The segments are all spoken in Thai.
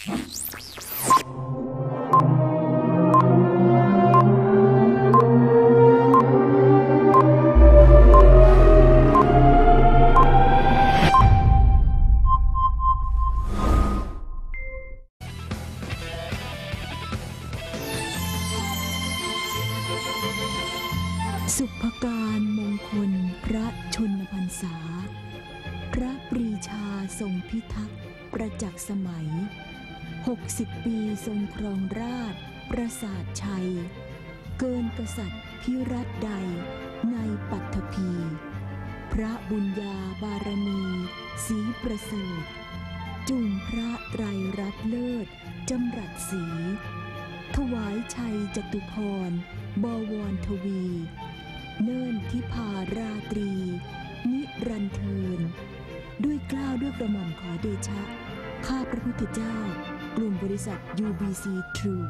สุภการมงคลพระชนพรรษาพระปรีชาทรงพิทักษ์ประจักษ์สมัย60 ปีทรงครองราชย์ประสาทชัยเกินกษัตริย์พิรัตใดในปัตภีพระบุญญาบารมีศรีประเสริฐจุมพระไตรรัตน์เลิศจำรัดศรีถวายชัยจตุพรบวรทวีเนิ่นทิพาราตรีนิรันดร์เทินด้วยเกล้าด้วยกระหม่อมขอเดชะข้าพระพุทธเจ้ากลุ่มบริษัท UBC True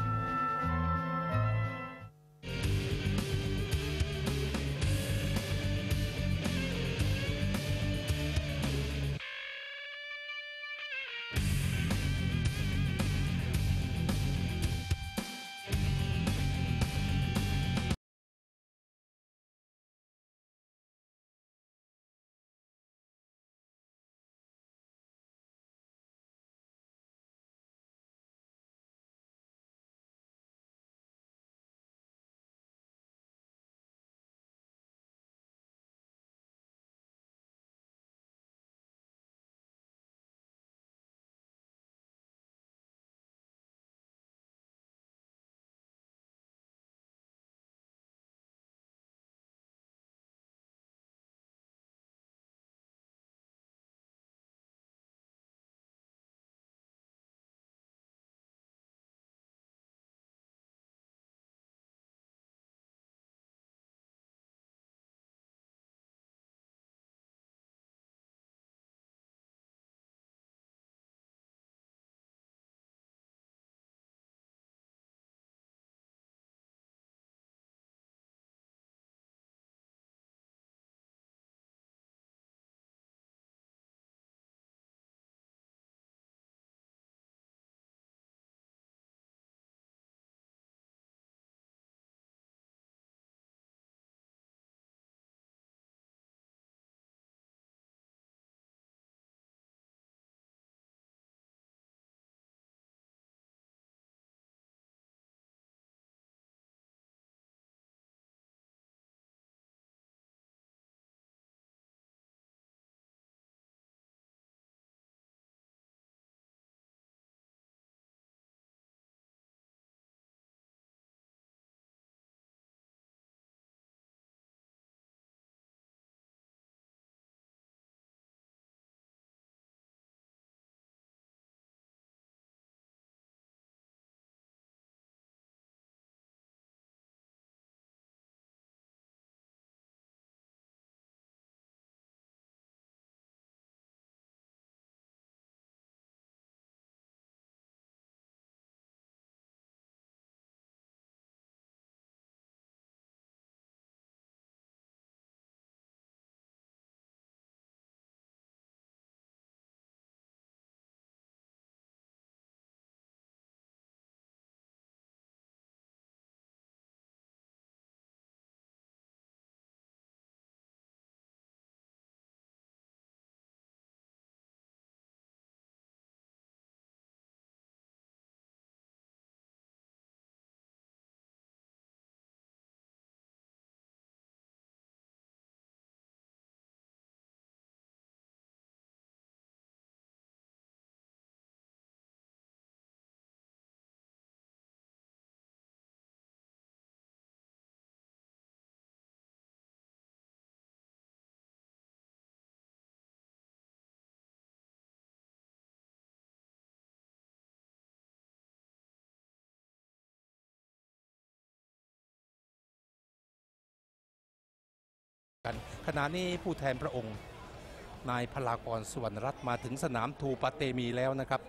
ขณะนี้ผู้แทนพระองค์นายพลากรสุวรรณรัตน์มาถึงสนามทูปะเตมีแล้วนะครับ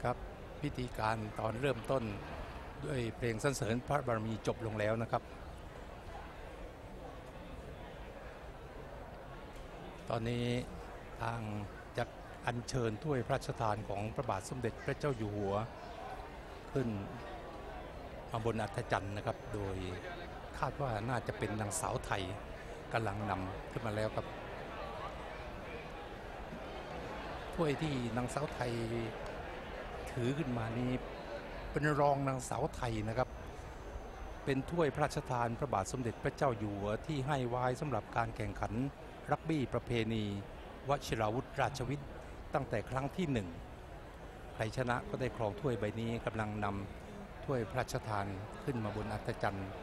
ครับพิธีการตอนเริ่มต้นด้วยเพลงสรรเสริญพระบารมีจบลงแล้วนะครับตอนนี้ทางจะอัญเชิญถ้วยพระราชทานของพระบาทสมเด็จพระเจ้าอยู่หัวขึ้นมาบนอัฐจันทร์นะครับโดยคาดว่าน่าจะเป็นนางสาวไทยกำลังนำขึ้นมาแล้วครับถ้วยที่นางสาวไทยถือขึ้นมานี้เป็นรองนางสาวไทยนะครับเป็นถ้วยพระราชทานพระบาทสมเด็จพระเจ้าอยู่หัวที่ให้ไว้สำหรับการแข่งขันรักบี้ประเพณีวชิราวุธราชวิทย์ตั้งแต่ครั้งที่1ใครชนะก็ได้ครองถ้วยใบนี้กำลังนำถ้วยพระราชทานขึ้นมาบนอัฐจันทร์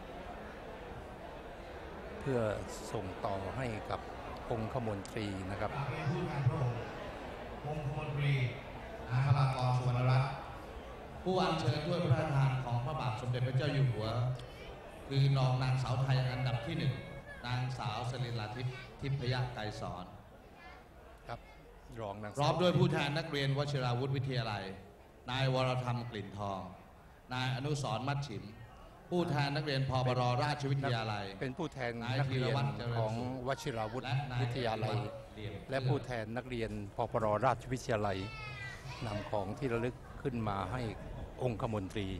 เพื่อส่งต่อให้กับองคมนตรีนะครับผู้แทนพระองค์องคมนตรีนายพลากรสุวรรณรัตน์ผู้อัญเชิญถ้วยพระราชทานของพระบาทสมเด็จพระเจ้าอยู่หัวคือนางสาวไทยอันดับที่1นางสาวสริลาทิพย์ทิพยไกรสอนครับรองนางพร้อมด้วยผู้แทนนักเรียนวชิราวุธวิทยาลัยนายวรธรรมกลิ่นทองนายอนุสรณ์มัดฉิมผู้แทนนักเรียนพปรราชวิทยาลัยเป็นผู้แทนนักเรียนของวชิราวุธวิทยาลัยและผู้แทนนักเรียนพปรราชวิทยาลัยนำของที่ระลึกขึ้นมาให้องคมนตรี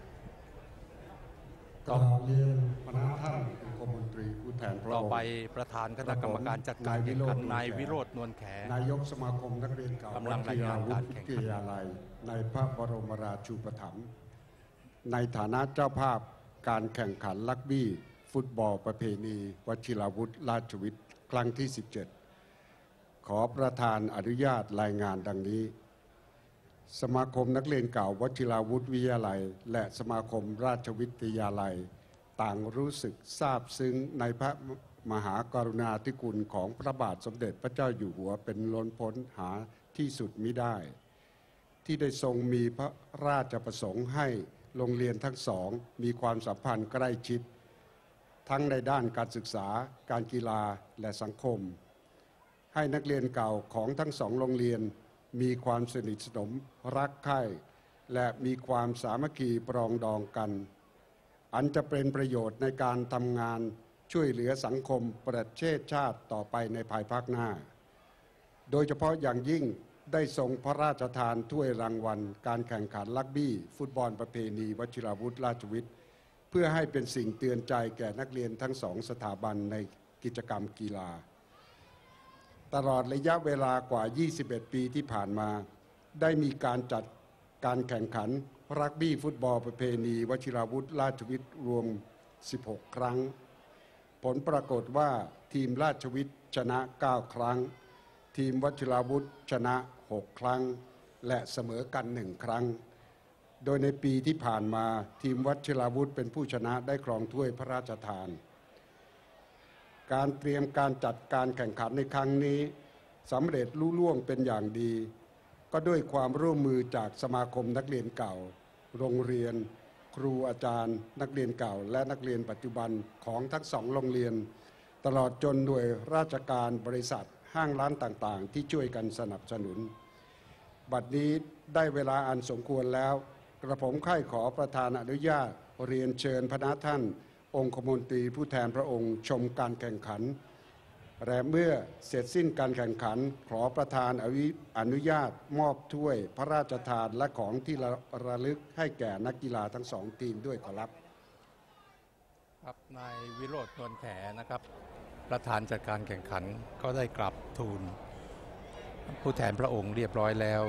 ต่อเรียนพนักท่านองคมนตรีผู้แทนพระองค์ต่อไปประธานคณะกรรมการจัดการแข่งขันนายวิโรจน์นวลแขนายกสมาคมนักเรียนเก่าวิทยาวุธวิทยาลัยในพระบรมราชูปถัมภ์ในฐานะเจ้าภาพการแข่งขันรักบี้ฟุตบอลประเพณีวชิราวุธราชวิทย์ครั้งที่17ขอประธานอนุญาตรายงานดังนี้สมาคมนักเรียนเก่าวชิราวุธวิทยาลัยและสมาคมราชวิทยาลัยต่างรู้สึกซาบซึ้งในพระมหากรุณาธิคุณของพระบาทสมเด็จพระเจ้าอยู่หัวเป็นล้นพ้นหาที่สุดมิได้ที่ได้ทรงมีพระราชประสงค์ให้โรงเรียนทั้งสองมีความสัมพันธ์ใกล้ชิดทั้งในด้านการศึกษาการกีฬาและสังคมให้นักเรียนเก่าของทั้งสองโรงเรียนมีความสนิทสนมรักใคร่และมีความสามัคคีปรองดองกันอันจะเป็นประโยชน์ในการทำงานช่วยเหลือสังคมประเทศชาติต่อไปในภายภาคหน้าโดยเฉพาะอย่างยิ่งได้ทรงพระราชทานถ้วยรางวัลการแข่งขันรักบี้ฟุตบอลประเพณีวชิราวุธราชวิทย์เพื่อให้เป็นสิ่งเตือนใจแก่นักเรียนทั้งสองสถาบันในกิจกรรมกีฬาตลอดระยะเวลากว่า 21 ปีที่ผ่านมาได้มีการจัดการแข่งขันรักบี้ฟุตบอลประเพณีวชิราวุธราชวิทย์รวม16 ครั้งผลปรากฏว่าทีมราชวิทย์ชนะ9 ครั้งทีมวชิราวุธชนะ6 ครั้งและเสมอกัน1 ครั้งโดยในปีที่ผ่านมาทีมวชิราวุธเป็นผู้ชนะได้ครองถ้วยพระราชทานการเตรียมการจัดการแข่งขันในครั้งนี้สำเร็จลุล่วงเป็นอย่างดีก็ด้วยความร่วมมือจากสมาคมนักเรียนเก่าโรงเรียนครูอาจารย์นักเรียนเก่าและนักเรียนปัจจุบันของทั้ง2โรงเรียนตลอดจนหน่วยราชการบริษัทห้างร้านต่างๆที่ช่วยกันสนับสนุนบัดนี้ได้เวลาอันสมควรแล้วกระผมค่ายขอประธานอนุญาตเรียนเชิญพระท่านองคมนตรีผู้แทนพระองค์ชมการแข่งขันและเมื่อเสร็จสิ้นการแข่งขันขอประธานอนุญาตมอบถ้วยพระราชทานและของที่ระลึกให้แก่นักกีฬาทั้ง2ทีมด้วยขอรับครับนายวิโรจน์นวลแขนะครับประธานจัดการแข่งขันก็ได้กราบทูลผู้แทนพระองค์เรียบร้อยแล้ว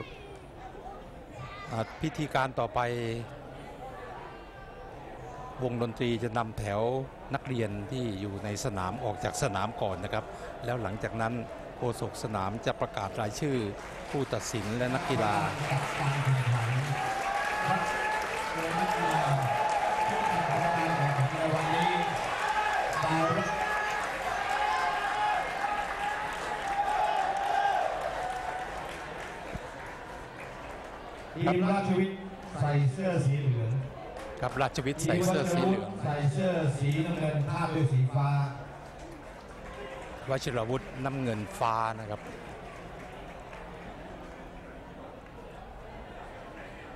พิธีการต่อไปวงดนตรีจะนำแถวนักเรียนที่อยู่ในสนามออกจากสนามก่อนนะครับแล้วหลังจากนั้นโฆษกสนามจะประกาศรายชื่อผู้ตัดสินและนักกีฬาทีมราชวิทย์ใส่เสื้อสีเหลืองครับราชวิทย์ใส่เสื้อสีเหลืองใส่เสื้อสีน้ำเงินท่าด้วยสีฟ้าวชิรวุฒิน้ำเงินฟ้านะครับ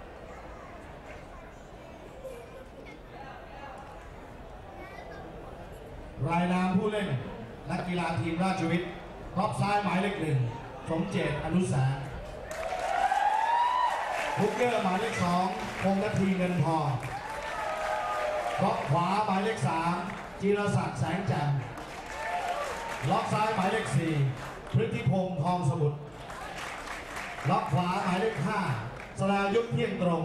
รายนามผู้เล่นนักกีฬาทีมราชวิทย์รอบซ้ายหมายเลข 1 สมเจตอนุสาฮุกเกอร์หมายเลข 2 พงษ์นาทีเงินทองล็อกขวาหมายเลข 3 จิรศักดิ์แสงจันทร์ล็อกซ้ายหมายเลข 4 พฤติพงษ์ทองสมุทรล็อกขวาหมายเลข 5 สรายุทธเที่ยงตรง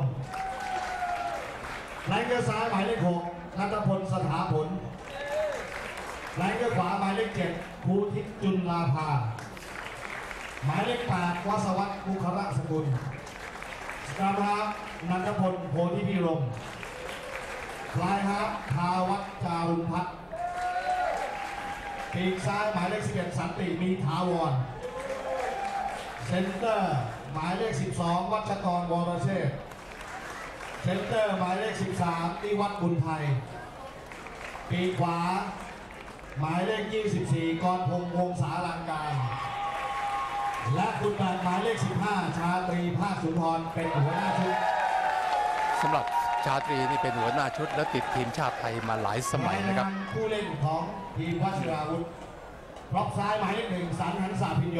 แหลงเกอร์ซ้ายหมายเลข 6 นัทพลสถาผลแหลงเกอร์ขวาหมายเลข 7 ภูทิพย์จุลลาภาหมายเลข 8 วัศวัฒน์ภูคระสกุลสตาร์ฮาร์ฟนันทพลโพธิพิรมฟลายฮาร์ฟทาวัฒน์จารุพัฒน์ปีกซ้ายหมายเลข 11 สันติมีถาวรเซนเตอร์หมายเลข 12 วัชกรวรเชษฐ์เซนเตอร์หมายเลข 13 นิวัฒน์บุญไทยปีกขวาหมายเลข 24 กรพงษ์วงศาลังการและคุณแบบหมายเลข 15 ชาตรีภาคสุนทรเป็นหัวหน้าชุดสำหรับชาตรีนี่เป็นหัวหน้าชุดและติดทีมชาติไทยมาหลายสมัยนะครับผู้เล่นของทีมวชิราวุธรอบซ้ายหมายเลข 1 สันหันษาพิญโย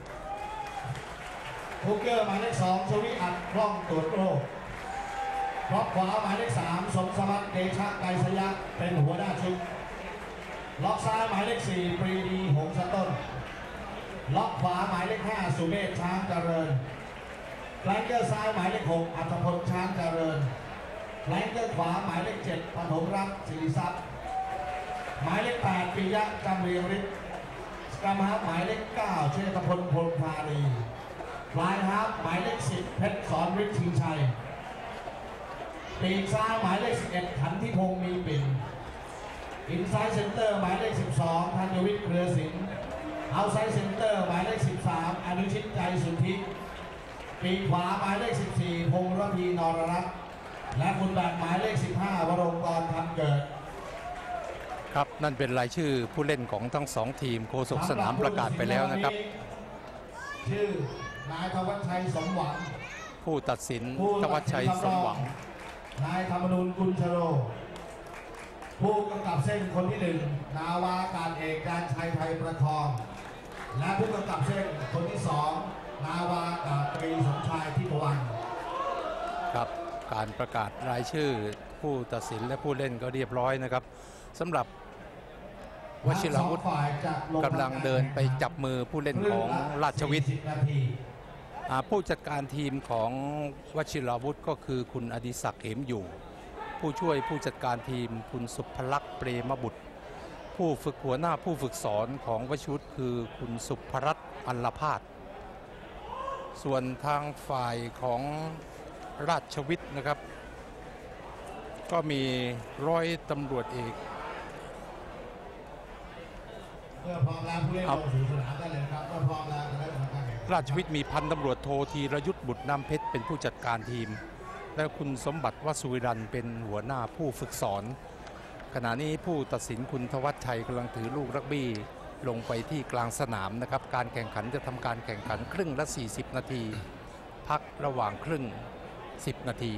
ฮุกเกอร์หมายเลข 2 ชวิอัดคล่องตรวจโรครอบขวาหมายเลข 3 สมสมัติเดชะไกรสยะเป็นหัวหน้าชุดล็อกซ้ายหมายเลข 4 ปรีดีหงส์ต้นล็อกขวาหมายเลข 5 สุเมธช้างเจริญแฟลงเกอร์ซ้ายหมายเลข 6 อัธพลช้างเจริญแฟลงเกอร์ขวาหมายเลข 7 ปฐมรัตน์ศิริทรัพย์หมายเลข 8 ปิยะจำเรียงฤทธิ์สกรามฮาร์ฟหมายเลข 9 เชษฐพลพลพานีฟลายฮาร์ฟหมายเลข 10 เพชรสอนฤทธิ์ชิงชัยปีกซ้ายหมายเลข 11 ขันธิพงศ์มีปิ่นอินไซด์เซ็นเตอร์หมายเลข 12 ธัญวิทย์เครือศิลป์เอาไซด์เซ็นเตอร์หมายเลข 13 อนุชิตใจสุทธิปีกขวาหมายเลข 14 พงษ์ระพีนรรัตน์และคุณแบกหมายเลข 15 วรงค์กรทำเกิดครับนั่นเป็นรายชื่อผู้เล่นของทั้งสองทีมโฆษกสนามประกาศไปแล้วนะครับชื่อนายธวัชชัยสมหวังผู้ตัดสินธวัชชัยสมหวังนายธรรมนูญกุลชโรผู้กำกับเส้นคนที่ 1 นาวาอากาศเอกการชัยไทยประคองและผู้กำกับเส้นคนที่ 2 นาวาอากาศตรีสมชายทิพวรรณครับการประกาศรายชื่อผู้ตัดสินและผู้เล่นก็เรียบร้อยนะครับสำหรับวชิราวุธกำลังเดินไปจับมือผู้เล่นของราชวิทย์ผู้จัดการทีมของวชิราวุธก็คือคุณอดิศักดิ์เหมอยู่ผู้ช่วยผู้จัดการทีมคุณสุภลักษณ์เปรมบุตรผู้ฝึกหัวหน้าผู้ฝึกสอนของวชิราวุธคือคุณสุภรัตน์อัลลพาดส่วนทางฝ่ายของราชวิทย์นะครับก็มีร้อยตำรวจเอกราชวิทย์มีพันตำรวจโทธีรยุทธบุตรน้ำเพชรเป็นผู้จัดการทีมและคุณสมบัติวสุวิรันเป็นหัวหน้าผู้ฝึกสอนขณะนี้ผู้ตัดสินคุณธวัชชัยกำลังถือลูกรักบี้ลงไปที่กลางสนามนะครับการแข่งขันจะทำการแข่งขันครึ่งละ40นาทีพักระหว่างครึ่ง10นาที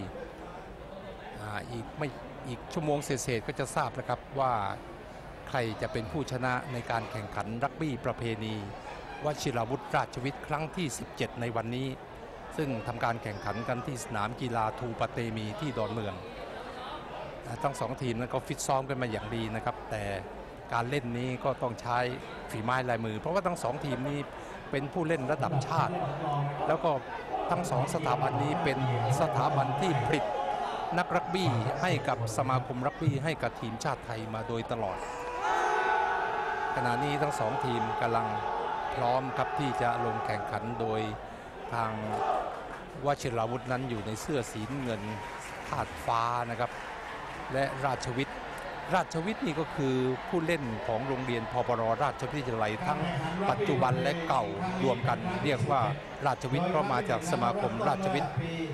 อีกชั่วโมงเศษๆก็จะทราบนะครับว่าใครจะเป็นผู้ชนะในการแข่งขันรักบี้ประเพณีวชิราวุธราชวิทย์ครั้งที่17ในวันนี้ซึ่งทำการแข่งขันกันที่สนามกีฬาทูปะเตมีที่ดอนเมืองทั้งสองทีมนั้นก็ฟิตซ้อมกันมาอย่างดีนะครับแต่การเล่นนี้ก็ต้องใช้ฝีไม้ลายมือเพราะว่าทั้งสองทีมนี้เป็นผู้เล่นระดับชาติแล้วก็ทั้งสองสถาบันนี้เป็นสถาบันที่ผลิตนักรักบี้ให้กับสมาคมรักบี้ให้กับทีมชาติไทยมาโดยตลอดขณะนี้ทั้งสองทีมกำลังพร้อมครับที่จะลงแข่งขันโดยทางวชิราวุธนั้นอยู่ในเสื้อสีเงินคาดฟ้านะครับและราชวิทย์นี่ก็คือผู้เล่นของโรงเรียนพปรราชวิทยาลัยทั้งปัจจุบันและเก่ารวมกันเรียกว่าราชวิทย์ก็มาจากสมาคมราชวิทย์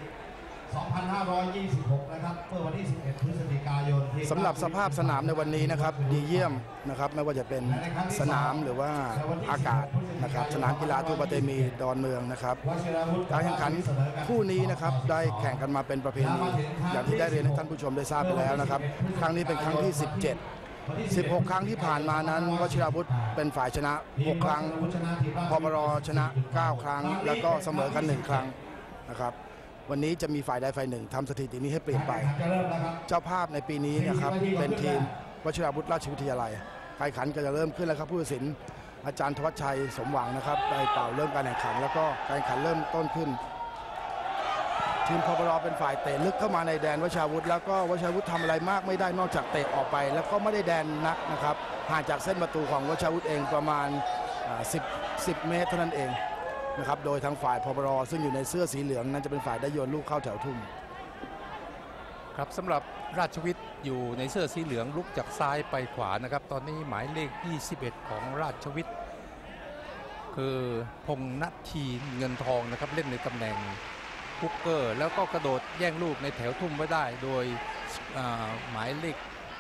2526 นะครับเมื่อวันที่ 11 พฤศจิกายนสำหรับสภาพสนามในวันนี้นะครับดีเยี่ยมนะครับไม่ว่าจะเป็นสนามหรือว่าอากาศนะครับสนามกีฬาทูปะเตมีดอนเมืองนะครับการแข่งขันคู่นี้นะครับได้แข่งกันมาเป็นประเพณีอย่างที่ได้เรียนให้ท่านผู้ชมได้ทราบไปแล้วนะครับครั้งนี้เป็นครั้งที่17 16 ครั้งที่ผ่านมานั้นวชิราวุธเป็นฝ่ายชนะ 6 ครั้งพปรชนะ 9 ครั้งแล้วก็เสมอกัน 1 ครั้งนะครับวันนี้จะมีฝ่ายใดฝ่ายหนึ่งทำสถิตินี้ให้เปลี่ยนไปเจ้าภาพในปีนี้นะครับเป็นทีมวชิราวุธราชวิทยาลัยการแข่งขันก็จะเริ่มขึ้นแล้วครับผู้ตัดสินอาจารย์ธวัชชัยสมหวังนะครับได้เป่าเริ่มการแข่งขันแล้วก็การแข่งขันเริ่มต้นขึ้นทีมพปรเป็นฝ่ายเตะลึกเข้ามาในแดนวชิราวุธแล้วก็วชิราวุธทำอะไรมากไม่ได้นอกจากเตะออกไปแล้วก็ไม่ได้แดนนักนะครับห่างจากเส้นประตูของวชิราวุธเองประมาณ10 เมตรเท่านั้นเองนะครับโดยทางฝ่ายพปรซึ่งอยู่ในเสื้อสีเหลืองนั้นจะเป็นฝ่ายได้โยนลูกเข้าแถวทุ่มครับสำหรับราชวิทย์อยู่ในเสื้อสีเหลืองลุกจากซ้ายไปขวานะครับตอนนี้หมายเลข21ของราชวิทย์คือพงษ์ณทีเงินทองนะครับเล่นในตำแหน่งคุกเกอร์แล้วก็กระโดดแย่งลูกในแถวทุ่มไว้ได้โดยหมายเล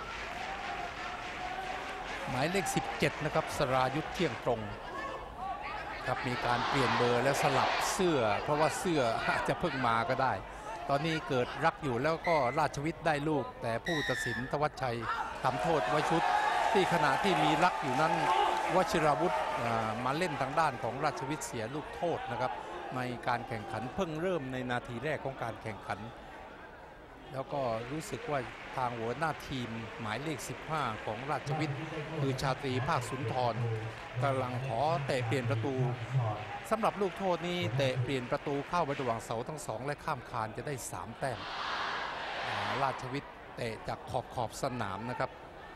ข17นะครับสรายุทธเที่ยงตรงครับมีการเปลี่ยนเบอร์และสลับเสื้อเพราะว่าเสื้ออาจจะเพิ่งมาก็ได้ตอนนี้เกิดรักอยู่แล้วก็ราชวิทย์ได้ลูกแต่ผู้ตัดสินธวัชชัยทำโทษไว้ชุดที่ขณะที่มีรักอยู่นั้นวชิราวุธมาเล่นทางด้านของราชวิทย์เสียลูกโทษนะครับในการแข่งขันเพิ่งเริ่มในนาทีแรกของการแข่งขันแล้วก็รู้สึกว่าทางหัวหน้าทีมหมายเลข15ของราชวิทย์คือชาตรีภาคสุนทรกำลังขอเตะเปลี่ยนประตูสำหรับลูกโทษนี้เตะเปลี่ยนประตูเข้าไประหว่างเสาทั้งสองและข้ามคานจะได้3 แต้มราชวิทย์เตะจากขอบสนามนะครับ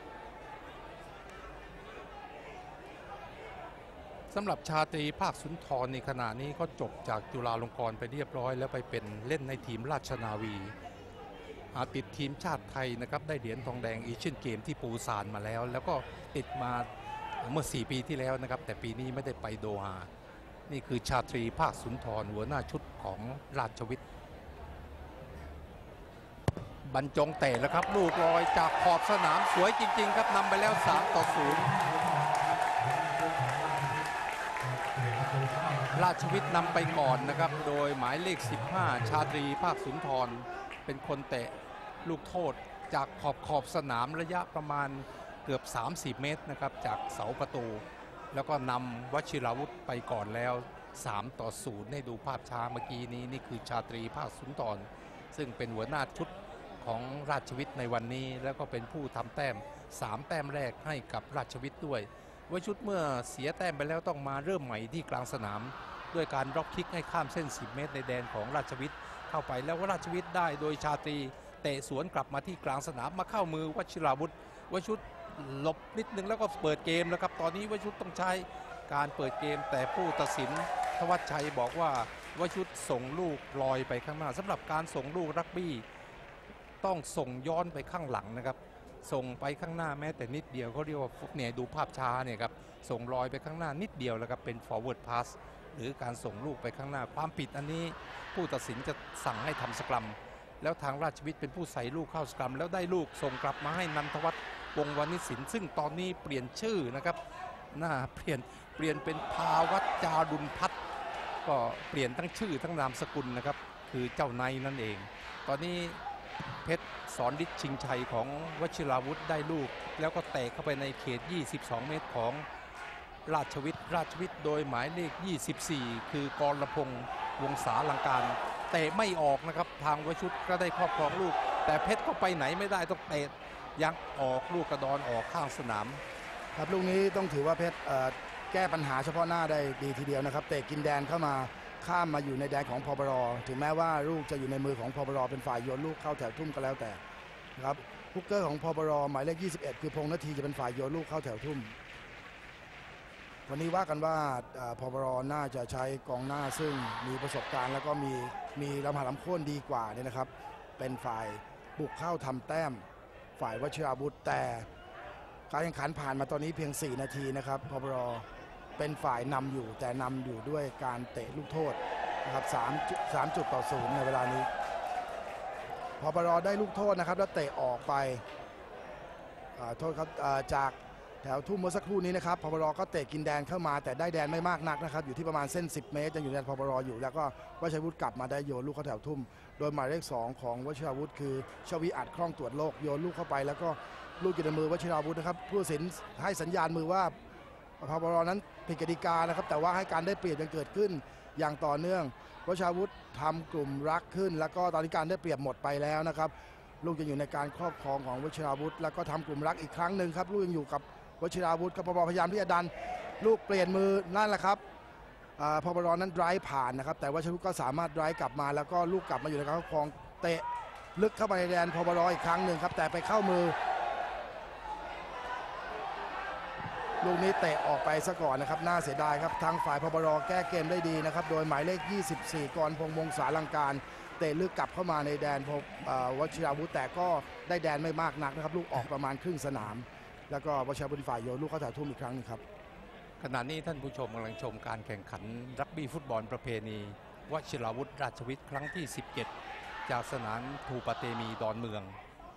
สำหรับชาตรีภาคสุนทรในขณะนี้ก็จบจากจุฬาลงกรณ์ไปเรียบร้อยแล้วไปเป็นเล่นในทีมราชนาวีติดทีมชาติไทยนะครับได้เหรียญทองแดงเอเชียนเกมที่ปูซานมาแล้วก็ติดมาเมื่อ4 ปีที่แล้วนะครับแต่ปีนี้ไม่ได้ไปโดฮานี่คือชาตรีภาคสุนทรหัวหน้าชุดของราชวิทย์บรรจงเตะแล้วครับลูกลอยจากขอบสนามสวยจริงๆครับนำไปแล้ว3-0ราชวิทย์นำไปก่อนนะครับโดยหมายเลข15ชาตรีภาคสุนทรเป็นคนเตะลูกโทษจากขอบสนามระยะประมาณเกือบ30 เมตรนะครับจากเสาประตูแล้วก็นำวชิราวุธไปก่อนแล้ว3-0ให้ดูภาพช้าเมื่อกี้นี้นี่คือชาตรีภาคสุนทรซึ่งเป็นหัวหน้าชุดของราชวิทย์ในวันนี้แล้วก็เป็นผู้ทำแต้ม3 แต้มแรกให้กับราชวิทย์ด้วยว่าชุดเมื่อเสียแต้มไปแล้วต้องมาเริ่มใหม่ที่กลางสนามด้วยการร็อกคิกให้ข้ามเส้น10 เมตรในแดนของราชวิทย์เข้าไปแล้วราชวิทย์ได้โดยชาตรีเตะสวนกลับมาที่กลางสนามมาเข้ามือวชิราวุธวชุดหลบนิดนึงแล้วก็เปิดเกมแล้วครับตอนนี้วชุดต้องใช้การเปิดเกมแต่ผู้ตัดสินธวัชชัยบอกว่าวชุดส่งลูกลอยไปข้างหน้าสำหรับการส่งลูกรักบี้ต้องส่งย้อนไปข้างหลังนะครับส่งไปข้างหน้าแม้แต่นิดเดียวเขาเรียกว่าเนี่ยดูภาพช้าเนี่ยครับส่งลอยไปข้างหน้านิดเดียวแล้วครับเป็น forward pass หรือการส่งลูกไปข้างหน้าความผิดอันนี้ผู้ตัดสินจะสั่งให้ทำสกรัมแล้วทางราชวิทย์เป็นผู้ใส่ลูกเข้าสกรัมแล้วได้ลูกส่งกลับมาให้นันทวัฒน์วงศ์วณิชสินซึ่งตอนนี้เปลี่ยนชื่อนะครับหน้าเปลี่ยนเป็นภาวัฒน์จารุณพัฒน์ก็เปลี่ยนทั้งชื่อทั้งนามสกุลนะครับคือเจ้านายนั่นเองตอนนี้เพชรสอนฤทธิ์ชิงชัยของวชิราวุธได้ลูกแล้วก็เตะเข้าไปในเขต22 เมตรของราชวิทย์โดยหมายเลข24คือกรพงษ์วงศาลังการเตะไม่ออกนะครับทางวชุดก็ได้ครอบครองลูกแต่เพชรก็ไปไหนไม่ได้ต้องเตะยังออกลูกกระดอนออกข้างสนามครับลูกนี้ต้องถือว่าเพชรแก้ปัญหาเฉพาะหน้าได้ดีทีเดียวนะครับเตะกินแดนเข้ามาข้ามมาอยู่ในแดนของพปรถึงแม้ว่าลูกจะอยู่ในมือของพปรเป็นฝ่ายโยนลูกเข้าแถวทุ่มก็แล้วแต่นะครับฮุกเกอร์ของพปรหมายเลข21คือพงษ์นาทีจะเป็นฝ่ายโยนลูกเข้าแถวทุ่มวันนี้ว่ากันว่าพปรน่าจะใช้กองหน้าซึ่งมีประสบการณ์แล้วก็มีลำหาลำโค่นดีกว่าเนี่ยนะครับเป็นฝ่ายบุกเข้าทำแต้มฝ่ายวชิราวุธแต่การแข่งขันผ่านมาตอนนี้เพียง4 นาทีนะครับพปรเป็นฝ่ายนำอยู่แต่นำอยู่ด้วยการเตะลูกโทษนะครับ3-0ในเวลานี้พปรได้ลูกโทษนะครับแล้วเตะออกไปโทษครับจากแถวทุ่มเมื่อสักครู่นี้นะครับพปรก็เตะกินแดนเข้ามาแต่ได้แดนไม่มากนักนะครับอยู่ที่ประมาณเส้น10 เมตรยังอยู่ในแดนพปรอยู่แล้วก็วชิราวุธกลับมาได้โยนลูกเข้าแถวทุ่มโดยหมายเลข2ของวชิราวุธคือชวีอัดคล่องตรวจโลกโยนลูกเข้าไปแล้วก็ลูกอยู่ในมือวชิราวุธนะครับผู้ตัดสินให้สัญญาณมือว่าพบรนั้นผิดกติกานะครับแต่ว่าให้การได้เปรียบยังเกิดขึ้นอย่างต่อเนื่องวชิราวุธทำกลุ่มรักขึ้นแล้วก็ตอนนี้การได้เปรียบหมดไปแล้วนะครับลูกยังอยู่ในการครอบครองของวชิราวุธแล้วก็ทำกลุ่มรักอีกครั้งหนึ่งครับลูกยังอยู่กับวชิราวุธครับพบรพยายามที่จะดันลูกเปลี่ยนมือนั่นแหละครับพบรนั้นไดรฟ์ผ่านนะครับแต่วชิราวุธก็สามารถไดรฟ์กลับมาแล้วก็ลูกกลับมาอยู่ในการครอบครองเตะลึกเข้าไปในแดนพบรอีกครั้งหนึ่งครับแต่ไปเข้ามือลูกนี้เตะออกไปซะก่อนนะครับน่าเสียดายครับทางฝ่ายพบรแก้เกมได้ดีนะครับโดยหมายเลข24กรพงษ์วงศาลังการเตะลึกกลับเข้ามาในแดนวชิราวุธแต่ก็ได้แดนไม่มากนักนะครับลูกออกประมาณครึ่งสนามแล้วก็วชิราวุธฝ่ายโยนลูกเข้าแถวทุ่มอีกครั้งนึงครับขณะนี้ท่านผู้ชมกำลังชมการแข่งขันรักบี้ฟุตบอลประเพณีวชิราวุธราชวิทย์ครั้งที่17จากสนามทูปะเตมีดอนเมือง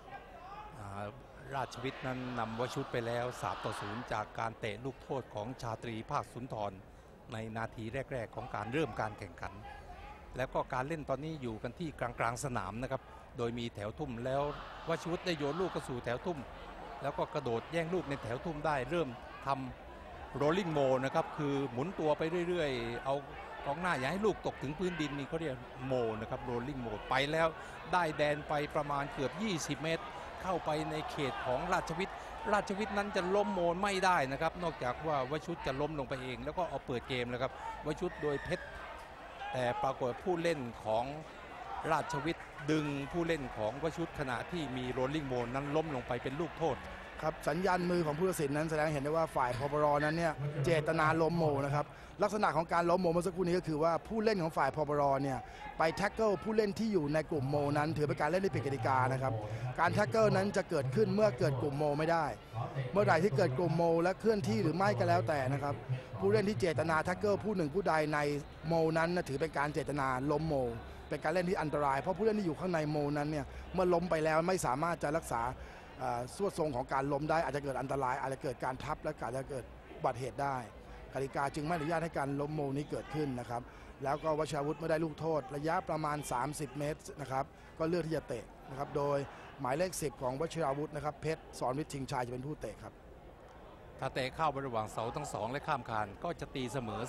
ราชวิทย์นั้นนำวชุดไปแล้ว3-0จากการเตะลูกโทษของชาตรีภาคสุนทรในนาทีแรกๆของการเริ่มการแข่งขันแล้วก็การเล่นตอนนี้อยู่กันที่กลางสนามนะครับโดยมีแถวทุ่มแล้ววชุดได้โยนลูกเข้าสู่แถวทุ่มแล้วก็กระโดดแย่งลูกในแถวทุ่มได้เริ่มทำโรลลิ่งโมนะครับคือหมุนตัวไปเรื่อยๆเอากองหน้าอย่าให้ลูกตกถึงพื้นดินนี่เขาเรียกโมนะครับโรลลิ่งโมไปแล้วได้แดนไปประมาณเกือบ20 เมตรเข้าไปในเขตของราชวิทย์นั้นจะล้มโมนไม่ได้นะครับนอกจากว่าวชุดจะล้มลงไปเองแล้วก็เอาเปิดเกมแล้วครับวชุดโดยเพชรแต่ปรากฏผู้เล่นของราชวิทย์ดึงผู้เล่นของวชุดขณะที่มีโรลลิ่งโมนนั้นล้มลงไปเป็นลูกโทษครับสัญญาณมือของผู้ตัดสินนั้นแสดงเห็นได้ว่าฝ่ายพบรนั้นเนี่ยเจตนาล้มโมนะครับลักษณะของการล้มโมเมื่อสักครู่นี้ก็คือว่าผู้เล่นของฝ่ายพบรเนี่ยไปแท็กเกิลผู้เล่นที่อยู่ในกลุ่มโมนั้นถือเป็นการเล่นที่ผิดกติกานะครับการแท็กเกิลนั้นจะเกิดขึ้นเมื่อเกิดกลุ่มโมไม่ได้เมื่อใดที่เกิดกลุ่มโมและเคลื่อนที่หรือไม่ก็แล้วแต่นะครับผู้เล่นที่เจตนาแท็กเกิลผู้หนึ่งผู้ใดในโมนั้นถือเป็นการเจตนาล้มโมเป็นการเล่นที่อันตรายเพราะผู้เล่นที่อยู่ข้างในโมนั้นเนี่ยเมื่อล้มไปแล้วไม่สามารถจะรักษาสวดทรงของการล้มได้อาจจะเกิดอันตรายอาจจะเกิดการทับและอาจจะเกิดอุบัติเหตุได้กติกาจึงไม่อนุญาตให้การล้มโมนี้เกิดขึ้นนะครับแล้วก็วชิราวุธไม่ได้ลูกโทษระยะประมาณ30 เมตรนะครับก็เลือกที่จะเตะนะครับโดยหมายเลข10ของวชิราวุธนะครับเพชรสอนวิทย์ชิงชัยจะเป็นผู้เตะครับถ้าเตะเข้าระหว่างเสาทั้ง2และข้ามคานก็จะตีเสมอ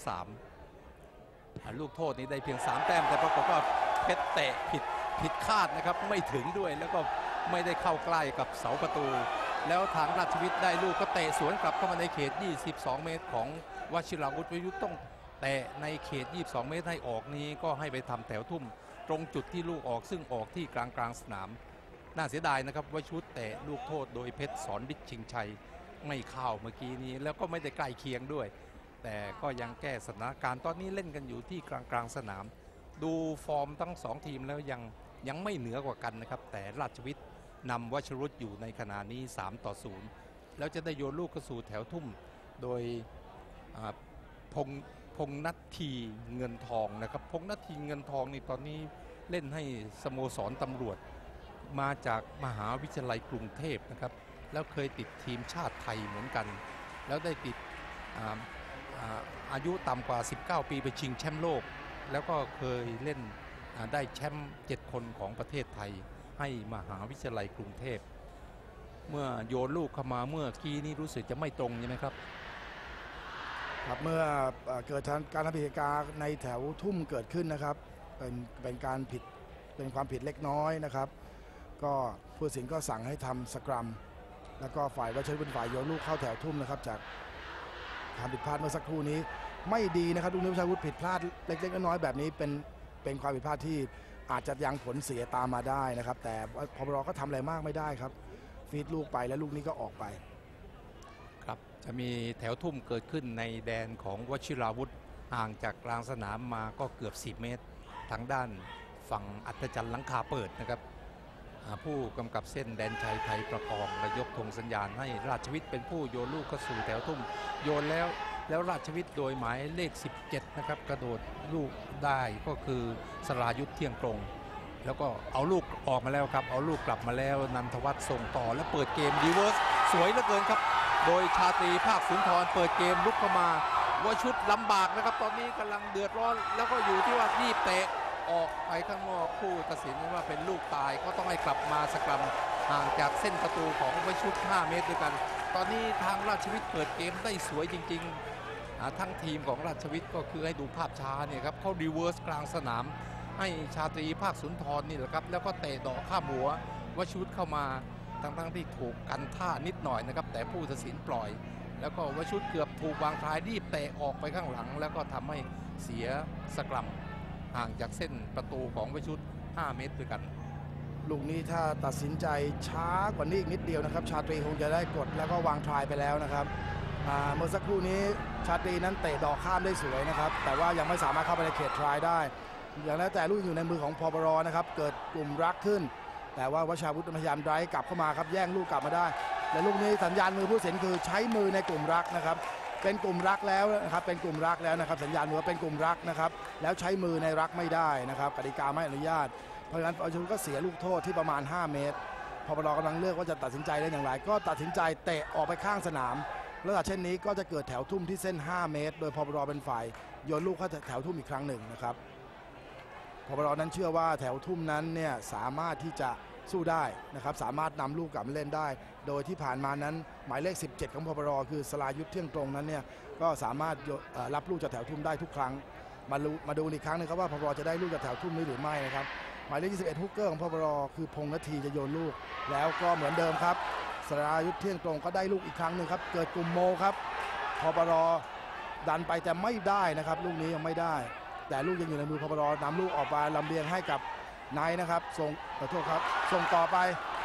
3-3ลูกโทษนี้ได้เพียง3 แต้มแต่ปรากฏว่าเพชรเตะผิดคาดนะครับไม่ถึงด้วยแล้วก็ไม่ได้เข้าใกล้กับเสาประตูแล้วทางราชวิทย์ได้ลูกก็เตะสวนกลับเข้ามาในเขต22 เมตรของวชิราวุธวิยุทธ์ต้องเตะในเขต22 เมตรให้ออกนี้ก็ให้ไปทำแถวทุ่มตรงจุดที่ลูกออกซึ่งออกที่กลางสนามน่าเสียดายนะครับวชุดเตะลูกโทษโดยเพชรสอนวิทย์ชิงชัยไม่เข้าเมื่อกี้นี้แล้วก็ไม่ได้ใกล้เคียงด้วยแต่ก็ยังแก้สถานการณ์ตอนนี้เล่นกันอยู่ที่กลางสนามดูฟอร์มทั้ง2 ทีมแล้วยังไม่เหนือกว่ากันนะครับแต่ราชวิทย์นำวชิรุตอยู่ในขณะนี้3-0แล้วจะได้โยนลูกกระสู่แถวทุ่มโดยพงษ์นัททีเงินทองนะครับพงษ์นัททีเงินทองนี่ตอนนี้เล่นให้สโมสรตำรวจมาจากมหาวิทยาลัยกรุงเทพนะครับแล้วเคยติดทีมชาติไทยเหมือนกันแล้วได้ติดอายุต่ำกว่า19 ปีไปชิงแชมป์โลกแล้วก็เคยเล่นได้แชมป์7 คนของประเทศไทยให้มหาวิทยาลัยกรุงเทพเมื่อโยนลูกเข้ามาเมื่อกี้นี้รู้สึกจะไม่ตรงใช่ไหมครับครับเมื่อเกิดการทำผิดกติกาในแถวทุ่มเกิดขึ้นนะครับเป็นการผิดเป็นความผิดเล็กน้อยนะครับก็ผู้ตัดสินก็สั่งให้ทำสกรัมแล้วก็ฝ่ายวชิรวุฒิเป็นฝ่ายโยนลูกเข้าแถวทุ่มนะครับจากความผิดพลาดเมื่อสักครู่นี้ไม่ดีนะครับลูกนี้วชิรวุฒิผิดพลาดเล็กๆน้อยๆแบบนี้เป็นความผิดพลาดที่อาจจะยังผลเสียตามมาได้นะครับแต่พบรก็ทำอะไรมากไม่ได้ครับฟีดลูกไปแล้วลูกนี้ก็ออกไปครับจะมีแถวทุ่มเกิดขึ้นในแดนของวชิราวุธห่างจากกลางสนามมาก็เกือบ10 เมตรทางด้านฝั่งอัศจรรย์หลังคาเปิดนะครับผู้กำกับเส้นแดนชัยไทยประกองและยกธงสัญญาณให้ราชวิทย์เป็นผู้โยนลูกเข้าสู่แถวทุ่มโยนแล้วราชวิทย์โดยหมายเลข17นะครับกระโดดลูกได้ก็คือสรายุทธเที่ยงตรงแล้วก็เอาลูกออกมาแล้วครับเอาลูกกลับมาแล้วนันทวัฒน์ส่งต่อและเปิดเกมรีเวิร์สสวยเหลือเกินครับโดยชาตรีภาคสุนทรเปิดเกมลุกเข้ามาวชุดลำบากนะครับตอนนี้กำลังเดือดร้อนแล้วก็อยู่ที่ว่ารีบเตะออกไปข้างนอกผู้ตัดสินว่าเป็นลูกตายก็ต้องให้กลับมาสกรัมห่างจากเส้นประตูของวชุด5 เมตรด้วยกันตอนนี้ทางราชวิทย์เปิดเกมได้สวยจริงๆทั้งทีมของราชวิทย์ก็คือให้ดูภาพช้าเนี่ยครับเขารีเวิร์สกลางสนามให้ชาตรีภาคสุนทรนี่แหละครับแล้วก็เตะดอกข้ามหัววชุดเข้ามาทั้งที่ถูกกันท่านิดหน่อยนะครับแต่ผู้ตัดสินปล่อยแล้วก็วชุดเกือบถูกวางทายรีบเตะออกไปข้างหลังแล้วก็ทำให้เสียสกรัมห่างจากเส้นประตูของวชุด5 เมตรด้วยกันลูกนี้ถ้าตัดสินใจช้ากว่านี้อีกนิดเดียวนะครับชาตรีคงจะได้กดแล้วก็วางทรายไปแล้วนะครับเมื่อสักครู่นี้ชาตรีนั้นเตะดอกข้ามได้สวยนะครับแต่ว่ายังไม่สามารถเข้าไปในเขตทรายได้อย่างแล้วแต่ลูกอยู่ในมือของพปรนะครับเกิดกลุ่มรักขึ้นแต่ว่าวชาวุฒิพยายามไดรฟ์กลับเข้ามาครับแย่งลูกกลับมาได้และลูกนี้สัญญาณมือผู้ตัดสินคือใช้มือในกลุ่มรักนะครับเป็นกลุ่มรักแล้วนะครับเป็นกลุ่มรักแล้วนะครับสัญญาณมือเป็นกลุ่มรักนะครับแล้วใช้มือในรักไม่ได้นะครับกติกาไม่อนุญาตเพราะฉะนั้นวชุดก็เสียลูกโทษที่ประมาณ5 เมตรพปรกำลังเลือกว่าจะตัดสินใจได้อย่างไรก็ตัดสินใจเตะออกไปข้างสนามแล้วเช่นนี้ก็จะเกิดแถวทุ่มที่เส้น5 เมตรโดยพปรเป็นฝ่ายโยนลูกเข้าแถวทุ่มอีกครั้งหนึ่งนะครับพปรนั้นเชื่อว่าแถวทุ่มนั้นเนี่ยสามารถที่จะสู้ได้นะครับสามารถนำลูกกลับมาเล่นได้โดยที่ผ่านมานั้นหมายเลข17ของพปรคือสรายุทธเที่ยงตรงนั้นเนี่ยก็สามารถรับลูกจากแถวทุ่มได้ทุกครั้งมาดูอีกครั้งนึงครับว่าพปรจะได้ลูกจากแถวทุ่มนี้หรือไม่นะครับหมายเลข21ฮุกเกอร์ของพปรคือพงษ์นาทีจะโยนลูกแล้วก็เหมือนเดิมครับสรายุทธเที่ยงตรงก็ได้ลูกอีกครั้งหนึ่งครับเกิดกลุ่มโมครับพปรดันไปแต่ไม่ได้นะครับลูกนี้ยังไม่ได้แต่ลูกยังอยู่ในมือพปรนำลูกออกมาลำเลียงให้กับนายนะครับส่งขอโทษครับส่งต่อไป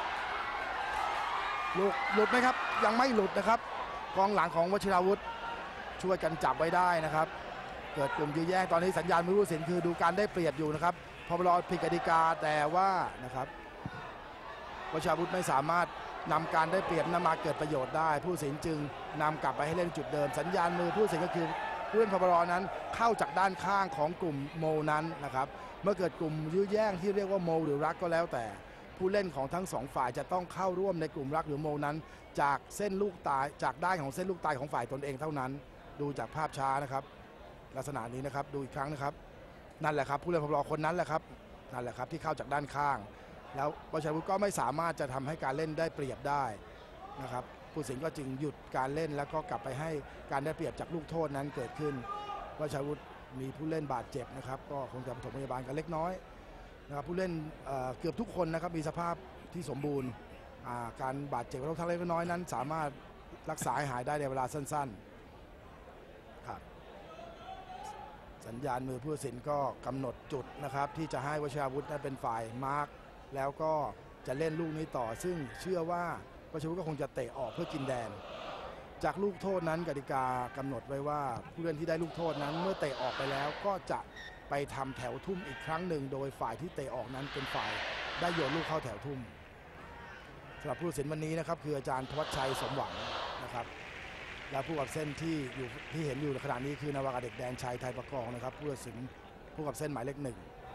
ลูกหลุดไหมครับยังไม่หลุดนะครับกองหลังของวชิราวุธช่วยกันจับไว้ได้นะครับเกิดกลุ่มยื้อแย่งตอนนี้สัญญาณมือผู้ตัดสินคือดูการได้เปรียบอยู่นะครับพปรผิดกติกาแต่ว่านะครับวชิราวุธไม่สามารถนำการได้เปรียบนั้นมาเกิดประโยชน์ได้ผู้ตัดสินจึงนำกลับไปให้เล่นจุดเดิมสัญญาณมือผู้ตัดสินก็คือผู้เล่นพปรนั้นเข้าจากด้านข้างของกลุ่มโมนั้นนะครับเมื่อเกิดกลุ่มยื้อแย่งที่เรียกว่าโมหรือรักก็แล้วแต่ผู้เล่นของทั้งสองฝ่ายจะต้องเข้าร่วมในกลุ่มรักหรือโมนั้นจากเส้นลูกตายจากด้านของเส้นลูกตายของฝ่ายตนเองเท่านั้นดูจากภาพช้านะครับลักษณะนี้นะครับดูอีกครั้งนะครับนั่นแหละครับผู้เล่นพปรคนนั้นแหละครับนั่นแหละครับที่เข้าจากด้านข้างแล้ววชิราวุธก็ไม่สามารถจะทำให้การเล่นได้เปรียบได้นะครับผู้ตัดสินก็จึงหยุดการเล่นแล้วก็กลับไปให้การได้เปรียบจากลูกโทษนั้นเกิดขึ้นวชิราวุธมีผู้เล่นบาดเจ็บนะครับก็คงจะปฐมพยาบาลกันเล็กน้อยนะครับผู้เล่นเกือบทุกคนนะครับมีสภาพที่สมบูรณ์การบาดเจ็บทั้งเล็กน้อยนั้นสามารถรักษาหายได้ในเวลาสั้นๆครับสัญญาณมือผู้ตัดสินก็กำหนดจุดนะครับที่จะให้วชิราวุธนั้นเป็นฝ่ายมาร์กแล้วก็จะเล่นลูกนี้ต่อซึ่งเชื่อว่าวชิราวุธก็คงจะเตะออกเพื่อกินแดนจากลูกโทษนั้นกติกากำหนดไว้ว่าผู้เล่นที่ได้ลูกโทษนั้นเมื่อเตะออกไปแล้วก็จะไปทำแถวทุ่มอีกครั้งหนึ่งโดยฝ่ายที่เตะออกนั้นเป็นฝ่ายได้โยนลูกเข้าแถวทุ่มสำหรับผู้ตัดสินวันนี้นะครับคืออาจารย์ธวัชชัยสมหวังนะครับและผู้กับเส้นที่เห็นอยู่ในขณะนี้คือนาวากาเด็กแดนชัยไทยประกองนะครับผู้ตัดสินผู้กับเส้นหมายเลข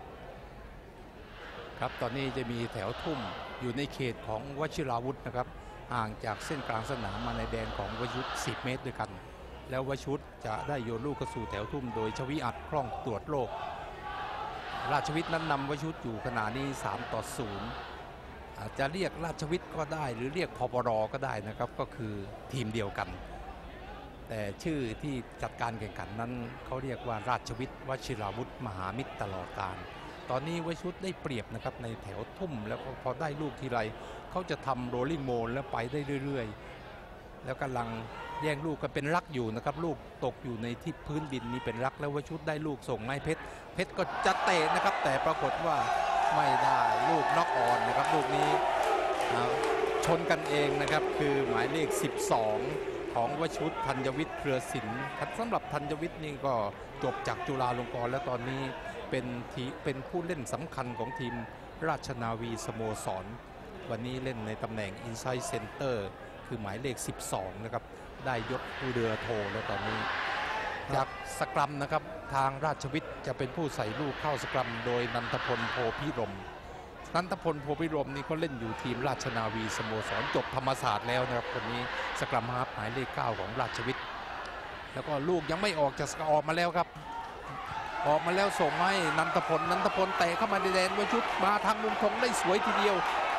1 ครับตอนนี้จะมีแถวทุ่มอยู่ในเขตของวชิราวุธนะครับห่างจากเส้นกลางสนามมาในแดนของวชุด10 เมตรด้วยกันแล้ววชุดจะได้โยนลูกเข้าสู่แถวทุ่มโดยชวิอัดคล่องตรวจโลกราชวิทย์นั้นนำวชุดอยู่ขณะนี้3-0อาจจะเรียกราชวิทย์ก็ได้หรือเรียกพปรก็ได้นะครับก็คือทีมเดียวกันแต่ชื่อที่จัดการแข่งขันนั้นเขาเรียกว่าราชวิทย์วชิราวุธมหามิตรตลอดกาลตอนนี้วชุดได้เปรียบนะครับในแถวทุ่มแล้วพอได้ลูกทีไรเขาจะทำโรลลิ่งโมนแล้วไปได้เรื่อยๆแล้วกำลังแย่งลูกกันเป็นรักอยู่นะครับลูกตกอยู่ในที่พื้นดินนี้เป็นรักแล้ววชุดได้ลูกส่งให้เพชรก็จะเตะนะครับแต่ปรากฏว่าไม่ได้ลูกน็อกออนนะครับลูกนี้ชนกันเองนะครับคือหมายเลข12ของวชุดธัญวิทย์เครือศิลป์สำหรับธัญวิทย์นี่ก็จบจากจุฬาลงกรณ์แล้วตอนนี้เป็นผู้เล่นสำคัญของทีมราชนาวีสโมสรวันนี้เล่นในตำแหน่ง Inside Center คือหมายเลข12นะครับได้ยกเรือโทแล้วตอนนี้จากสกรัมนะครับทางราชวิทย์จะเป็นผู้ใส่ลูกเข้าสกรัมโดยนันทพลโพพิรมนันทพลโพพิรมนี่เขาเล่นอยู่ทีมราชนาวีสโมสรจบธรรมศาสตร์แล้วนะครับคนนี้สกรัมฮาล์ฟหมายเลข9ของราชวิทย์แล้วก็ลูกยังไม่ออกจากออกมาแล้วครับออกมาแล้วส่งให้นันทพลเตะเข้ามาในแดนวชุดมาทางมุมธงได้สวยทีเดียว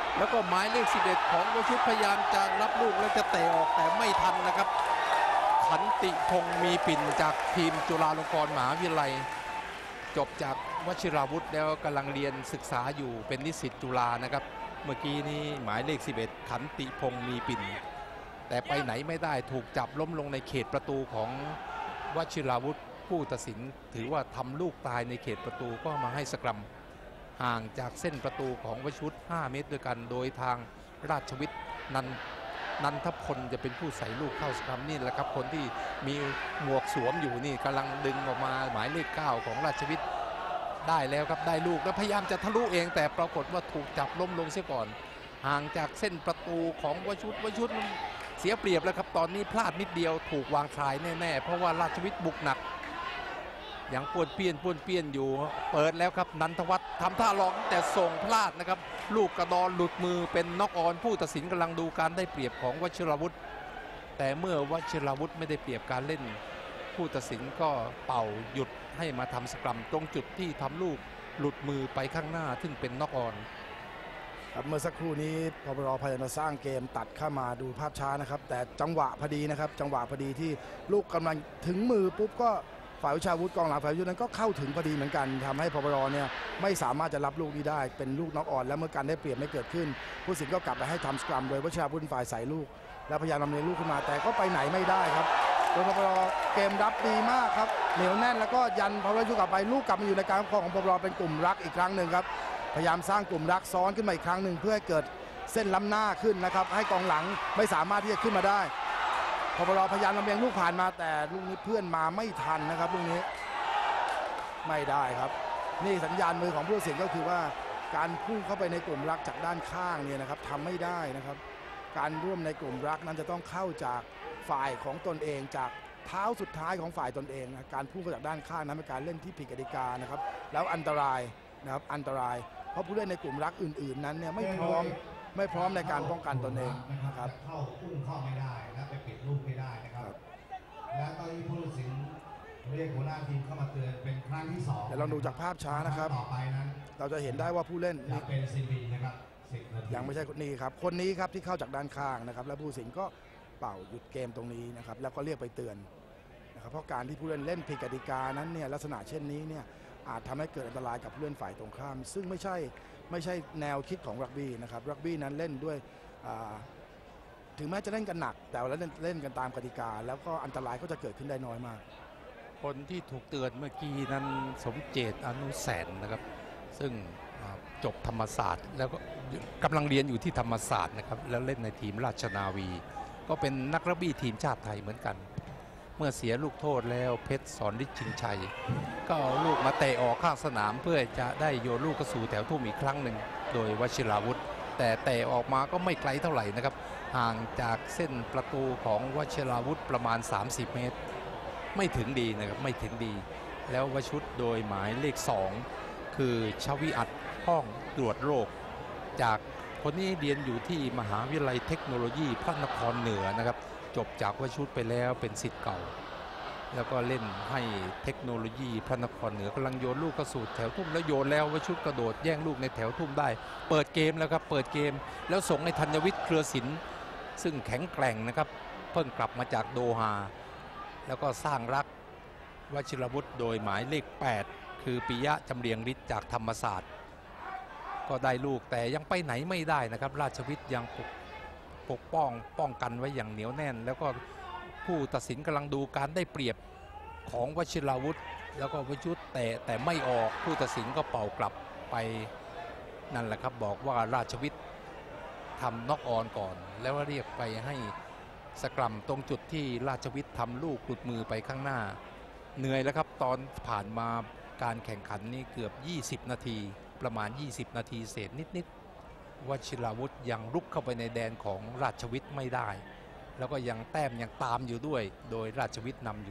แล้วก็หมายเลข 11 ของวชุรพยายามจะรับลูกแล้วจะเตะออกแต่ไม่ทันนะครับ ขันติพงษ์มีปิ่นจากทีมจุฬาลงกรณ์มหาวิทยาลัยจบจากวชิราวุธแล้วกำลังเรียนศึกษาอยู่เป็นนิสิตจุฬานะครับเมื่อกี้นี้หมายเลข 11 ขันติพงษ์มีปิ่นแต่ไปไหนไม่ได้ถูกจับล้มลงในเขตประตูของวชิราวุธผู้ตัดสินถือว่าทำลูกตายในเขตประตูก็มาให้สกรัมห่างจากเส้นประตูของวชุร5 เมตรด้วยกันโดยทางราชวิทย์นันทพลจะเป็นผู้ใส่ลูกเข้าสกรัมนี่แหละครับคนที่มีหมวกสวมอยู่นี่กำลังดึงออกมาหมายเลข 9 ของราชวิทย์ได้แล้วครับได้ลูกแล้วพยายามจะทะลุเองแต่ปรากฏว่าถูกจับล้มลงเสียก่อนห่างจากเส้นประตูของวชุรเสียเปรียบแล้วครับตอนนี้พลาดนิดเดียวถูกวางทรายแน่ๆเพราะว่าราชวิทย์บุกหนักยังป้วนเปี้ยนอยู่เปิดแล้วครับนันทวัฒน์ทำท่าล็อกแต่ส่งพลาดนะครับลูกกระดอนหลุดมือเป็นน็อกออนผู้ตัดสินกำลังดูการได้เปรียบของวชิรวุฒิแต่เมื่อวชิรวุฒิไม่ได้เปรียบการเล่นผู้ตัดสินก็เป่าหยุดให้มาทำสกรัมตรงจุดที่ทำลูกหลุดมือไปข้างหน้าซึ่งเป็นน็อกออนครับเมื่อสักครู่นี้พบรพยายามจะสร้างเกมตัดเข้ามาดูภาพช้านะครับแต่จังหวะพอดีนะครับจังหวะพอดีที่ลูกกำลังถึงมือปุ๊บก็ฝ่ายวิชาวุฒิกองหลังฝ่ายวิชาวุฒินั้นก็เข้าถึงพอดีเหมือนกันทำให้พบรเนี่ยไม่สามารถจะรับลูกนี้ได้เป็นลูกน็อกออนแล้วเมื่อการได้เปรียบไม่เกิดขึ้นผู้ตัดสินก็กลับไปให้ทำสกรัมโดยวิชาวุฒิฝ่ายใส่ลูกแล้วพยายามลำเลียงลูกขึ้นมาแต่ก็ไปไหนไม่ได้ครับโดยพบรเกมรับดีมากครับเหนียวแน่นแล้วก็ยันพบรยุกลับไปลูกกลับมาอยู่ในการปกครองของพบรเป็นกลุ่มรักอีกครั้งหนึ่งครับพยายามสร้างกลุ่มรักซ้อนขึ้นมาอีกครั้งหนึ่งเพื่อให้เกิดเส้นล้ำหน้าขึ้นนะครับให้กองหลังไม่สามารถที่จะขึ้นมาได้พบรพยายามลำเลียงลูกผ่านมาแต่ลูกนี้เพื่อนมาไม่ทันนะครับลูกนี้ไม่ได้ครับนี่สัญญาณมือของผู้ตัดสินก็คือว่าการพุ่งเข้าไปในกลุ่มรักจากด้านข้างเนี่ยนะครับทำไม่ได้นะครับการร่วมในกลุ่มรักนั้นจะต้องเข้าจากฝ่ายของตนเองจากเท้าสุดท้ายของฝ่ายตนเองนะการพุ่งเข้าจากด้านข้างนั้นเป็นการเล่นที่ผิดกติกานะครับแล้วอันตรายนะครับอันตรายเพราะผู้เล่นในกลุ่มรักอื่นๆนั้นเนี่ยไม่พร้อมในการป้องกันตนเองนะครับเข้าพุ่งเข้าไม่ได้และไปปิดลูกไม่ได้นะครับแล้วตอนนี้ผู้ตัดสินเรียกหัวหน้าทีมเข้ามาเตือนเป็นครั้งที่2 เดี๋ยวเราดูจากภาพช้านะครับต่อไปนั้นเราจะเห็นได้ว่าผู้เล่นจะเป็นซีบีนะครับยังไม่ใช่คนนี้ครับคนนี้ครับที่เข้าจากด้านข้างนะครับแล้วผู้ตัดสินก็เป่าหยุดเกมตรงนี้นะครับแล้วก็เรียกไปเตือนนะครับเพราะการที่ผู้เล่นเล่นผิดกติกานั้นเนี่ยลักษณะเช่นนี้เนี่ยอาจทำให้เกิดอันตรายกับผู้เล่นฝ่ายตรงข้ามซึ่งไม่ใช่แนวคิดของรักบี้นะครับรักบี้นั้นเล่นด้วยถึงแม้จะเล่นกันหนักแต่ว่าเล่นกันตามกติกาแล้วก็อันตรายก็จะเกิดขึ้นได้น้อยมากคนที่ถูกเตือนเมื่อกี้นั้นสมเจตอนุแสนนะครับซึ่งจบธรรมศาสตร์แล้วก็กำลังเรียนอยู่ที่ธรรมศาสตร์นะครับแล้วเล่นในทีมราชนาวีก็เป็นนักรักบี้ทีมชาติไทยเหมือนกันเมื่อเสียลูกโทษแล้วเพชรสอนฤทธิ์ชิงชัยก็เอาลูกมาเตะออกข้างสนามเพื่อจะได้โยนลูกกระสู่แถวทุ่มอีกครั้งหนึ่งโดยวชิราวุธแต่เตะออกมาก็ไม่ไกลเท่าไหร่นะครับห่างจากเส้นประตูของวชิราวุธประมาณ30 เมตรไม่ถึงดีนะครับไม่ถึงดีแล้ววชุรโดยหมายเลข 2คือชวิอัตห้องตรวจโรคจากคนนี้เรียนอยู่ที่มหาวิทยาลัยเทคโนโลยีพระนครเหนือนะครับจบจากวชุรไปแล้วเป็นศิษย์เก่าแล้วก็เล่นให้เทคโนโลยีพระนครเหนือกำลังโยนลูกกระสุนแถวทุ่มแล้วโยนแล้ววชุรกระโดดแย่งลูกในแถวทุ่มได้เปิดเกมแล้วครับเปิดเกมแล้วส่งให้ธัญวิทย์เครือศิลป์ซึ่งแข็งแกร่งนะครับเพิ่งกลับมาจากโดฮาแล้วก็สร้างรักวชิรวุฒิโดยหมายเลข 8คือปิยะจำเรียงฤทธิ์จากธรรมศาสตร์ก็ได้ลูกแต่ยังไปไหนไม่ได้นะครับราชวิทย์ยังปกป้องกันไว้อย่างเหนียวแน่นแล้วก็ผู้ตัดสินกำลังดูการได้เปรียบของวชิรวุฒิแล้วก็วชุรแต่ไม่ออกผู้ตัดสินก็เป่ากลับไปนั่นแหละครับบอกว่าราชวิทย์ทำน็อกออนก่อนแล้วเรียกไปให้สกรัมตรงจุดที่ราชวิทย์ทำลูกหลุดมือไปข้างหน้าเหนื่อยแล้วครับตอนผ่านมาการแข่งขันนี่เกือบ20 นาทีประมาณ20 นาทีเศษนิดวชิราวุธยังรุกเข้าไปในแดนของราชวิทย์ไม่ได้แล้วก็ยังแต้มยังตามอยู่ด้วยโดยราชวิทย์นำอยู่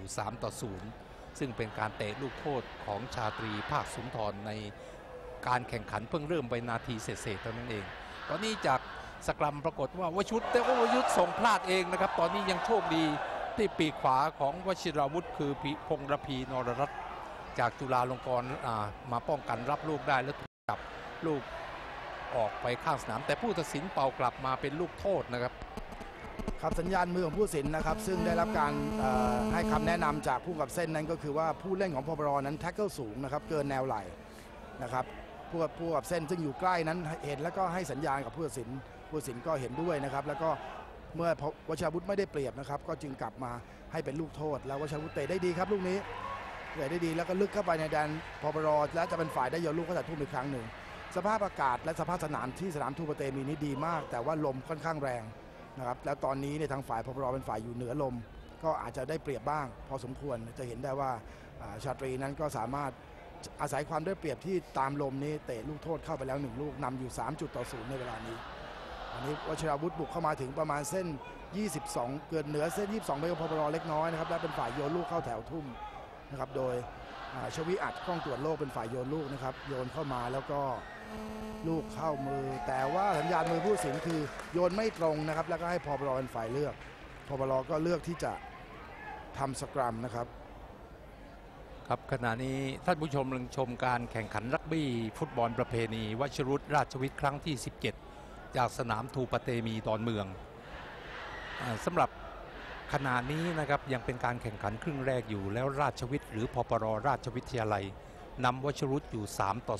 3-0ซึ่งเป็นการเตะลูกโทษของชาตรีภาคสุนทรในการแข่งขันเพิ่งเริ่มไปนาทีเศษๆเท่านั้นเองตอนนี้จากสกรัมปรากฏว่าวชุรแต่ว่าวชุรส่งพลาดเองนะครับตอนนี้ยังโชคดีที่ปีกขวาของวชิราวุธคือพงษ์ระพีนรรัตน์จากจุฬาลงกรณ์มาป้องกันรับลูกได้แล้วถูกจับลูกออกไปข้างสนามแต่ผู้ตัดสินเป่ากลับมาเป็นลูกโทษนะครับครับสัญญาณมือของผู้ตัดสินนะครับซึ่งได้รับการให้คำแนะนำจากผู้กับเส้นนั้นก็คือว่าผู้เล่นของพปรนั้นแท็กเกิลสูงนะครับเกินแนวไหล่นะครับผู้กับเส้นซึ่งอยู่ใกล้นั้นเห็นแล้วก็ให้สัญญาณกับผู้ตัดสินก็เห็นด้วยนะครับแล้วก็เมื่อวชิราวุธไม่ได้เปรียบนะครับก็จึงกลับมาให้เป็นลูกโทษแล้ววชิราวุธเตะได้ดีครับลูกนี้เตะได้ดีแล้วก็ลึกเข้าไปในแดนพปรและจะเป็นฝ่ายได้โยนลูกเข้าแต่ทุ่มอีกครั้งหนึ่งสภาพอากาศและสภาพสนามที่สนามทูปะเตมีนี้ดีมากแต่ว่าลมค่อนข้างแรงนะครับแล้วตอนนี้ในทางฝ่ายพปรเป็นฝ่ายอยู่เหนือลมก็อาจจะได้เปรียบบ้างพอสมควรจะเห็นได้ว่าชาตรีนั้นก็สามารถอาศัยความได้เปรียบที่ตามลมนี้เตะลูกโทษเข้าไปแล้ว1ลูกนำอยู่3-0ในเวลานี้อันนี้วชิราวุธบุกเข้ามาถึงประมาณเส้น22เกินเหนือเส้น22ไปกับพปรเล็กน้อยนะครับและเป็นฝ่ายโยนลูกเข้าแถวทุ่มนะครับโดยชวิอัดกล้องตรวจโลกเป็นฝ่ายโยนลูกนะครับโยนเข้ามาแล้วก็ลูกเข้ามือแต่ว่าสัญญาณมือผู้ตัดสินคือโยนไม่ตรงนะครับแล้วก็ให้พปรเป็นฝ่ายเลือกพปรก็เลือกที่จะทำสกรัมนะครับครับขณะนี้ท่านผู้ชมกำลังชมการแข่งขันรักบี้ฟุตบอลประเพณีวชิรุตราชวิทย์ครั้งที่17จากสนามทูปะเตมีดอนเมืองสำหรับขณะนี้นะครับยังเป็นการแข่งขันครึ่งแรกอยู่แล้วราชวิทย์หรือพปรราชวิทยาลัยนำวชิรุตอยู่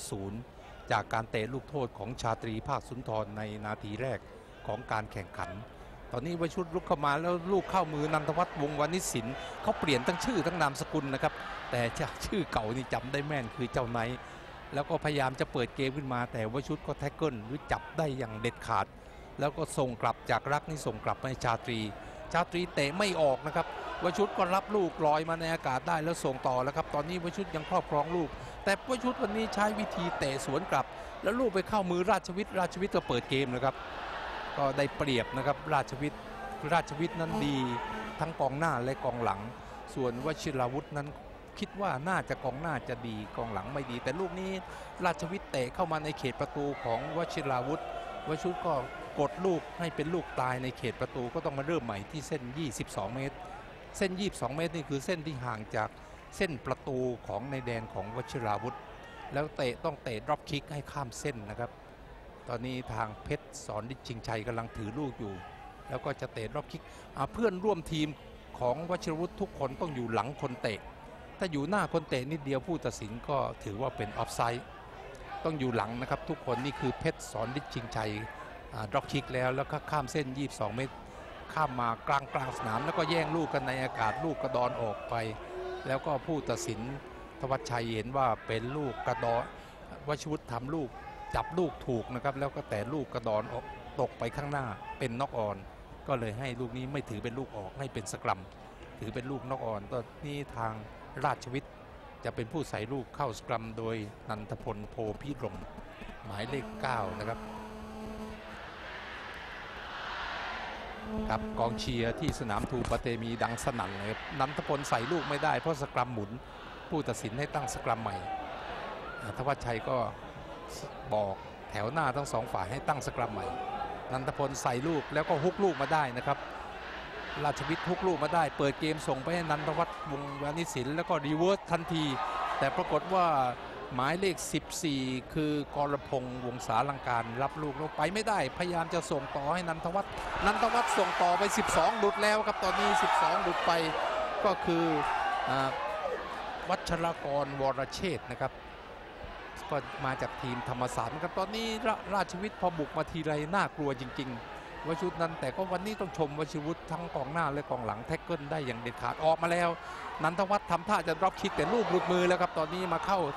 3-0จากการเตะลูกโทษของชาตรีภาคสุนทรในนาทีแรกของการแข่งขันตอนนี้วชิรุตลุกเข้ามาแล้วลูกเข้ามือนันทวัฒน์วงศ์วานิชศิลป์เขาเปลี่ยนทั้งชื่อทั้งนามสกุลนะครับแต่จากชื่อเก่านี่จำได้แม่นคือเจ้าไนท์แล้วก็พยายามจะเปิดเกมขึ้นมาแต่วชิรุตก็แท็กเกิลหรือจับได้อย่างเด็ดขาดแล้วก็ส่งกลับจากรักนี่ส่งกลับให้ชาตรีเตะไม่ออกนะครับวชิรุตก็รับลูกลอยมาในอากาศได้แล้วส่งต่อแล้วครับตอนนี้วชิรุตยังครอบครองลูกแต่วชิรุตวันนี้ใช้วิธีเตะสวนกลับแล้วลูกไปเข้ามือราชวิทย์ก็เปิดเกมนะครับก็ได้เปรียบนะครับราชวิทย์นั้นดีทั้งกองหน้าและกองหลังส่วนวชิราวุธนั้นคิดว่าน่าจะกองหน้าจะดีกองหลังไม่ดีแต่ลูกนี้ราชวิทย์เตะเข้ามาในเขตประตูของวชิราวุธก็กดลูกให้เป็นลูกตายในเขตประตูก็ต้องมาเริ่มใหม่ที่เส้น22เมตรเส้น22เมตรนี่คือเส้นที่ห่างจากเส้นประตูของในแดนของวชิราวุธแล้วต้องเตะดรอปคิกให้ข้ามเส้นนะครับตอนนี้ทางเพชรสอนฤทธิ์ชิงชัยกำลังถือลูกอยู่แล้วก็จะเตะรอบคิกเพื่อนร่วมทีมของวชิรวุฒิทุกคนต้องอยู่หลังคนเตะถ้าอยู่หน้าคนเตะนิดเดียวผู้ตัดสินก็ถือว่าเป็นออฟไซด์ต้องอยู่หลังนะครับทุกคนนี่คือเพชรสอนฤทธิ์ชิงชัยดรอปคิกแล้วก็ข้ามเส้น22เมตรข้ามมากลางสนามแล้วก็แย่งลูกกันในอากาศลูกกระดอนออกไปแล้วก็ผู้ตัดสินธวัชชัยเห็นว่าเป็นลูกกระดอนวชิรวุฒิทำลูกจับลูกถูกนะครับแล้วก็แต่ลูกกระดอนออกตกไปข้างหน้าเป็นน็อกออนก็เลยให้ลูกนี้ไม่ถือเป็นลูกออกให้เป็นสกรัมถือเป็นลูกน็อกออนตอนนี้ทางราชวิทย์จะเป็นผู้ใส่ลูกเข้าสกรัมโดยนันทพลโพพิรมหมายเลข9นะครับครับกองเชียร์ที่สนามทูปะเตมีดังสนั่นเลยนันทพลใส่ลูกไม่ได้เพราะสกรัมหมุนผู้ตัดสินให้ตั้งสกรัมใหม่ธวัชชัยก็บอกแถวหน้าทั้งสองฝ่ายให้ตั้งสกรัมใหม่นันทพลใส่ลูกแล้วก็ฮุกลูกมาได้นะครับราชวิทย์ฮุกลูกมาได้เปิดเกมส่งไปให้นันทวัฒน์วงศ์วานิชศิลป์แล้วก็รีเวิร์สทันทีแต่ปรากฏว่าหมายเลข14คือกรพงษ์วงศาลังการรับลูกลงไปไม่ได้พยายามจะส่งต่อให้นันทวัฒน์ส่งต่อไป12หลุดแล้วครับตอนนี้12หลุดไปก็คือวัชรกรวรเชษฐ์นะครับก็มาจากทีมธรรมศาสตร์นะครับตอนนี้ราชวิทย์พอบุกมาทีไรน่ากลัวจริงๆวชิรุตนั้นแต่ก็วันนี้ต้องชมวชิรุตทั้งกองหน้าและกองหลังแท็กเกิลได้อย่างเด็ดขาดออกมาแล้วนันทวัฒน์ทำท่าจะดรอปคิกแต่ลูกหลุดมือแล้วครับตอนนี้มาเข้า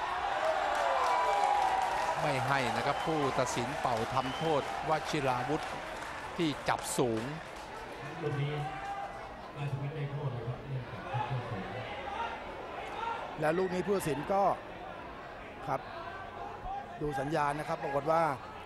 ไม่ให้นะครับผู้ตัดสินเป่าทำโทษวชิราวุธที่จับสูงลูกนี้ราชวิทย์ได้โทษนะครับและลูกนี้ผู้ตัดสินก็ครับดูสัญญาณนะครับปรากฏว่า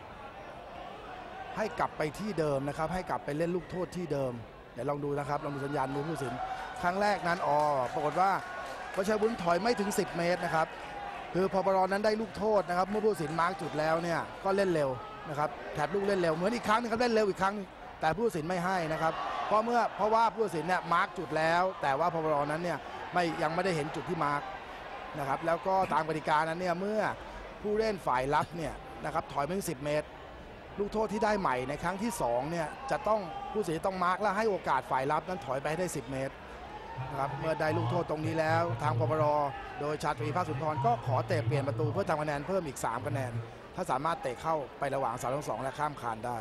ให้กลับไปที่เดิมนะครับให้กลับไปเล่นลูกโทษที่เดิมเดี๋ยวลองดูนะครับลองดูสัญญาณมือผู้ตัดสินครั้งแรกนั้นปรากฏว่าวชิรวุฒิถอยไม่ถึง10เมตรนะครับคือพปรนั้นได้ลูกโทษนะครับเมื่อผู้ตัดสินมาร์กจุดแล้วเนี่ยก็เล่นเร็วนะครับแถบลูกเล่นเร็วเหมือนอีกครั้งนึงครับเล่นเร็วอีกครั้งแต่ผู้ตัดสินไม่ให้นะครับเพราะว่าผู้ตัดสินเนี่ยมาร์กจุดแล้วแต่ว่าพปรนั้นเนี่ยยังไม่ได้เห็นจุดที่มาร์กนะครับแล้วก็ตามกติกานั้นเนี่ยเมื่อผู้เล่นฝ่ายรับเนี่ยนะครับถอยไป10 เมตรลูกโทษที่ได้ใหม่ในครั้งที่2เนี่ยจะต้องผู้เสียต้องมาร์กและให้โอกาสฝ่ายรับนั้นถอยไปให้ได้10 เมตรนะครับเมื่อได้ลูกโทษตรงนี้แล้วทางปปร.โดยชาตรีภาคสุนทรก็ขอเตะเปลี่ยนประตูเพื่อทำคะแนนเพิ่มอีก3 คะแนนถ้าสามารถเตะเข้าไประหว่างเสาทั้ง2และข้ามคานได้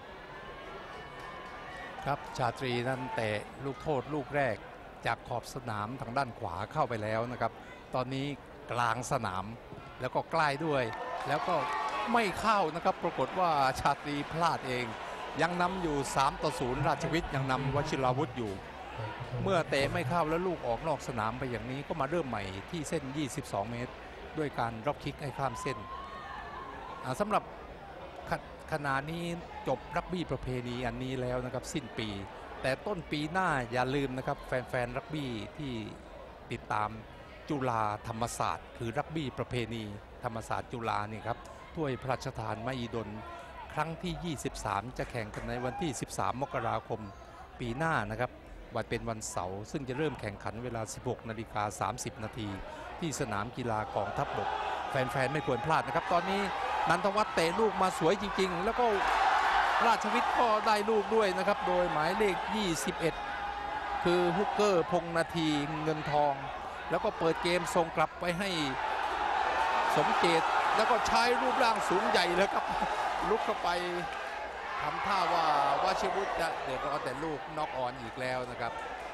ครับชาตรีนั้นเตะลูกโทษลูกแรกจากขอบสนามทางด้านขวาเข้าไปแล้วนะครับตอนนี้กลางสนามแล้วก็ใกล้ด้วยแล้วก็ไม่เข้านะครับปรากฏว่าชาตรีพลาดเองยังนำอยู่3-0ราชวิทย์ยังนำวชิราวุธอยู่เมื่อเตะไม่เข้าแล้วลูกออกนอกสนามไปอย่างนี้ก็มาเริ่มใหม่ที่เส้น22 เมตรด้วยการร็อกคิกให้ข้ามเส้นสำหรับขณะนี้จบรักบี้ประเพณีอันนี้แล้วนะครับสิ้นปีแต่ต้นปีหน้าอย่าลืมนะครับแฟนๆรักบี้ที่ติดตามจุฬาธรรมศาสตร์คือรักบี้ประเพณีธรรมศาสตร์จุฬานี่ครับถ้วยพระราชทานมหิดลครั้งที่23จะแข่งกันในวันที่13 มกราคมปีหน้านะครับวันเป็นวันเสาร์ซึ่งจะเริ่มแข่งขันเวลา 16:30 น.ที่สนามกีฬากองทัพบกแฟนๆไม่ควรพลาดนะครับตอนนี้นันทวัฒน์เตะลูกมาสวยจริงๆแล้วก็ราชวิทย์ก็ได้ลูกด้วยนะครับโดยหมายเลข21คือฮุกเกอร์พงษ์นาทีเงินทองแล้วก็เปิดเกมส่งกลับไปให้สมเจตแล้วก็ใช้รูปร่างสูงใหญ่แล้วครับลุกเข้าไปทำท่าว่าวชิวุฒิจะเดือดร้อนแต่ลูกน็อกออนอีกแล้วนะครับ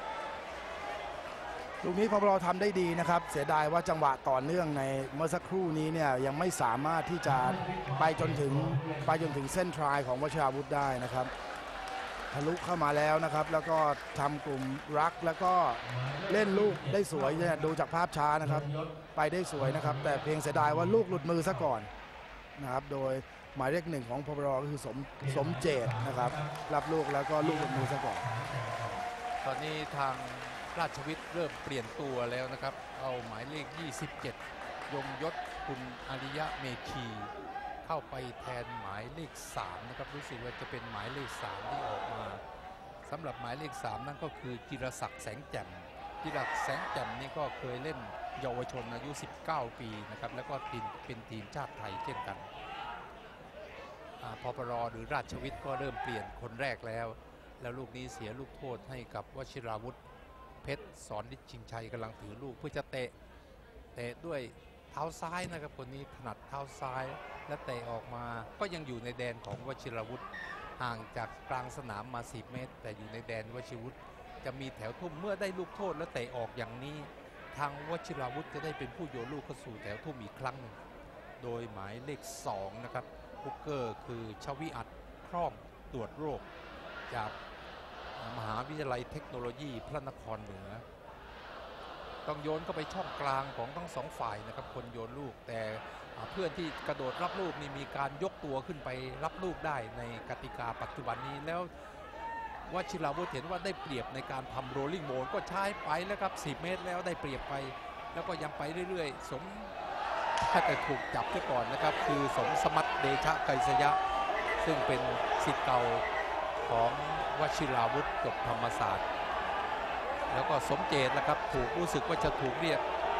ลูกนี้พอเราทำได้ดีนะครับเสียดายว่าจังหวะต่อเนื่องในเมื่อสักครู่นี้เนี่ยยังไม่สามารถที่จะไปจนถึงเส้นทรายของวชิราวุธได้นะครับทะลุเข้ามาแล้วนะครับแล้วก็ทำกลุ่มรักแล้วก็เล่นลูกได้สวยเนี่ยดูจากภาพช้านะครับไปได้สวยนะครับแต่เพียงเสียดายว่าลูกหลุดมือซะก่อนนะครับโดยหมายเลข1ของพปร.ก็คือสมเจตนะครับรับลูกแล้วก็ลูกหลุดมือซะก่อนตอนนี้ทางราชวิทย์เริ่มเปลี่ยนตัวแล้วนะครับเอาหมายเลข27ยงยศคุณอริยะเมคีเข้าไปแทนหมายเลข3นะครับรู้สึกว่าจะเป็นหมายเลข3ที่ออกมาสำหรับหมายเลข3นั่นก็คือจิรศักดิ์แสงแจ่มจิรศักดิ์แสงแจ่มนี่ก็เคยเล่นเยาวชนอายุ19 ปีนะครับแล้วก็เป็นทีมชาติไทยเช่นกันพปร.หรือราชวิทย์ก็เริ่มเปลี่ยนคนแรกแล้วลูกนี้เสียลูกโทษให้กับวชิราวุธเพชรสอนฤทธิ์ชิงชัยกำลังถือลูกเพื่อจะเตะด้วยเท้าซ้ายนะครับคนนี้ถนัดเท้าซ้ายและเตะออกมาก็ยังอยู่ในแดนของวชิรวุฒิห่างจากกลางสนามมา10 เมตรแต่อยู่ในแดนวชิรวุฒิจะมีแถวทุ่มเมื่อได้ลูกโทษและเตะออกอย่างนี้ทางวชิรวุฒิจะได้เป็นผู้โยนลูกเข้าสู่แถวทุ่มอีกครั้งหนึ่งโดยหมายเลข2นะครับฮุกเกอร์คือชวิอัตครอบตรวจโรคจากมหาวิทยาลัยเทคโนโลยีพระนครเหนือต้องโยนเข้าไปช่องกลางของทั้ง2 ฝ่ายนะครับคนโยนลูกแต่เพื่อนที่กระโดดรับลูกนี่มีการยกตัวขึ้นไปรับลูกได้ในกติกาปัจจุบันนี้แล้ววชิราวุธเห็นว่าได้เปรียบในการทำโรลลิ่งโมนก็ใช้ไปแล้วครับ10 เมตรแล้วได้เปรียบไปแล้วก็ยังไปเรื่อยๆสมถ้าจะถูกจับซะก่อนนะครับคือสมสมัติเดชะไกรสยะซึ่งเป็นศิษย์เก่าของวชิราวุธจบธรรมศาสตร์แล้วก็สมเจตนะครับถูกรู้สึกว่าจะถูกเรียก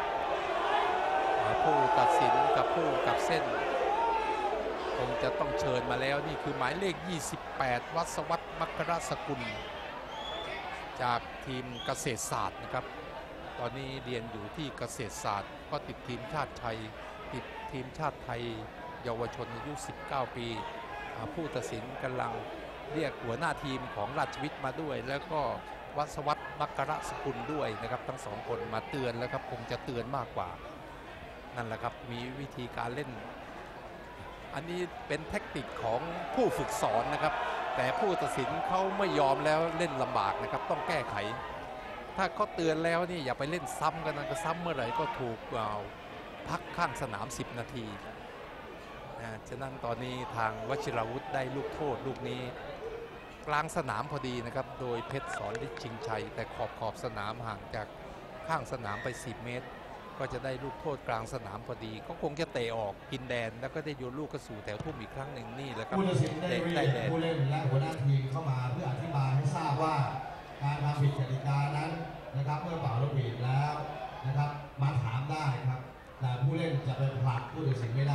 ผู้ตัดสินกับผู้กับเส้นคงจะต้องเชิญมาแล้วนี่คือหมายเลข28วัศวัฒน์มัคครสกุลจากทีมเกษตรศาสตร์นะครับตอนนี้เรียนอยู่ที่เกษตรศาสตร์ก็ติดทีมชาติไทยติดทีมชาติไทยเยาวชนอายุ19 ปีผู้ตัดสินกำลังเรียกหัวหน้าทีมของราชวิทย์มาด้วยแล้วก็วัศวัฒน์มัคครสกุลด้วยนะครับทั้ง2 คนมาเตือนแล้วครับคงจะเตือนมากกว่านั่นแหละครับมีวิธีการเล่นอันนี้เป็นเทคนิคของผู้ฝึกสอนนะครับแต่ผู้ตัดสินเขาไม่ยอมแล้วเล่นลำบากนะครับต้องแก้ไขถ้าเขาเตือนแล้วนี่อย่าไปเล่นซ้ำกันนะก็ซ้ำเมื่อไหร่ก็ถูกพักข้างสนาม10 นาทีฉะนั้นตอนนี้ทางวชิราวุธได้ลูกโทษลูกนี้กลางสนามพอดีนะครับโดยเพชรสอนฤทธิ์ชิงชัยแต่ขอบสนามห่างจากข้างสนามไป10 เมตรก็จะได้ลูกโทษกลางสนามพอดีก็คงจะเตะออกกินแดนแล้วก็ได้โยนลูกกระสู่แถวทุ่มอีกครั้งหนึ่งนี่แหละครับผู้ตัดสินได้เรียกผู้เล่นและหัวหน้าทีมเข้ามาเพื่ออธิบายให้ทราบว่าการทำผิดกติกานั้นนะครับเมื่อเป่าลูกผิดแล้วนะครับมาถามได้ครับแต่ผู้เล่นจะไปผลักผู้ตัดสินไม่ได้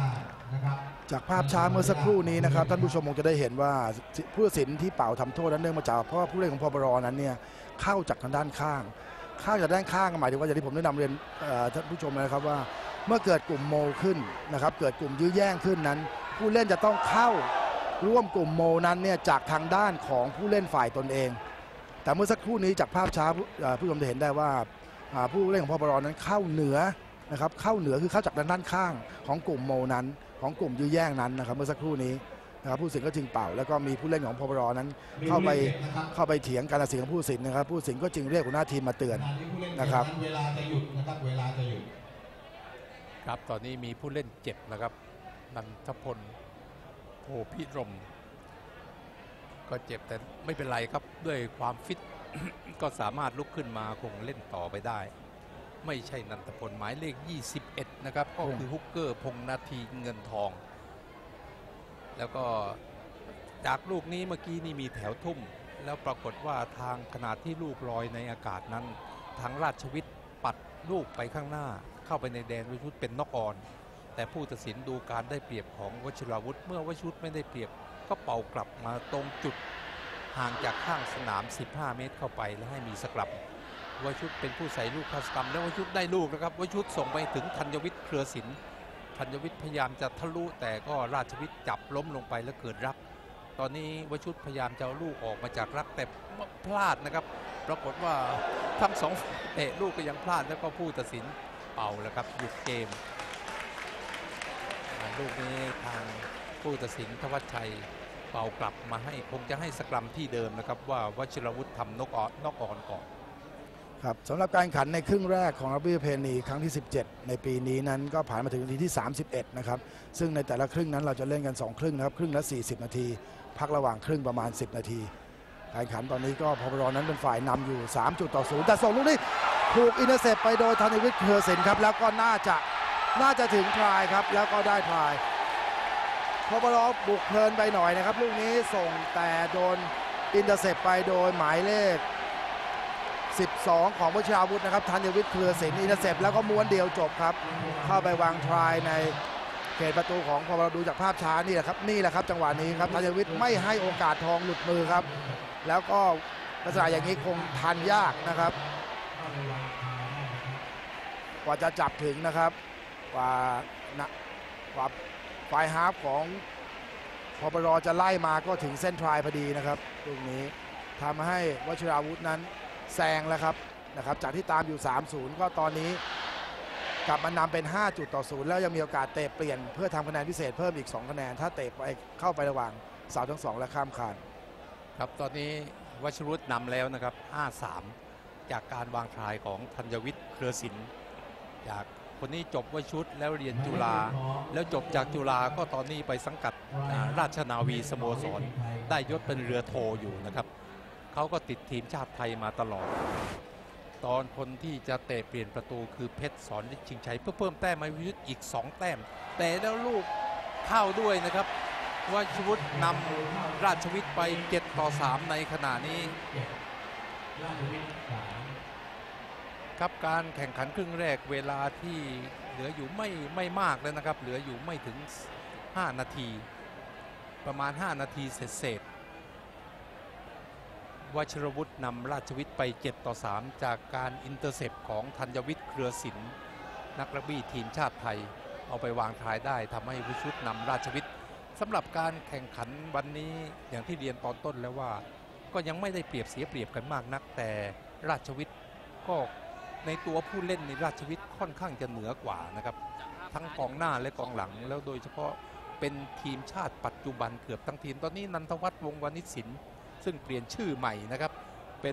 จากภาพช้าเมื่อสักครู่นี้นะครับท่านผู้ชมคงจะได้เห็นว่าผู้ตัดสินที่เป่าทำโทษนั้นเนื่องมาจากเพราะว่าผู้เล่นของพบรนั้นเนี่ยเข้าจากทางด้านข้างจากด้านข้างหมายถึงว่าอย่างที่ผมได้นำเรียนท่านผู้ชมนะครับว่าเมื่อเกิดกลุ่มโมขึ้นนะครับเกิดกลุ่มยื้อแย่งขึ้นนั้น ผู้เล่นจะต้องเข้าร่วมกลุ่มโมนั้นเนี่ยจากทางด้านของผู้เล่นฝ่ายตนเองแต่เมื่อสักครู่นี้จากภาพช้าผู้ชมจะเห็นได้ว่าผู้เล่นของพบรนั้นเข้าเหนือนะครับเข้าเหนือคือเข้าจากด้านข้างของกลุ่มโมนั้นของกลุ่มยื้อแย่งนั้นนะครับเมื่อสักครู่นี้นะครับผู้ตัดสินก็จึงเป่าแล้วก็มีผู้เล่นของพบรนั้นเข้าไปเถียงการตัดสินของผู้ตัดสินนะครับผู้ตัดสินก็จึงเรียกหัวหน้าทีมมาเตือนนะครับเวลาจะหยุดนะครับเวลาจะหยุดครับตอนนี้มีผู้เล่นเจ็บนะครับนันทพลโพพิรมก็เจ็บแต่ไม่เป็นไรครับด้วยความฟิต ก็สามารถลุกขึ้นมาคงเล่นต่อไปได้ไม่ใช่นันทพลหมายเลข21นะครับก็คือฮุกเกอร์พงษ์นาทีเงินทองแล้วก็จากลูกนี้เมื่อกี้นี่มีแถวทุ่มแล้วปรากฏว่าทางขณะที่ลูกลอยในอากาศนั้นทางราชวิทย์ปัดลูกไปข้างหน้าเข้าไปในแดนวชิรวุฒิเป็นน็อกออนแต่ผู้ตัดสินดูการได้เปรียบของวชิรวุฒิเมื่อวชิรวุฒิไม่ได้เปรียบก็เป่ากลับมาตรงจุดห่างจากข้างสนาม15 เมตรเข้าไปและให้มีสกลับวชิรวุฒิเป็นผู้ใส่ลูกคาสตัมแล้ววชิรวุฒิได้ลูกนะครับวชิรวุฒิส่งไปถึงธัญวิทย์เครือศิลป์ธัญวิทย์พยายามจะทะลุแต่ก็ราชวิทย์จับล้มลงไปแล้วเกิดรักตอนนี้วชิรวุฒิพยายามจะเอาลูกออกมาจากรักแต่พลาดนะครับปรากฏว่าทั้งสองเตะลูกก็ยังพลาดแล้วก็ผู้ตัดสินเป่าแล้วครับหยุดเกมลูกนี้ทางผู้ตัดสินธวัชชัยเป่ากลับมาให้คงจะให้สกรัมที่เดิมนะครับว่าวชิรวุฒิทำน็อกออนก่อนครับสำหรับการแข่งขันในครึ่งแรกของรักบี้ประเพณีครั้งที่17ในปีนี้นั้นก็ผ่านมาถึงนาทีที่31นะครับซึ่งในแต่ละครึ่งนั้นเราจะเล่นกัน2ครึ่งนะครับครึ่งละ40นาทีพักระหว่างครึ่งประมาณ10นาทีการแข่งขันตอนนี้ก็พบรนั้นเป็นฝ่ายนำอยู่3-0แต่ส่งลูกนี้ถูกอินเตอร์เซปไปโดยธัญวิทย์เครือศิลป์ครับแล้วก็น่าจะถึงทรายครับแล้วก็ได้ทรายพบรบุกเพลินไปหน่อยนะครับลูกนี้ส่งแต่โดนอินเตอร์เซปไปโดยหมายเลข12ของวชิราวุธนะครับธัญวิทย์เครือศิลป์อินเตอร์เซปแล้วก็ม้วนเดียวจบครับเข้าไปวางทรายในเขตประตูของพบรดูจากภาพช้านี่แหละครับจังหวะนี้ครับธัญวิทย์ไม่ให้โอกาสทองหลุดมือครับแล้วก็ลักษณะอย่างนี้คงทันยากนะครับกว่าจะจับถึงนะครับกว่าฝ่ายฮาล์ฟของพบรจะไล่มาก็ถึงเส้นทรายพอดีนะครับตรงนี้ทำให้วชิราวุธนั้นแซงแล้วครับจากที่ตามอยู่ 3-0 ก็ตอนนี้กลับมานำเป็น5-0แล้วยังมีโอกาสเตะเปลี่ยนเพื่อทำคะแนนพิเศษเพิ่มอีก2คะแนนถ้าเตะไปเข้าไประหว่างเสาทั้ง2และข้ามคานครับตอนนี้วชิรวุฒินำแล้วนะครับ 5-3 จากการวางทรายของธัญวิทย์เครือศิลป์จากคนนี้จบวชิรวุฒิแล้วเรียนจุฬาแล้วจบจากจุฬาก็ตอนนี้ไปสังกัดราชนาวีสโมสรได้ยศเป็นเรือโทอยู่นะครับเขาก็ติดทีมชาติไทยมาตลอดตอนคนที่จะเตะเปลี่ยนประตูคือเพชรสอนฤทธิ์ชิงชัยเพื่อเพิ่มแต้มให้วชิรวุฒิอีก2 แต้มแต่แล้วลูกเข้าด้วยนะครับวชิรวุฒินำราชวิทย์ไป7-3ในขณะนี้ครับการแข่งขันครึ่งแรกเวลาที่เหลืออยู่ไม่มากแล้วนะครับเหลืออยู่ไม่ถึง5 นาทีประมาณ5 นาทีเศษวชิรวุฒินำราชวิทย์ไป7-3จากการอินเตอร์เซปของธัญวิทย์เครือศิลป์นักรักบี้ทีมชาติไทยเอาไปวางทรายได้ทำให้วชิรวุฒินำราชวิทย์สำหรับการแข่งขันวันนี้อย่างที่เรียนตอนต้นแล้วว่าก็ยังไม่ได้เปรียบเสียเปรียบกันมากนักแต่ราชวิทย์ก็ในตัวผู้เล่นในราชวิทย์ค่อนข้างจะเหนือกว่านะครับทั้งกองหน้าและกองหลังแล้วโดยเฉพาะเป็นทีมชาติปัจจุบันเกือบทั้งทีมตอนนี้นันทวัฒน์วงศ์วณิชศิลป์ซึ่งเปลี่ยนชื่อใหม่นะครับเป็น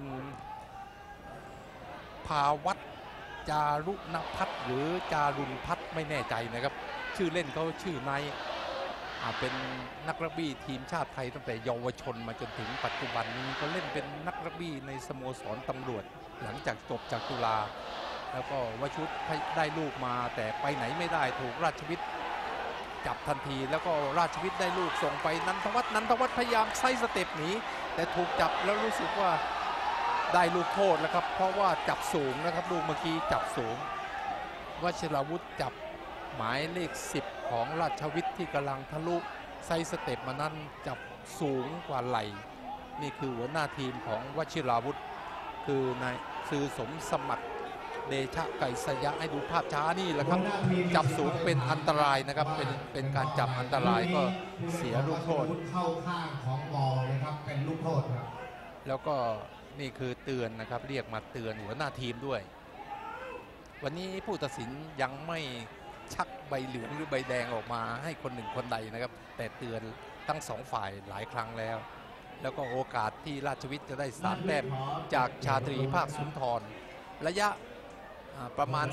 ภาวัฒน์จารุณพัฒน์หรือจารุณพัฒน์ไม่แน่ใจนะครับชื่อเล่นเขาชื่อไนเป็นนักรักบี้ทีมชาติไทยตั้งแต่เยาวชนมาจนถึงปัจจุบันนี้ก็เล่นเป็นนักรักบี้ในสโมสรตำรวจหลังจากจบจากจุฬาแล้วก็วชิรวุฒิได้ลูกมาแต่ไปไหนไม่ได้ถูกราชวิทย์จับทันทีแล้วก็ราชวิทย์ได้ลูกส่งไปนันทวัฒน์พยายามไซส์สเต็ปหนีแต่ถูกจับแล้วรู้สึกว่าได้ลูกโทษแล้วครับเพราะว่าจับสูงนะครับลูกเมื่อกี้จับสูงวชิรวุฒิจับหมายเลข 10 ของราชวิทย์ที่กำลังทะลุไซส์สเต็ปมานั้นจับสูงกว่าไหล่นี่คือหัวหน้าทีมของวชิราวุธคือนายซื้อสมสมัครเดชะไก่สยะให้ดูภาพช้านี่แหละครับจับสูงเป็นอันตรายนะครับเป็นการจับอันตรายก็เสียลูกโทษเข้าข้างของบอลเลยครับเป็นลูกโทษครับแล้วก็นี่คือเตือนนะครับเรียกมาเตือนหัวหน้าทีมด้วยวันนี้ผู้ตัดสินยังไม่ชักใบเหลืองหรือใบแดงออกมาให้คนหนึ่งคนใดนะครับแต่เตือนทั้งสองฝ่ายหลายครั้งแล้วก็โอกาสที่ราชวิทย์จะได้3 แต้มจากชาตรีภาคสุนทรระยะประมาณ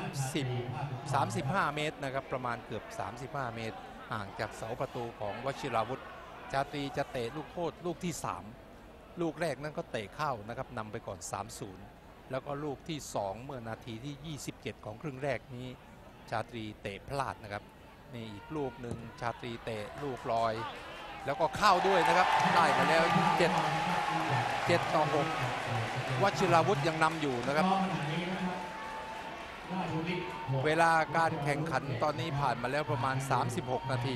35 เมตรนะครับประมาณเกือบ35 เมตรห่างจากเสาประตูของวชิราวุธชาตรีจะเตะลูกโทษลูกที่3ลูกแรกนั้นก็เตะเข้านะครับนำไปก่อน 3-0 แล้วก็ลูกที่2เมื่อนาทีที่27ของครึ่งแรกนี้ชาตรีเตะพลาดนะครับนี่อีกลูกหนึ่งชาตรีเตะลูกลอยแล้วก็เข้าด้วยนะครับได้มาแล้ว7-6วชิราวุธยังนำอยู่นะครับเวลาการแข่งขันตอนนี้ผ่านมาแล้วประมาณ36 นาที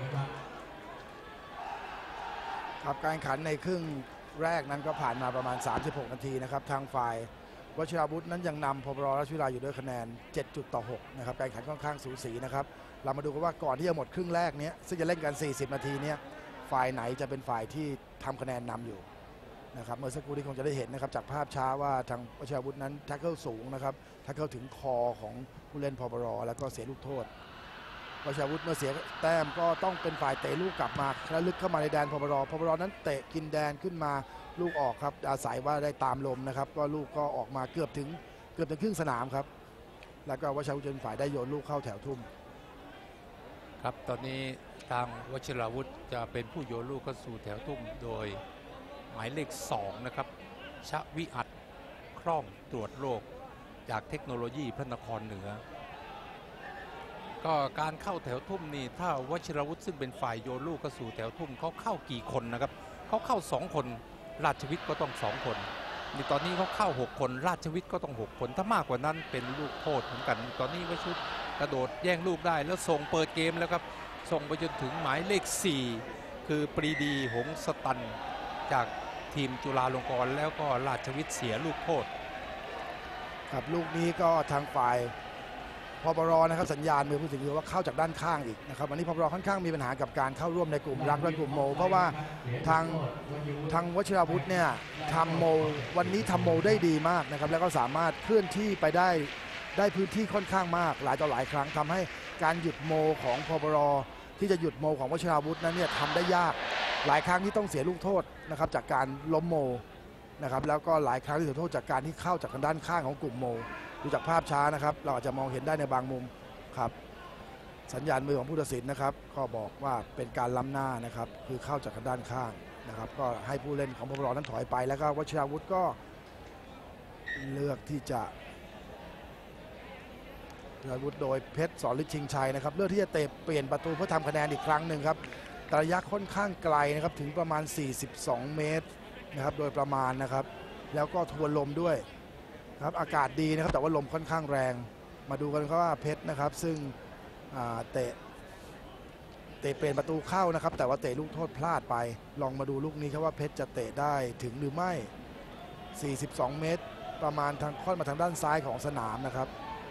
ครับการแข่งขันในครึ่งแรกนั้นก็ผ่านมาประมาณ36 นาทีนะครับทางฝ่ายวชิราวุธนั้นยังนำพบรราชวิทยาลัยอยู่ด้วยคะแนน7-6นะครับการแข่งขันค่อนข้างสูสีนะครับเรามาดูกันว่าก่อนที่จะหมดครึ่งแรกนี้ซึ่งจะเล่นกัน40 นาทีนี้ฝ่ายไหนจะเป็นฝ่ายที่ทำคะแนนนำอยู่นะครับเมื่อสักครู่ที่คงจะได้เห็นนะครับจากภาพช้าว่าทางวชิราวุธนั้นแท็กเกิลสูงนะครับแท็กเกิลถึงคอของผู้เล่นพบรแล้วก็เสียลูกโทษวชิราวุธเมื่อเสียแต้มก็ต้องเป็นฝ่ายเตะลูกกลับมาและลึกเข้ามาในแดนพบรนั้นเตะกินแดนขึ้นมาลูกออกครับอาศัยว่าได้ตามลมนะครับก็ลูกก็ออกมาเกือบถึงครึ่งสนามครับแล้วก็วชิราวุธเป็นฝ่ายได้โยนลูกเข้าแถวทุ่มครับตอนนี้ทางวชิราวุธจะเป็นผู้โยนลูกเข้าสู่แถวทุ่มโดยหมายเลข2นะครับชวิอัตคล่องตรวจโรคจากเทคโนโลยีพระนครเหนือก็การเข้าแถวทุ่มนี่ถ้าวชิราวุธซึ่งเป็นฝ่ายโยนลูกเข้าสู่แถวทุ่มเขาเข้ากี่คนนะครับเขาเข้า2 คนราชวิทย์ก็ต้อง2 คนนี่ตอนนี้เขาเข้า6 คนราชวิทย์ก็ต้อง6 คนถ้ามากกว่านั้นเป็นลูกโทษเหมือนกันตอนนี้วชิราวุธกระโดดแย่งลูกได้แล้วส่งเปิดเกมแล้วครับส่งไปจนถึงหมายเลข4คือปรีดีหงสตันจากทีมจุฬาลงกรณ์แล้วก็ราชวิทย์เสียลูกโทษครับลูกนี้ก็ทางฝ่ายพบรนะครับสัญญาณมือผู้สิงห์ว่าเข้าจากด้านข้างอีกนะครับวันนี้พบรค่อนข้างมีปัญหากับการเข้าร่วมในกลุ่มรักและกลุ่มโมเพราะว่าทางวชิราวุธเนี่ยทำโมวันนี้ทำโมได้ดีมากนะครับแล้วก็สามารถเคลื่อนที่ไปได้พื้นที่ค่อนข้างมากหลายต่อหลายครั้งทำให้การหยุดโมของพบรที่จะหยุดโมของวชิราวุธนั้นเนี่ยทำได้ยากหลายครั้งที่ต้องเสียลูกโทษนะครับจากการล้มโมนะครับแล้วก็หลายครั้งที่เสียโทษจากการที่เข้าจากทางด้านข้างของกลุ่มโมดูจากภาพช้านะครับเราอาจจะมองเห็นได้ในบางมุมครับสัญญาณมือของผู้ตัดสินนะครับก็บอกว่าเป็นการล้ำหน้านะครับคือเข้าจากทางด้านข้างนะครับก็ให้ผู้เล่นของพบรนั้นถอยไปแล้วก็วชิราวุธก็เลือกที่จะอาวุธโดยเพชรสอนฤทธิ์ชิงชัยนะครับเลือกที่จะเตะเปลี่ยนประตูเพื่อทำคะแนนอีกครั้งหนึ่งครับระยะค่อนข้างไกลนะครับถึงประมาณ42 เมตรนะครับโดยประมาณนะครับแล้วก็ทวนลมด้วยครับอากาศดีนะครับแต่ว่าลมค่อนข้างแรงมาดูกันครับว่าเพชรนะครับซึ่งเตะเปลี่ยนประตูเข้านะครับแต่ว่าเตะลูกโทษพลาดไปลองมาดูลูกนี้ครับว่าเพชรจะเตะได้ถึงหรือไม่42 เมตรประมาณทางค่อนมาทางด้านซ้ายของสนามนะครับ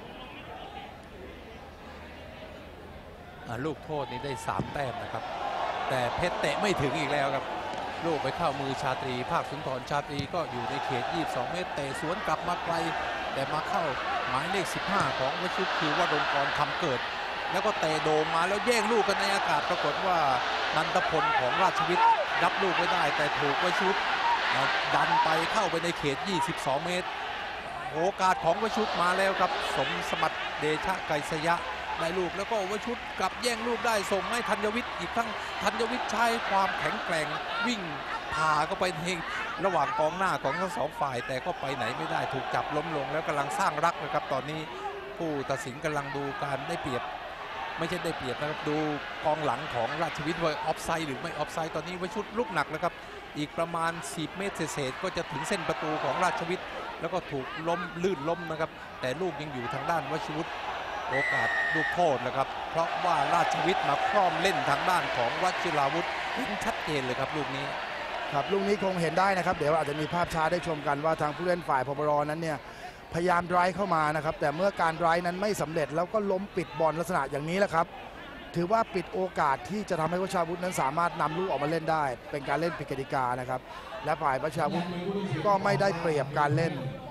ลูกโทษนี้ได้3 แต้มนะครับแต่เพชรเตะไม่ถึงอีกแล้วครับลูกไปเข้ามือชาตรีภาคสุนทรชาตรีก็อยู่ในเขต22 เมตรเตะสวนกลับมาไกลแต่มาเข้าหมายเลข15ของวชิรคือวดลกรทำเกิดแล้วก็เตะโดมมาแล้วแย่งลูกกันในอากาศปรากฏว่านันทพลของราชวิทย์รับลูกไม่ได้แต่ถูกวชิรดันไปเข้าไปในเขต22 เมตรโอกาสของวชิรมาแล้วครับสมสมัติเดชะไกรสยะได้ลูกแล้วก็วชิรกลับแย่งลูกได้ส่งให้ธัญวิทย์อีกทั้งธัญวิทย์ใช้ความแข็งแกร่งวิ่งผ่าก็ไปในระหว่างกองหน้าของทั้ง2 ฝ่ายแต่ก็ไปไหนไม่ได้ถูกจับล้มลงแล้วกำลังสร้างรักนะครับตอนนี้ผู้ตัดสินกำลังดูการได้เปรียบไม่ใช่ได้เปรียบนะครับดูกองหลังของราชวิทย์ว่าออฟไซด์หรือไม่ออฟไซด์ตอนนี้วชิรลุกหนักแล้วครับอีกประมาณ10 เมตรเศษก็จะถึงเส้นประตูของราชวิทย์แล้วก็ถูกล้มลื่นล้มนะครับแต่ลูกยังอยู่ทางด้านวชิรโอกาสลูกโทษนะครับเพราะว่าราชวิทย์มาคล่อมเล่นทางด้านของวชิราวุธเห็นชัดเจนเลยครับลูกนี้ครับลูกนี้คงเห็นได้นะครับเดี๋ยวอาจจะมีภาพช้าได้ชมกันว่าทางผู้เล่นฝ่ายพบรนั้นเนี่ยพยายามไดรฟ์เข้ามานะครับแต่เมื่อการไดรฟ์นั้นไม่สำเร็จแล้วก็ล้มปิดบอลลักษณะอย่างนี้แหละครับถือว่าปิดโอกาสที่จะทำให้วชิราวุธนั้นสามารถนำลูกออกมาเล่นได้เป็นการเล่นผิดกติกานะครับและฝ่ายวชิราวุธก็ไม่ได้เปรียบการเล่น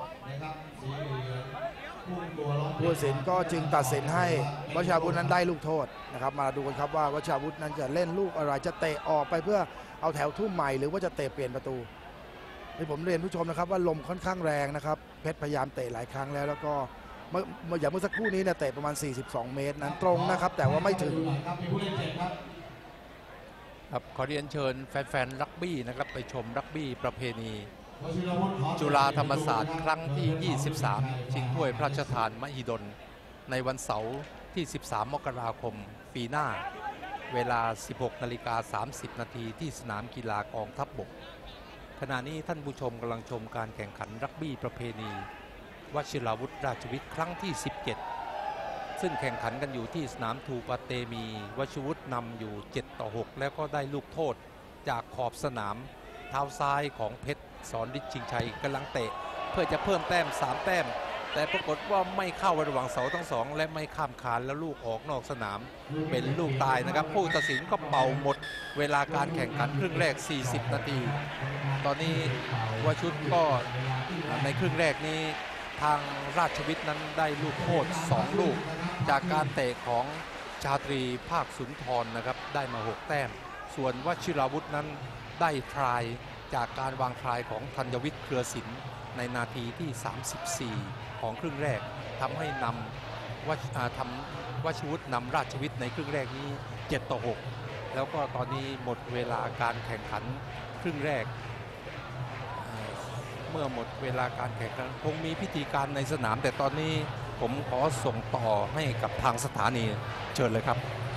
ผู้ตัดสินก็จึงตัดสินให้วชิราวุธนั้นได้ลูกโทษนะครับมาดูกันครับว่าวชิราวุธนั้นจะเล่นลูกอะไรจะเตะออกไปเพื่อเอาแถวทุ่มใหม่หรือว่าจะเตะเปลี่ยนประตูที่ผมเรียนผู้ชมนะครับว่าลมค่อนข้างแรงนะครับเพชรพยายามเตะหลายครั้งแล้วก็อย่างเมื่อสักครู่นี้เนี่ยเตะประมาณ42 เมตรนั้นตรงนะครับแต่ว่าไม่ถึงครับขอเรียนเชิญแฟนๆรักบี้นะครับไปชมรักบี้ประเพณีจุฬาธรรมศาสตร์ครั้งที่ 23 ชิงถ้วยพระราชทานมหิดลในวันเสาร์ที่ 13 มกราคมปีหน้าเวลา 16:30 นาทีที่สนามกีฬากองทัพบกขณะนี้ท่านผู้ชมกำลังชมการแข่งขันรักบี้ประเพณีวชิราวุธราชวิทย์ครั้งที่ 17 ซึ่งแข่งขันกันอยู่ที่สนามทูปะเตมีวชิวุฒินำอยู่7-6แล้วก็ได้ลูกโทษจากขอบสนามเท้าซ้ายของเพชรสอนฤทธิ์ชิงชัยกำลังเตะเพื่อจะเพิ่มแต้ม3 แต้มแต่ปรากฏว่าไม่เข้าระหว่างเสาทั้งสองและไม่ข้ามคานแล้วลูกออกนอกสนามเป็นลูกตายนะครับผู้ตัดสินก็เป่าหมดเวลาการแข่งขันครึ่งแรก40 นาทีตอนนี้วชิวุฒิก็ในครึ่งแรกนี้ทางราชวิทย์นั้นได้ลูกโทษ2 ลูกจากการเตะของชาตรีภาคสุนทรนะครับได้มา6 แต้มส่วนวชิราวุธนั้นได้ทรายจากการวางทรายของธัญวิทย์เครือศิลป์ในนาทีที่ 34 ของครึ่งแรกทำให้นำวชิวุฒินำราชวิทย์ในครึ่งแรกนี้7-6แล้วก็ตอนนี้หมดเวลาการแข่งขันครึ่งแรกเมื่อหมดเวลาการแข่งขันคงมีพิธีการในสนามแต่ตอนนี้ผมขอส่งต่อให้กับทางสถานีเชิญเลยครับ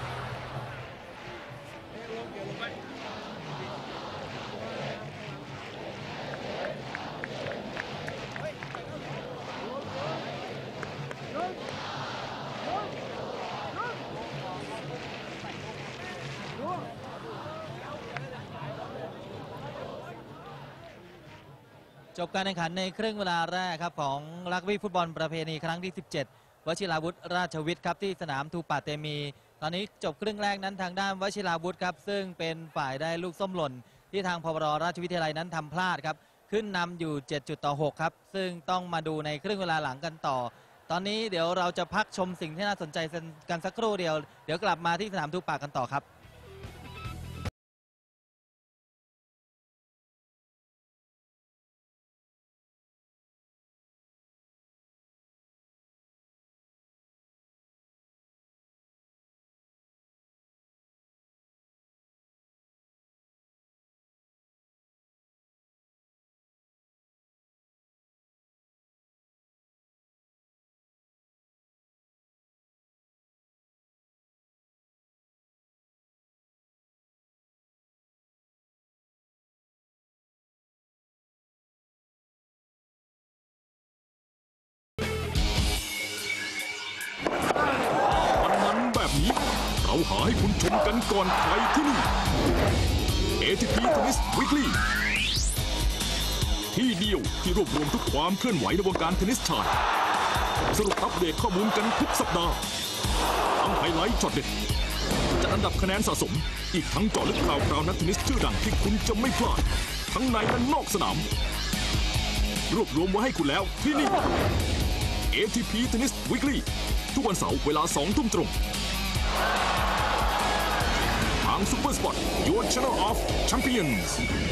จบการแข่งขันในครึ่งเวลาแรกครับของรักบี้ฟุตบอลประเพณีครั้งที่ 17 วชิราวุธราชวิทย์ครับที่สนามทูปะเตมีตอนนี้จบครึ่งแรกนั้นทางด้านวชิราวุธครับซึ่งเป็นฝ่ายได้ลูกส้มหล่นที่ทางพบรราชวิทยาลัยนั้นทำพลาดครับขึ้นนำอยู่7-6ครับซึ่งต้องมาดูในครึ่งเวลาหลังกันต่อตอนนี้เดี๋ยวเราจะพักชมสิ่งที่น่าสนใจกันสักครู่เดียวเดี๋ยวกลับมาที่สนามทูปะกันต่อครับเราหาให้คุณชมกันก่อนใครที่นี่ ATP Tennis Weekly ที่เดียวที่รวบรวมทุกความเคลื่อนไหวในวงการเทนนิสชายสรุปอัปเดตข้อมูลกันทุกสัปดาห์ทั้งไฮไลท์ช็อตเด็ดจัดอันดับคะแนนสะสมอีกทั้งเจาะลึกข่าวคราวนักเทนนิสชื่อดังที่คุณจะไม่พลาดทั้งในและนอกสนามรวบรวมไว้ให้คุณแล้วที่นี่ ATP Tennis Weekly ทุกวันเสาร์เวลา 20:00 น.ตรงทาง Super Sport Your Channel of Champions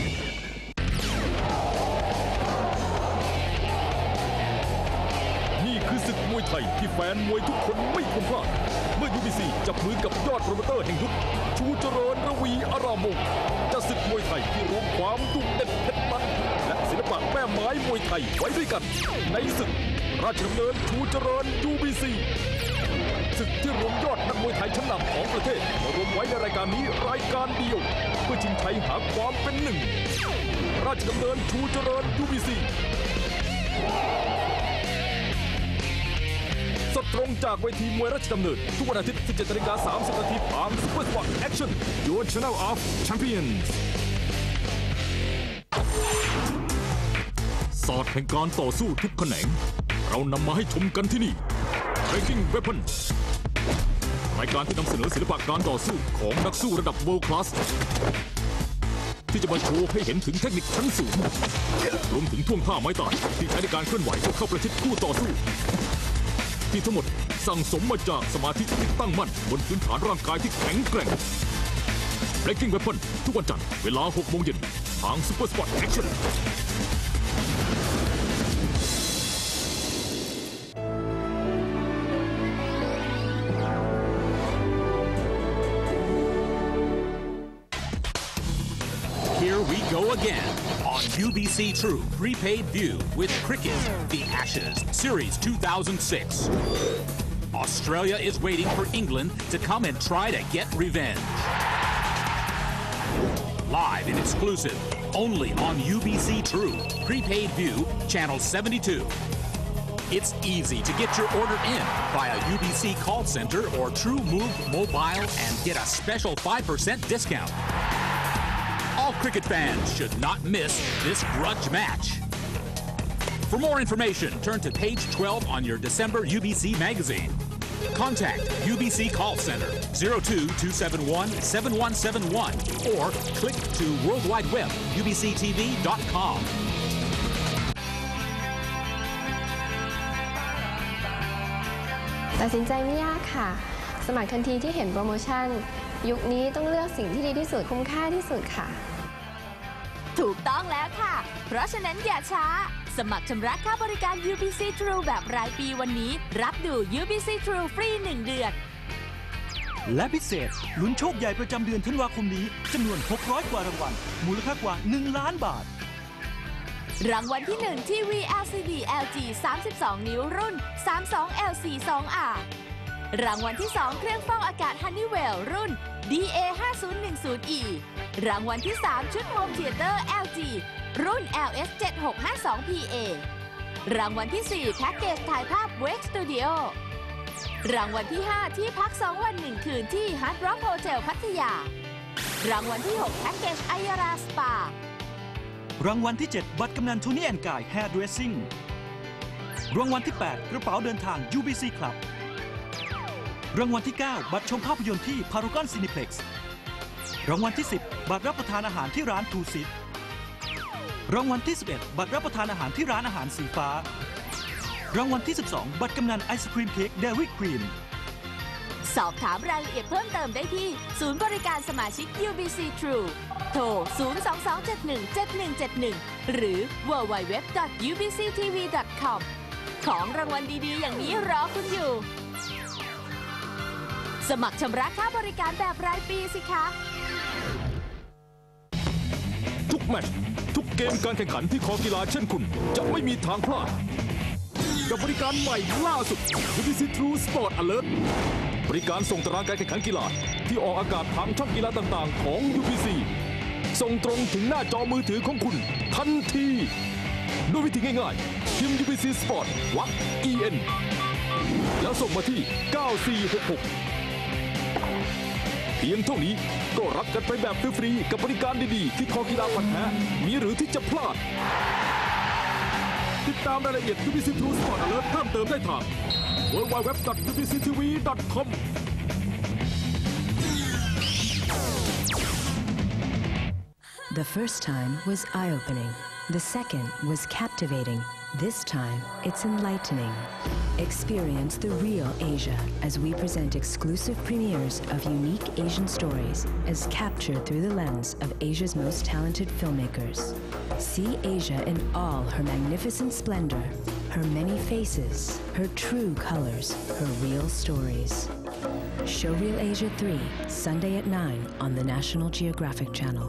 นี่คือศึกมวยไทยที่แฟนมวยทุกคนไม่ควรพลาดเมื่อ UBC จับมือกับยอดโปรโมเตอร์แห่งยุคชูเจริญระวีอารามวงศ์จะศึกมวยไทยที่รวมความดุเด็ดเผ็ดมันและศิลปะแม่ไม้มวยไทยไว้ด้วยกันในศึกราชดำเนินชูเจริญ UBCศึกที่รวมยอดนักมวยไทยชั้นนำของประเทศมารวมไว้ในรายการนี้รายการเดียวเพื่อชิงชัยหาความเป็นหนึ่งราชดำเนินชูเจริญ UBC สดตรงจากเวทีมวยราชดำเนินทุกวันอาทิตย์ 17:30 น.ทาง Super Sport Action Your Channel of Champions ศาสตร์แห่งการต่อสู้ทุกแขนงเรานำมาให้ชมกันที่นี่ Breaking Weapon รายการที่นำเสนอศิลปะการต่อสู้ของนักสู้ระดับ World Class ที่จะมาโชว์ให้เห็นถึงเทคนิคชั้นสูงรวมถึงท่วงท่าไม้ตายที่ใช้ในการเคลื่อนไหวเพื่อเข้าประชิดคู่ต่อสู้ที่ทั้งหมดสั่งสมมาจากสมาธิที่ตั้งมั่นบนพื้นฐานร่างกายที่แข็งแกร่ง Breaking Weapon ทุกวันจันทร์เวลา 6 โมงเย็นทาง Super Sport Action Here we go again on UBC True Prepaid View with Cricket, The Ashes, Series 2006. Australia is waiting for England to come and try to get revenge. Live and exclusive, only on UBC True Prepaid View, Channel 72. It's easy to get your order in via UBC call center or True Move Mobile and get a special 5% discount. All cricket fans should not miss this grudge match. For more information, turn to page 12 on your December UBC magazine. Contact UBC Call Center 02-271-7171 or click to World Wide Web ubctv.com. ตัดสินใจไม่ยากค่ะสมัครทันทีที่เห็นโปรโมชั่นยุคนี้ต้องเลือกสิ่งที่ดีที่สุดคุ้มค่าที่สุดค่ะถูกต้องแล้วค่ะเพราะฉะนั้นอย่าช้าสมัครชำระค่าบริการ UBC True แบบรายปีวันนี้รับดู UBC True ฟรี 1 เดือนและพิเศษลุ้นโชคใหญ่ประจำเดือนธันวาคมนี้จำนวน600กว่ารางวัลมูลค่ากว่า1 ล้านบาทรางวัลที่1ทีวี LCD LG 32 นิ้วรุ่น 32LC 2R รางวัลที่2เครื่องฟอกอากาศ Honeywell รุ่น DA5010E รางวัลที่3ชุดโฮมเธียเตอร์ LG รุ่น LS7652PA รางวัลที่4แพ็กเกจถ่ายภาพ Wake Studio รางวัลที่5ที่พัก2 วัน 1 คืนที่ Hard Rock Hotel พัทยารางวัลที่6แพ็กเกจอัยราสปารางวัลที่7บัตรกำนันโทนี่แอนด์กาย Hair Dressing รางวัลที่8กระเป๋าเดินทาง UBC Club รางวัลที่9บัตรชมภาพยนตร์ที่ Paragon Cineplex รางวัลที่10บัตรรับประทานอาหารที่ร้านทูซิตรางวัลที่11บัตรรับประทานอาหารที่ร้านอาหารสีฟ้ารางวัลที่12บัตรกำนันไอศครีมเค้ก Dairy Queen สอบถามรายละเอียดเพิ่มเติมได้ที่ศูนย์บริการสมาชิก UBC True โทร 022717171 หรือ www.ubctv.com ของรางวัลดีๆอย่างนี้รอคุณอยู่สมัครชำระค่าบริการแบบรายปีสิคะทุกแมตช์ทุกเกมการแข่งขันที่คอกีฬาเช่นคุณจะไม่มีทางพลาดกับบริการใหม่ล่าสุด UBC True Sport Alert บริการส่งตารางการแข่งขันกีฬาที่ออกอากาศทางช่องกีฬาต่างๆของ UBC ส่งตรงถึงหน้าจอมือถือของคุณทันทีด้วยวิธีง่ายๆพิมพ์ UBC Sport EN แล้วส่งมาที่ 9466เพียงเท่านี้ก็รับกันไปแบบฟรีๆกับบริการดีๆที่คอกีฬาพันแท้มีหรือที่จะพลาดติดตามรายละเอียด UBC True Sport Alert เพิ่มเติมได้ทาง www.ubctv.com The first time was eye-opening. The second was captivating. This time, it's enlightening. Experience the real Asia as we present exclusive premieres of unique Asian stories as captured through the lens of Asia's most talented filmmakers. See Asia in all her magnificent splendor, her many faces, her true colors, her real stories. Showreel Asia 3, Sunday at 9 on the National Geographic Channel.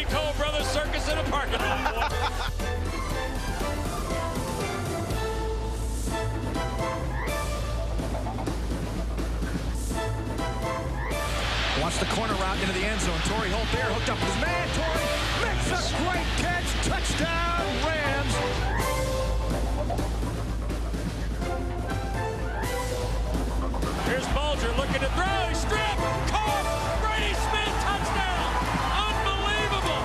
Mighty Toll Brothers Circus in a parking lot. Wants the corner route into the end zone. Torrey Holt there, hooked up with his man. Torrey makes a great catch. Touchdown, Rams. Here's Bulger looking to throw. He stripped. Caught. Brady Smith, touchdown. Unbelievable.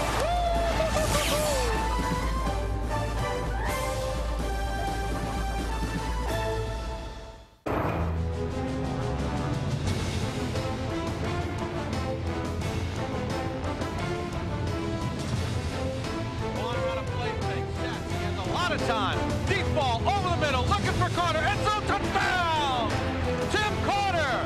Time. Deep ball over the middle, looking for Carter. End zone touchdown! Tim Carter!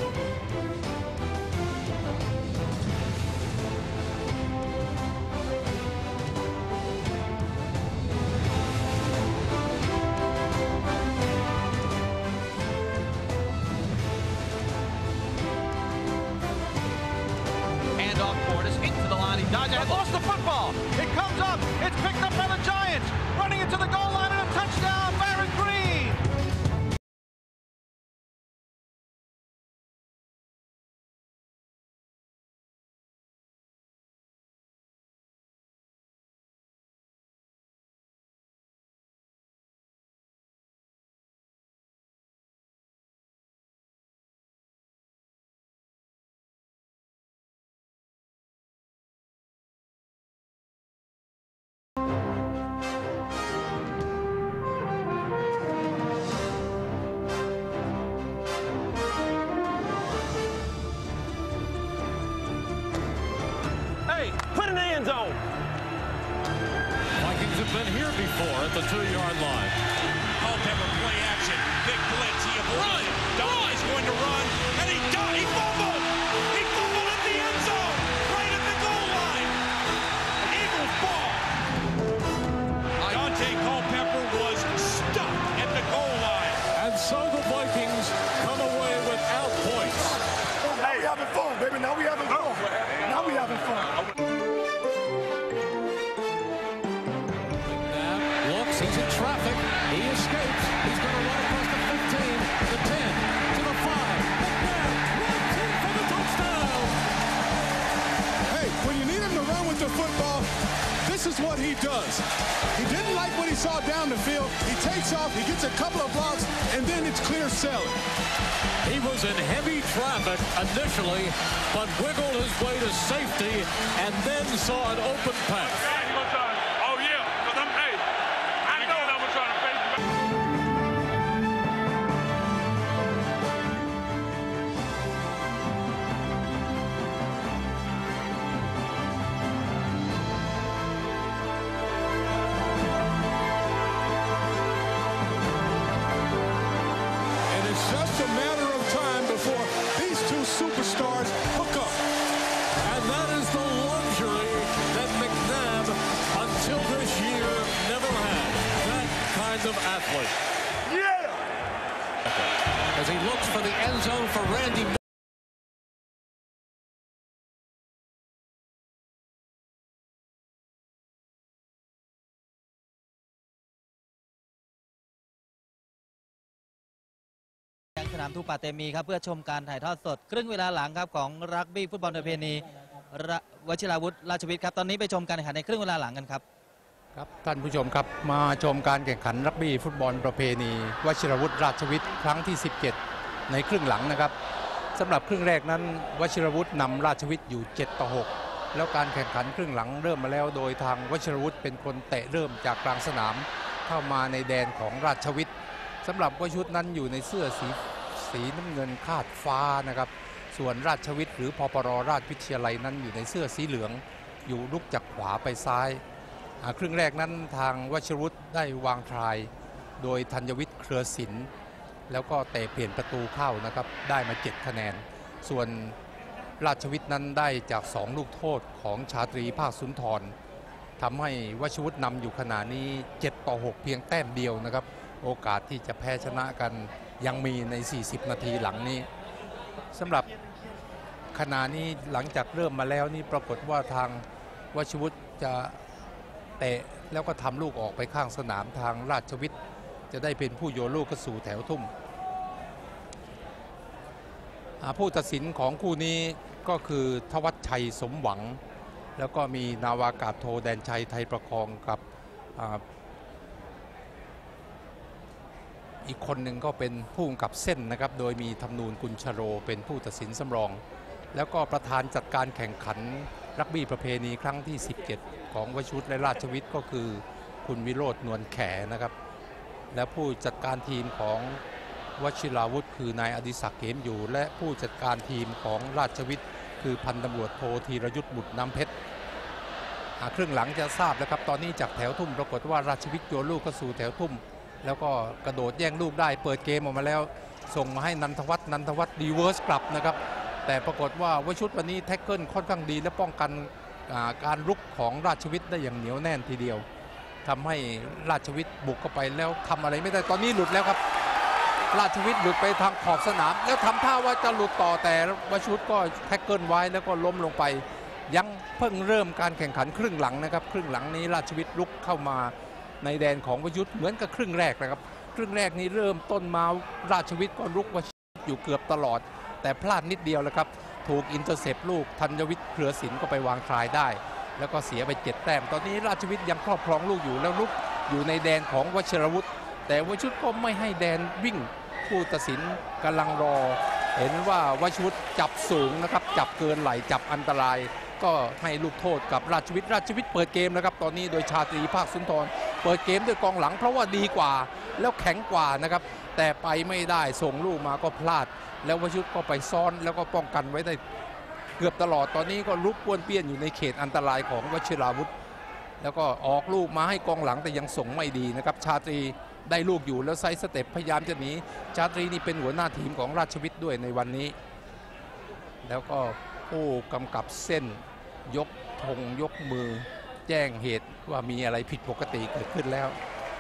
Handoff Portis into the line. He dodged it. Lost the football. It comes up. It's picked up by the Giants. Running into the goal line and a touchdown, Baron Green. Put in the end zone. Vikings have been here before at the 2-yard line. Culpepper play action. Big blitz. He avoided it. Don is going to run. And he died. He fumbled. He fumbled at the end zone. Right at the goal line. Eagles ball. Dante Culpepper was stuck at the goal line. And so the Vikings come away without points. Now we having fun, baby. Now we having fun. Now we having fun. He's in traffic. He escapes. He's going to run across the 15, the 10, to the 5. Runs in for the touchdown. Hey, when you need him to run with the football, this is what he does. He didn't like what he saw down the field. He takes off, he gets a couple of blocks, and then it's clear sailing. He was in heavy traffic initially, but wiggled his way to safety and then saw an open path. Just a matter of time before these two superstars hook up. And that is the luxury that McNabb, until this year, never had. That kind of athlete. Yeah! As he looks for the end zone for Randy. สนามทูปาเตมีครับเพื่อชมการถ่ายทอดสดครึ่งเวลาหลังครับของรักบี้ฟุตบอลประเพณีวชิราวุธราชวิทย์ครับตอนนี้ไปชมการแข่งขันในครึ่งเวลาหลังกันครับครับท่านผู้ชมครับมาชมการแข่งขันรักบี้ฟุตบอลประเพณีวชิราวุธราชวิทย์ครั้งที่ 17ในครึ่งหลังนะครับสำหรับครึ่งแรกนั้นวชิราวุธนำราชวิทย์อยู่7-6แล้วการแข่งขันครึ่งหลังเริ่มมาแล้วโดยทางวชิราวุธเป็นคนเตะเริ่มจากกลางสนามเข้ามาในแดนของราชวิทย์สำหรับวชิราวุธนั้นอยู่ในเสื้อสีน้ำเงินคาดฟ้านะครับส่วนราชวิทย์หรือพปร.ราชวิทยาลัยนั้นอยู่ในเสื้อสีเหลืองอยู่ลุกจากขวาไปซ้ายครึ่งแรกนั้นทางวชิรวุฒิได้วางทรายโดยธัญวิทย์เครือศิลป์แล้วก็เตะเปลี่ยนประตูเข้านะครับได้มา7คะแนนส่วนราชวิทย์นั้นได้จาก2ลูกโทษของชาตรีภาคสุนทรทำให้วชิรวุฒินำอยู่ขณะนี้7-6เพียงแต้มเดียวนะครับโอกาสที่จะแพ้ชนะกันยังมีใน40นาทีหลังนี้สำหรับขณะนี้หลังจากเริ่มมาแล้วนี่ปรากฏว่าทางวชวุฒิจะเตะแล้วก็ทำลูกออกไปข้างสนามทางราชวิทย์จะได้เป็นผู้โยนลูกเข้าสู่แถวทุ่มผู้ตัดสินของคู่นี้ก็คือทวัชชัยสมหวังแล้วก็มีนาวากาศโทแดนชัยไทยประคองกับอีกคนหนึ่งก็เป็นผู้กำกับเส้นนะครับโดยมีธำนูนกุลชโรเป็นผู้ตัดสินสำรองแล้วก็ประธานจัดการแข่งขันรักบี้ประเพณีครั้งที่ 17 ของวชวุฒิและราชวิทย์ก็คือคุณวิโรจน์นวลแขนะครับและผู้จัดการทีมของวชิราวุธคือนายอดิศักดิ์เกมอยู่และผู้จัดการทีมของราชวิทย์คือพันตำรวจโทธีรยุทธ์บุตรน้ำเพชรครึ่งหลังจะทราบแล้วครับตอนนี้จากแถวทุ่มปรากฏว่าราชวิทย์โยนลูกเข้าสู่แถวทุ่มแล้วก็กระโดดแย่งลูกได้เปิดเกมออกมาแล้วส่งมาให้นันทวัฒน์รีเวิร์สกลับนะครับแต่ปรากฏว่าวชุดวันนี้แท็กเกิลค่อนข้างดีและป้องกันการรุกของราชวิทย์ได้อย่างเหนียวแน่นทีเดียวทำให้ราชวิทย์บุกเข้าไปแล้วทำอะไรไม่ได้ตอนนี้หลุดแล้วครับราชวิทย์หลุดไปทางขอบสนามแล้วทำท่าว่าจะหลุดต่อแต่วชุดก็แท็กเกิลไว้แล้วก็ล้มลงไปยังเพิ่งเริ่มการแข่งขันครึ่งหลังนะครับครึ่งหลังนี้ราชวิทย์ลุกเข้ามาในแดนของวชุดเหมือนกับครึ่งแรกนะครับครึ่งแรกนี้เริ่มต้นมาราชวิทย์ก็ลุกวชุดอยู่เกือบตลอดแต่พลาดนิดเดียวแล้วครับถูกอินเตอร์เซปลูกธัญวิทย์เครือศิลป์ก็ไปวางทรายได้แล้วก็เสียไป7 แต้มตอนนี้ราชวิทย์ยังครอบครองลูกอยู่แล้วลุกอยู่ในแดนของวชิรวุฒิแต่วชุดก็ไม่ให้แดนวิ่งผู้ตัดสินกำลังรอเห็นว่าวชุดจับสูงนะครับจับเกินไหลจับอันตรายก็ให้ลูกโทษกับราชวิทย์เปิดเกมนะครับตอนนี้โดยชาตรีภาคสุนทรเปิดเกมด้วยกองหลังเพราะว่าดีกว่าแล้วแข็งกว่านะครับแต่ไปไม่ได้ส่งลูกมาก็พลาดแล้ววชุดก็ไปซ้อนแล้วก็ป้องกันไว้ได้เกือบตลอดตอนนี้ก็ลุกป้วนเปี้ยนอยู่ในเขตอันตรายของวชิราวุธแล้วก็ออกลูกมาให้กองหลังแต่ยังส่งไม่ดีนะครับชาตรีได้ลูกอยู่แล้วไซส์สเต็ปพยายามจะหนีชาตรีนี่เป็นหัวหน้าทีมของราชวิทย์ด้วยในวันนี้แล้วก็ผู้กำกับเส้นยกธงยกมือแจ้งเหตุว่ามีอะไรผิดปกติเกิดขึ้นแล้ว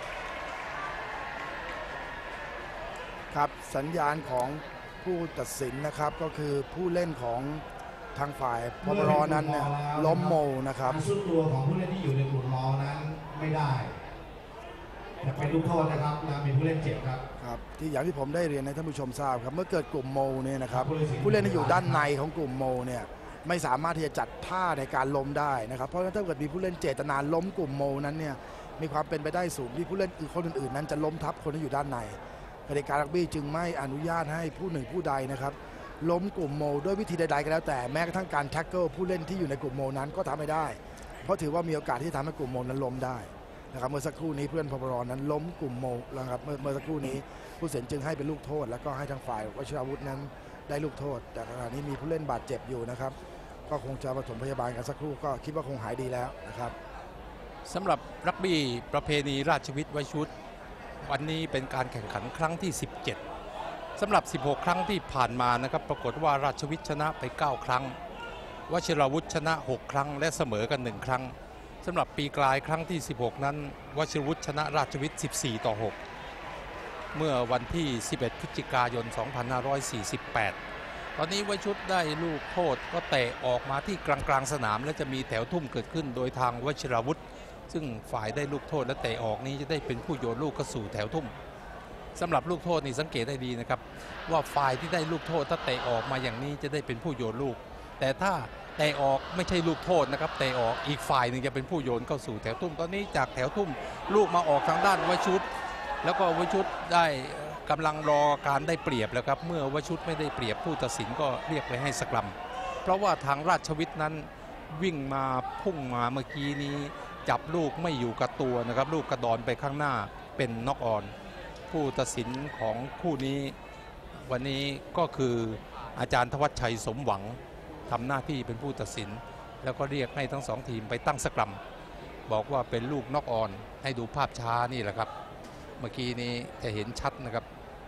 ครับสัญญาณของผู้ตัดสินนะครับก็คือผู้เล่นของทางฝ่ายพบรนั้นเนี่ยล้มโมนะครับสุดตัวของผู้เล่นที่อยู่ในกลุ่มมอนั้นไม่ได้จะเป็นลูกโทษนะครับและมีผู้เล่นเจ็บครับที่อย่างที่ผมได้เรียนให้ท่านผู้ชมทราบครับเมื่อเกิดกลุ่มโมเนี่ยนะครับผู้เล่นที่อยู่ด้านในของกลุ่มโมเนี่ยไม่สามารถที่จะจัดท่าในการล้มได้นะครับเพราะฉะนั้นถ้าเกิดมีผู้เล่นเจตนาล้มกลุ่มโมนั้นเนี่ยมีความเป็นไปได้สูงที่ผู้เล่นคนอื่นๆนั้นจะล้มทับคนที่อยู่ด้านในกติการักบี้จึงไม่อนุญาตให้ผู้หนึ่งผู้ใดนะครับล้มกลุ่มโมด้วยวิธีใดๆก็แล้วแต่แม้กระทั่งการแท็กเกิลผู้เล่นที่อยู่ในกลุ่มโมนั้นก็ทำไม่ได้เพราะถือว่ามีโอกาสที่ทำให้กลุ่มโมนั้นล้มได้นะครับเมื่อสักครู่นี้เพื่อนพบรนั้นล้มกลุ่มโมนะครับเมื่อสักครู่นี้ผู้ตัดสินจึงให้เป็นลูกโทษแล้วก็ให้ทางฝ่ายวชิราวุธนั้นได้ลูกโทษแต่ขณะนี้มีผู้เล่นบาดเจ็บอยู่นะครับก็คงจะปฐมพยาบาลกันสักครู่ก็คิดว่าคงหายดีแล้วนะครับสำหรับรักบี้ประเพณีราชวิทย์วชุดวันนี้เป็นการแข่งขันครั้งที่ 17สำหรับ 16 ครั้งที่ผ่านมานะครับปรากฏว่าราชวิทย์ชนะไป9 ครั้งวชิราวุธชนะ6 ครั้งและเสมอกัน1 ครั้งสำหรับปีกลายครั้งที่ 16 นั้นวชิรวุฒิชนะราชวิทย์14-6เมื่อวันที่11 พฤศจิกายน 2548ตอนนี้วชุดได้ลูกโทษก็เตะออกมาที่กลางสนามและจะมีแถวทุ่มเกิดขึ้นโดยทางวชิราวุธซึ่งฝ่ายได้ลูกโทษและเตะออกนี้จะได้เป็นผู้โยนลูกเข้าสู่แถวทุ่มสำหรับลูกโทษนี่สังเกตได้ดีนะครับว่าฝ่ายที่ได้ลูกโทษถ้าเตะออกมาอย่างนี้จะได้เป็นผู้โยนลูกแต่ถ้าเตะออกไม่ใช่ลูกโทษนะครับเตะออกอีกฝ่ายหนึ่งจะเป็นผู้โยนเข้าสู่แถวทุ่มตอนนี้จากแถวทุ่มลูกมาออกทางด้านวชุดแล้วก็วชุดได้กำลังรอการได้เปรียบแล้วครับเมื่อวชุดไม่ได้เปรียบผู้ตัดสินก็เรียกไปให้สกรัมเพราะว่าทางราชวิทย์นั้นวิ่งมาพุ่งมาเมื่อกี้นี้จับลูกไม่อยู่กับตัวนะครับลูกกระดอนไปข้างหน้าเป็นน็อกออนผู้ตัดสินของคู่นี้วันนี้ก็คืออาจารย์ทวัชชัยสมหวังทำหน้าที่เป็นผู้ตัดสินแล้วก็เรียกให้ทั้ง2 ทีมไปตั้งสกรัมบอกว่าเป็นลูกน็อกออนให้ดูภาพช้านี่แหละครับเมื่อกี้นี้จะเห็นชัดนะครับ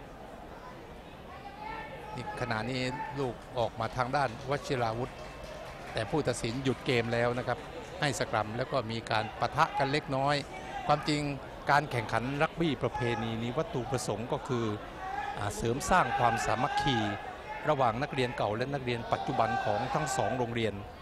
นี่ขณะนี้ลูกออกมาทางด้านวชิราวุธแต่ผู้ตัดสินหยุดเกมแล้วนะครับให้สกรัมแล้วก็มีการปะทะกันเล็กน้อยความจริงการแข่งขันรักบี้ประเพณีนี้วัตถุประสงค์ก็คือเสริมสร้างความสามัคคีระหว่างนักเรียนเก่าและนักเรียนปัจจุบันของทั้ง2 โรงเรียน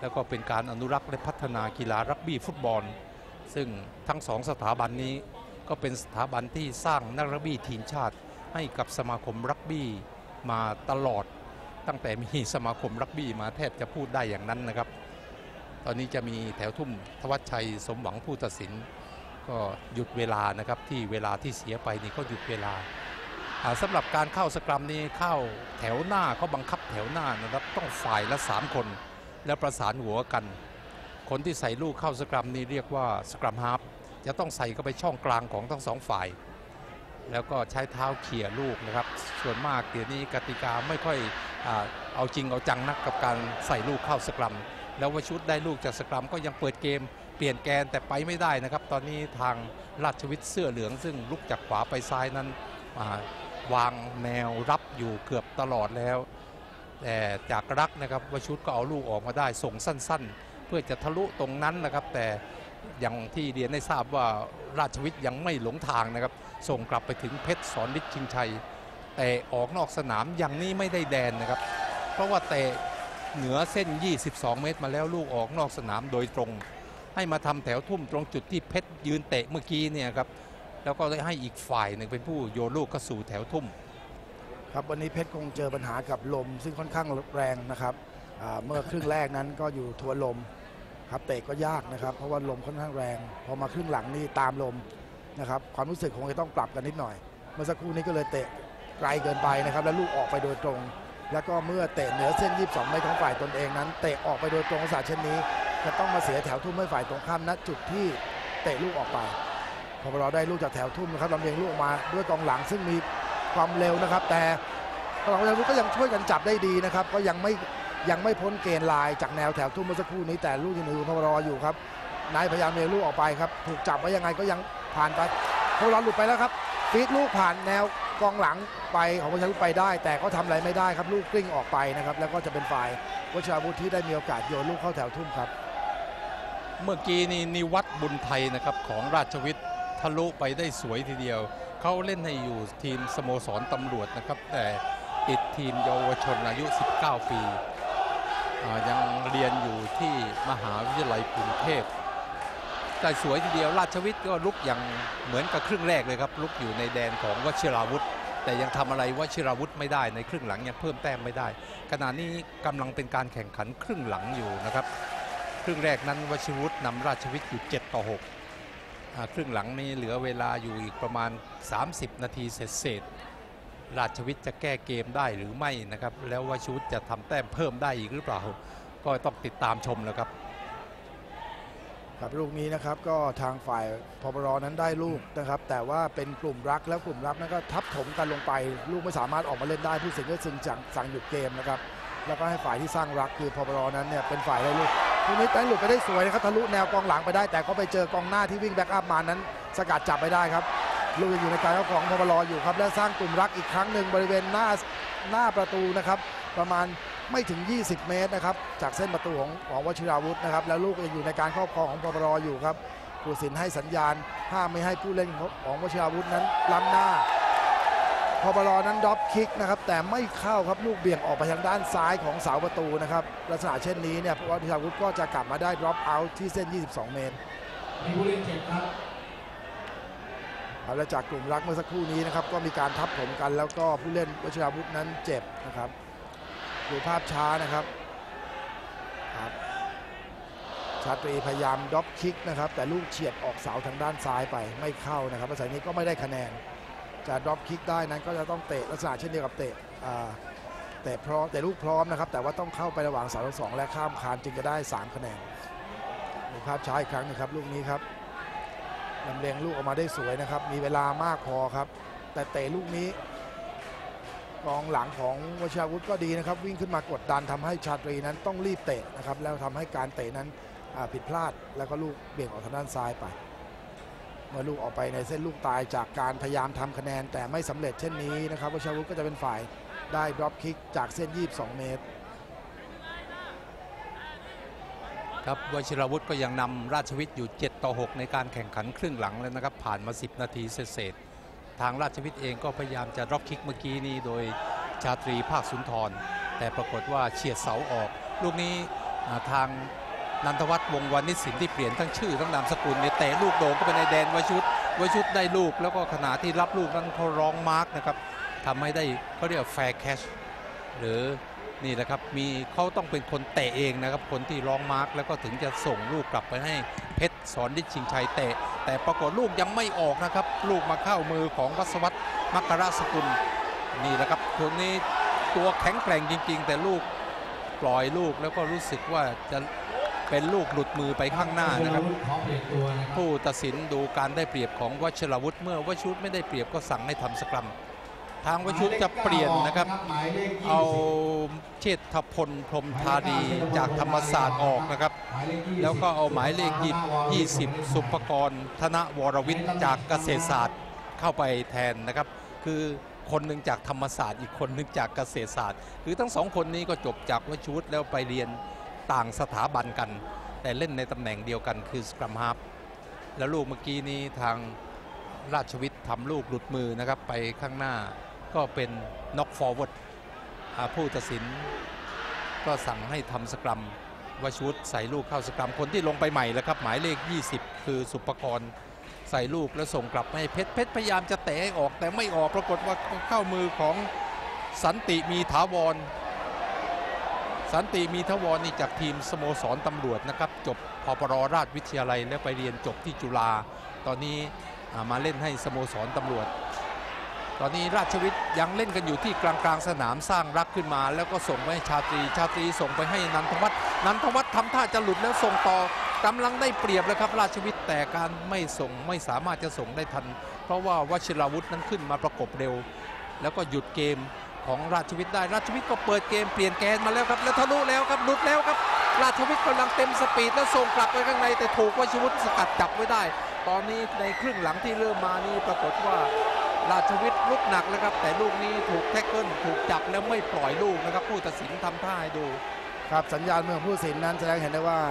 แล้วก็เป็นการอนุรักษ์และพัฒนากีฬารักบี้ฟุตบอลซึ่งทั้งสองสถาบันนี้ก็เป็นสถาบันที่สร้างนักรักบี้ทีมชาติให้กับสมาคมรักบี้มาตลอดตั้งแต่มีสมาคมรักบี้มาแทบจะพูดได้อย่างนั้นนะครับตอนนี้จะมีแถวทุ่มทวัชชัยสมหวังผู้ตัดสินก็หยุดเวลานะครับที่เวลาที่เสียไปนี่ก็หยุดเวลาสำหรับการเข้าสกรัมนี้เข้าแถวหน้าเขาบังคับแถวหน้านะครับต้องฝ่ายละ3 คนแล้วประสานหัวกันคนที่ใส่ลูกเข้าสกรัมนี้เรียกว่าสกรัมฮาล์ฟจะต้องใส่เข้าไปช่องกลางของทั้ง2 ฝ่ายแล้วก็ใช้เท้าเขี่ยลูกนะครับส่วนมากเดี๋ยวนี้กติกาไม่ค่อยเอาจริงเอาจังนักกับการใส่ลูกเข้าสกรัมแล้ววชุดได้ลูกจากสกรัมก็ยังเปิดเกมเปลี่ยนแกนแต่ไปไม่ได้นะครับตอนนี้ทางราชวิทย์เสื้อเหลืองซึ่งลุกจากขวาไปซ้ายนั้นวางแนวรับอยู่เกือบตลอดแล้วแต่จากรักนะครับวชุดก็เอาลูกออกมาได้ส่งสั้นๆเพื่อจะทะลุตรงนั้นนะครับแต่อย่างที่เรียนได้ทราบว่าราชวิทย์ยังไม่หลงทางนะครับส่งกลับไปถึงเพชรสอนฤทธิ์ชิงชัยแต่ออกนอกสนามอย่างนี้ไม่ได้แดนนะครับเพราะว่าเตะเหนือเส้น22 เมตรมาแล้วลูกออกนอกสนามโดยตรงให้มาทำแถวทุ่มตรงจุดที่เพชรยืนเตะเมื่อกี้เนี่ยครับแล้วก็ได้ให้อีกฝ่ายหนึ่งเป็นผู้โยนลูกเข้าสู่แถวทุ่มครับวันนี้เพชรคงเจอปัญหากับลมซึ่งค่อนข้างแรงนะครับเมื่อครึ่งแรกนั้นก็อยู่ทวนลมครับเตะก็ยากนะครับเพราะว่าลมค่อนข้างแรงพอมาครึ่งหลังนี่ตามลมนะครับความรู้สึกคงจะต้องปรับกันนิดหน่อยเมื่อสักครู่นี้ก็เลยเตะไกลเกินไปนะครับแล้วลูกออกไปโดยตรงแล้วก็เมื่อเตะเหนือเส้น22 เมตรของฝ่ายตนเองนั้นเตะออกไปโดยตรงลักษณะเช่นนี้จะต้องมาเสียแถวทุ่มให้ฝ่ายตรงข้ามณจุดที่เตะลูกออกไปพอเราได้ลูกจากแถวทุ่มนะครับลำเลียงลูกออกมาด้วยกองหลังซึ่งมีความเร็วนะครับแต่กองหลังก็ยังช่วยกันจับได้ดีนะครับก็ยังไม่พ้นเกณฑ์ลายจากแนวแถวทุ่มเมื่อสักครู่นี้แต่ลูกที่หนึ่งพอรออยู่ครับนายพยายามเลี้ยงลูกออกไปครับถูกจับไว้ยังไงก็ยังผ่านไปพอรอหลุดไปแล้วครับฟีดลูกผ่านแนวกองหลังไปของวชิราวุธไปได้แต่ก็ทำอะไรไม่ได้ครับลูกกลิ้งออกไปนะครับแล้วก็จะเป็นฝ่ายวชิราวุธที่ได้มีโอกาสโยนลูกเข้าแถวทุ่มครับเมื่อกี้นี่นิวัฒน์บุญไทยนะครับของราชวิทย์ทะลุไปได้สวยทีเดียวเขาเล่นให้อยู่ทีมสโมสรตำรวจนะครับแต่ติดทีมเยาวชนอายุ19 ปียังเรียนอยู่ที่มหาวิทยาลัยกรุงเทพแต่สวยทีเดียวราชวิทย์ก็ลุกอย่างเหมือนกับครึ่งแรกเลยครับลุกอยู่ในแดนของวชิราวุธแต่ยังทำอะไรวชิราวุธไม่ได้ในครึ่งหลังยังเพิ่มแต้มไม่ได้ขณะนี้กำลังเป็นการแข่งขันครึ่งหลังอยู่นะครับครึ่งแรกนั้นวชิราวุธนำราชวิทย์อยู่7-6ครึ่งหลังนี้เหลือเวลาอยู่อีกประมาณ30 นาทีเศษราชวิทย์จะแก้เกมได้หรือไม่นะครับแล้ววชิราวุธจะทำแต้มเพิ่มได้อีกหรือเปล่าก็ต้องติดตามชมแล้วครับครับลูกนี้นะครับก็ทางฝ่ายพปร.นั้นได้ลูกนะครับแต่ว่าเป็นกลุ่มรักแล้วกลุ่มรับนั้นก็ทับถมกันลงไปลูกไม่สามารถออกมาเล่นได้ผู้สิงห์ก็จึงสั่งหยุดเกมนะครับแล้วก็ให้ฝ่ายที่สร้างรักคือพปร.นั้นเนี่ยเป็นฝ่ายได้ลูกลูกนี้ได้หลุดไปได้สวยนะครับทะลุแนวกองหลังไปได้แต่ก็ไปเจอกองหน้าที่วิ่งแบ็กอัพมานั้นสกัดจับไปได้ครับลูกยังอยู่ในการของพปร.อยู่ครับและสร้างกลุ่มรักอีกครั้งหนึ่งบริเวณหน้าประตูนะครับประมาณไม่ถึง20 เมตรนะครับจากเส้นประตูของวชิราวุธนะครับแล้วลูกยังอยู่ในการครอบครองของพปร.อยู่ครับผู้ตัดสินให้สัญญาณห้ามไม่ให้ผู้เล่นของวชิราวุธนั้นล้ำหน้าพปร.นั้นดรอปคิกนะครับแต่ไม่เข้าครับลูกเบี่ยงออกไปทางด้านซ้ายของเสาประตูนะครับลักษณะเช่นนี้เนี่ยวชิราวุธก็จะกลับมาได้ดรอปเอาท์ที่เส้น22 เมตรมีผู้เล่นเจ็บครับและจากกลุ่มรักเมื่อสักครู่นี้นะครับก็มีการทับถมกันแล้วก็ผู้เล่นวชิราวุธนั้นเจ็บนะครับดูภาพช้านะครับชาตรีพยายามดรอปคิกนะครับแต่ลูกเฉียดออกเสาทางด้านซ้ายไปไม่เข้านะครับลักษณะนี้ก็ไม่ได้คะแนนจะดรอปคิกได้นั้นก็จะต้องเตะลักษณะเช่นเดียวกับเตะพร้อมแต่ลูกพร้อมนะครับแต่ว่าต้องเข้าไประหว่างเสาทั้งสองและข้ามคานจึงจะได้3 คะแนนดูภาพช้าอีกครั้งนะครับลูกนี้ครับลำเลียงลูกออกมาได้สวยนะครับมีเวลามากพอครับแต่เตะลูกนี้กองหลังของวชิราวุธก็ดีนะครับวิ่งขึ้นมากดดันทำให้ชาตรีนั้นต้องรีบเตะนะครับแล้วทำให้การเตะนั้นผิดพลาดแล้วก็ลูกเบี่ยงออกทางด้านซ้ายไปเมื่อลูกออกไปในเส้นลูกตายจากการพยายามทำคะแนนแต่ไม่สำเร็จเช่นนี้นะครับวชิราวุธก็จะเป็นฝ่ายได้ดรอปคิกจากเส้น22 เมตรครับวชิราวุธก็ยังนำราชวิทย์อยู่7-6ในการแข่งขันครึ่งหลังแล้วนะครับผ่านมา10 นาทีเศษทางราชวิทย์เองก็พยายามจะดรอปคิกเมื่อกี้นี้โดยชาตรีภาคสุนทรแต่ปรากฏว่าเฉียดเสาออกลูกนี้ทางนันทวัฒน์วงศ์วานิชสินที่เปลี่ยนทั้งชื่อทั้งนามสกุลเนี่ยเตะลูกโด่งก็ไปในแดนวชุดได้ลูกแล้วก็ขณะที่รับลูกนั้นเขาร้องมาร์กนะครับทำให้ได้เขาเรียกแฟร์แคชหรือนี่แหละครับมีเขาต้องเป็นคนเตะเองนะครับคนที่ร้องมาร์กแล้วก็ถึงจะส่งลูกกลับไปให้เพชรสอนฤทธิ์ชิงชัยเตะแต่ปรากฏลูกยังไม่ออกนะครับลูกมาเข้ามือของวัศวัฒน์มัคคารสกุลนี่แหละครับคนนี้ตัวแข็งแกร่งจริงๆแต่ลูกปล่อยลูกแล้วก็รู้สึกว่าจะเป็นลูกหลุดมือไปข้างหน้านะครับผู้ตัดสินดูการได้เปรียบของวชิรวุฒิเมื่อวชิรวุฒิไม่ได้เปรียบก็สั่งให้ทำสกรัมทางวชิรวุฒิจะเปลี่ยนนะครับเอาเชษฐพลพรหมธานีจากธรรมศาสตร์ออกนะครับแล้วก็เอาหมายเลข20สุภกรธนวรวิทย์จากเกษตรศาสตร์เข้าไปแทนนะครับคือคนหนึ่งจากธรรมศาสตร์อีกคนหนึ่งจากเกษตรศาสตร์คือทั้งสองคนนี้ก็จบจากวชิรวุฒิแล้วไปเรียนต่างสถาบันกันแต่เล่นในตำแหน่งเดียวกันคือสกรัมฮาล์ฟแล้วลูกเมื่อกี้นี้ทางราชวิทย์ทำลูกหลุดมือนะครับไปข้างหน้าก็เป็นน็อกฟอร์เวิร์ดผู้ตัดสินก็สั่งให้ทำสกรัมวชิรวุฒิใส่ลูกเข้าสกรัมคนที่ลงไปใหม่แล้วครับหมายเลข20คือสุภกรใส่ลูกแล้วส่งกลับให้เพชรพยายามจะเตะให้ออกแต่ไม่ออกปรากฏว่าเข้ามือของสันติมีถาวรนี่จากทีมสโมสรตำรวจนะครับจบพปร.ราชวิทยาลัยแล้วไปเรียนจบที่จุฬาตอนนี้มาเล่นให้สโมสรตำรวจตอนนี้ราชวิทย์ยังเล่นกันอยู่ที่กลางสนามสร้างรักขึ้นมาแล้วก็ส่งไปให้ชาตรีส่งไปให้นันทวัฒน์ทำท่าจะหลุดแล้วส่งต่อกำลังได้เปรียบเลยครับราชวิทย์แต่การไม่ส่งไม่สามารถจะส่งได้ทันเพราะว่าวชิรวุฒินั้นขึ้นมาประกบเร็วแล้วก็หยุดเกมของราชวิทย์ได้ราชวิทย์ก็เปิดเกมเปลี่ยนแกนมาแล้วครับแล้วทะลุแล้วครับหลุดแล้วครับราชวิทย์กำลังเต็มสปีดแล้วส่งกลับไปข้างในแต่ถูกวชิรวุฒิสกัดจับไว้ได้ตอนนี้ในครึ่งหลังที่เริ่มมานี่ปรากฏว่าราชวิทย์ลุกหนักเลยครับแต่ลูกนี้ถูกแท็กเกิลถูกจับแล้วไม่ปล่อยลูกนะครับผู้ตัดสินทำท่าให้ดูครับสัญญาณเมื่อผู้ตัดสินนั้นแสดงเห็นได้ว่า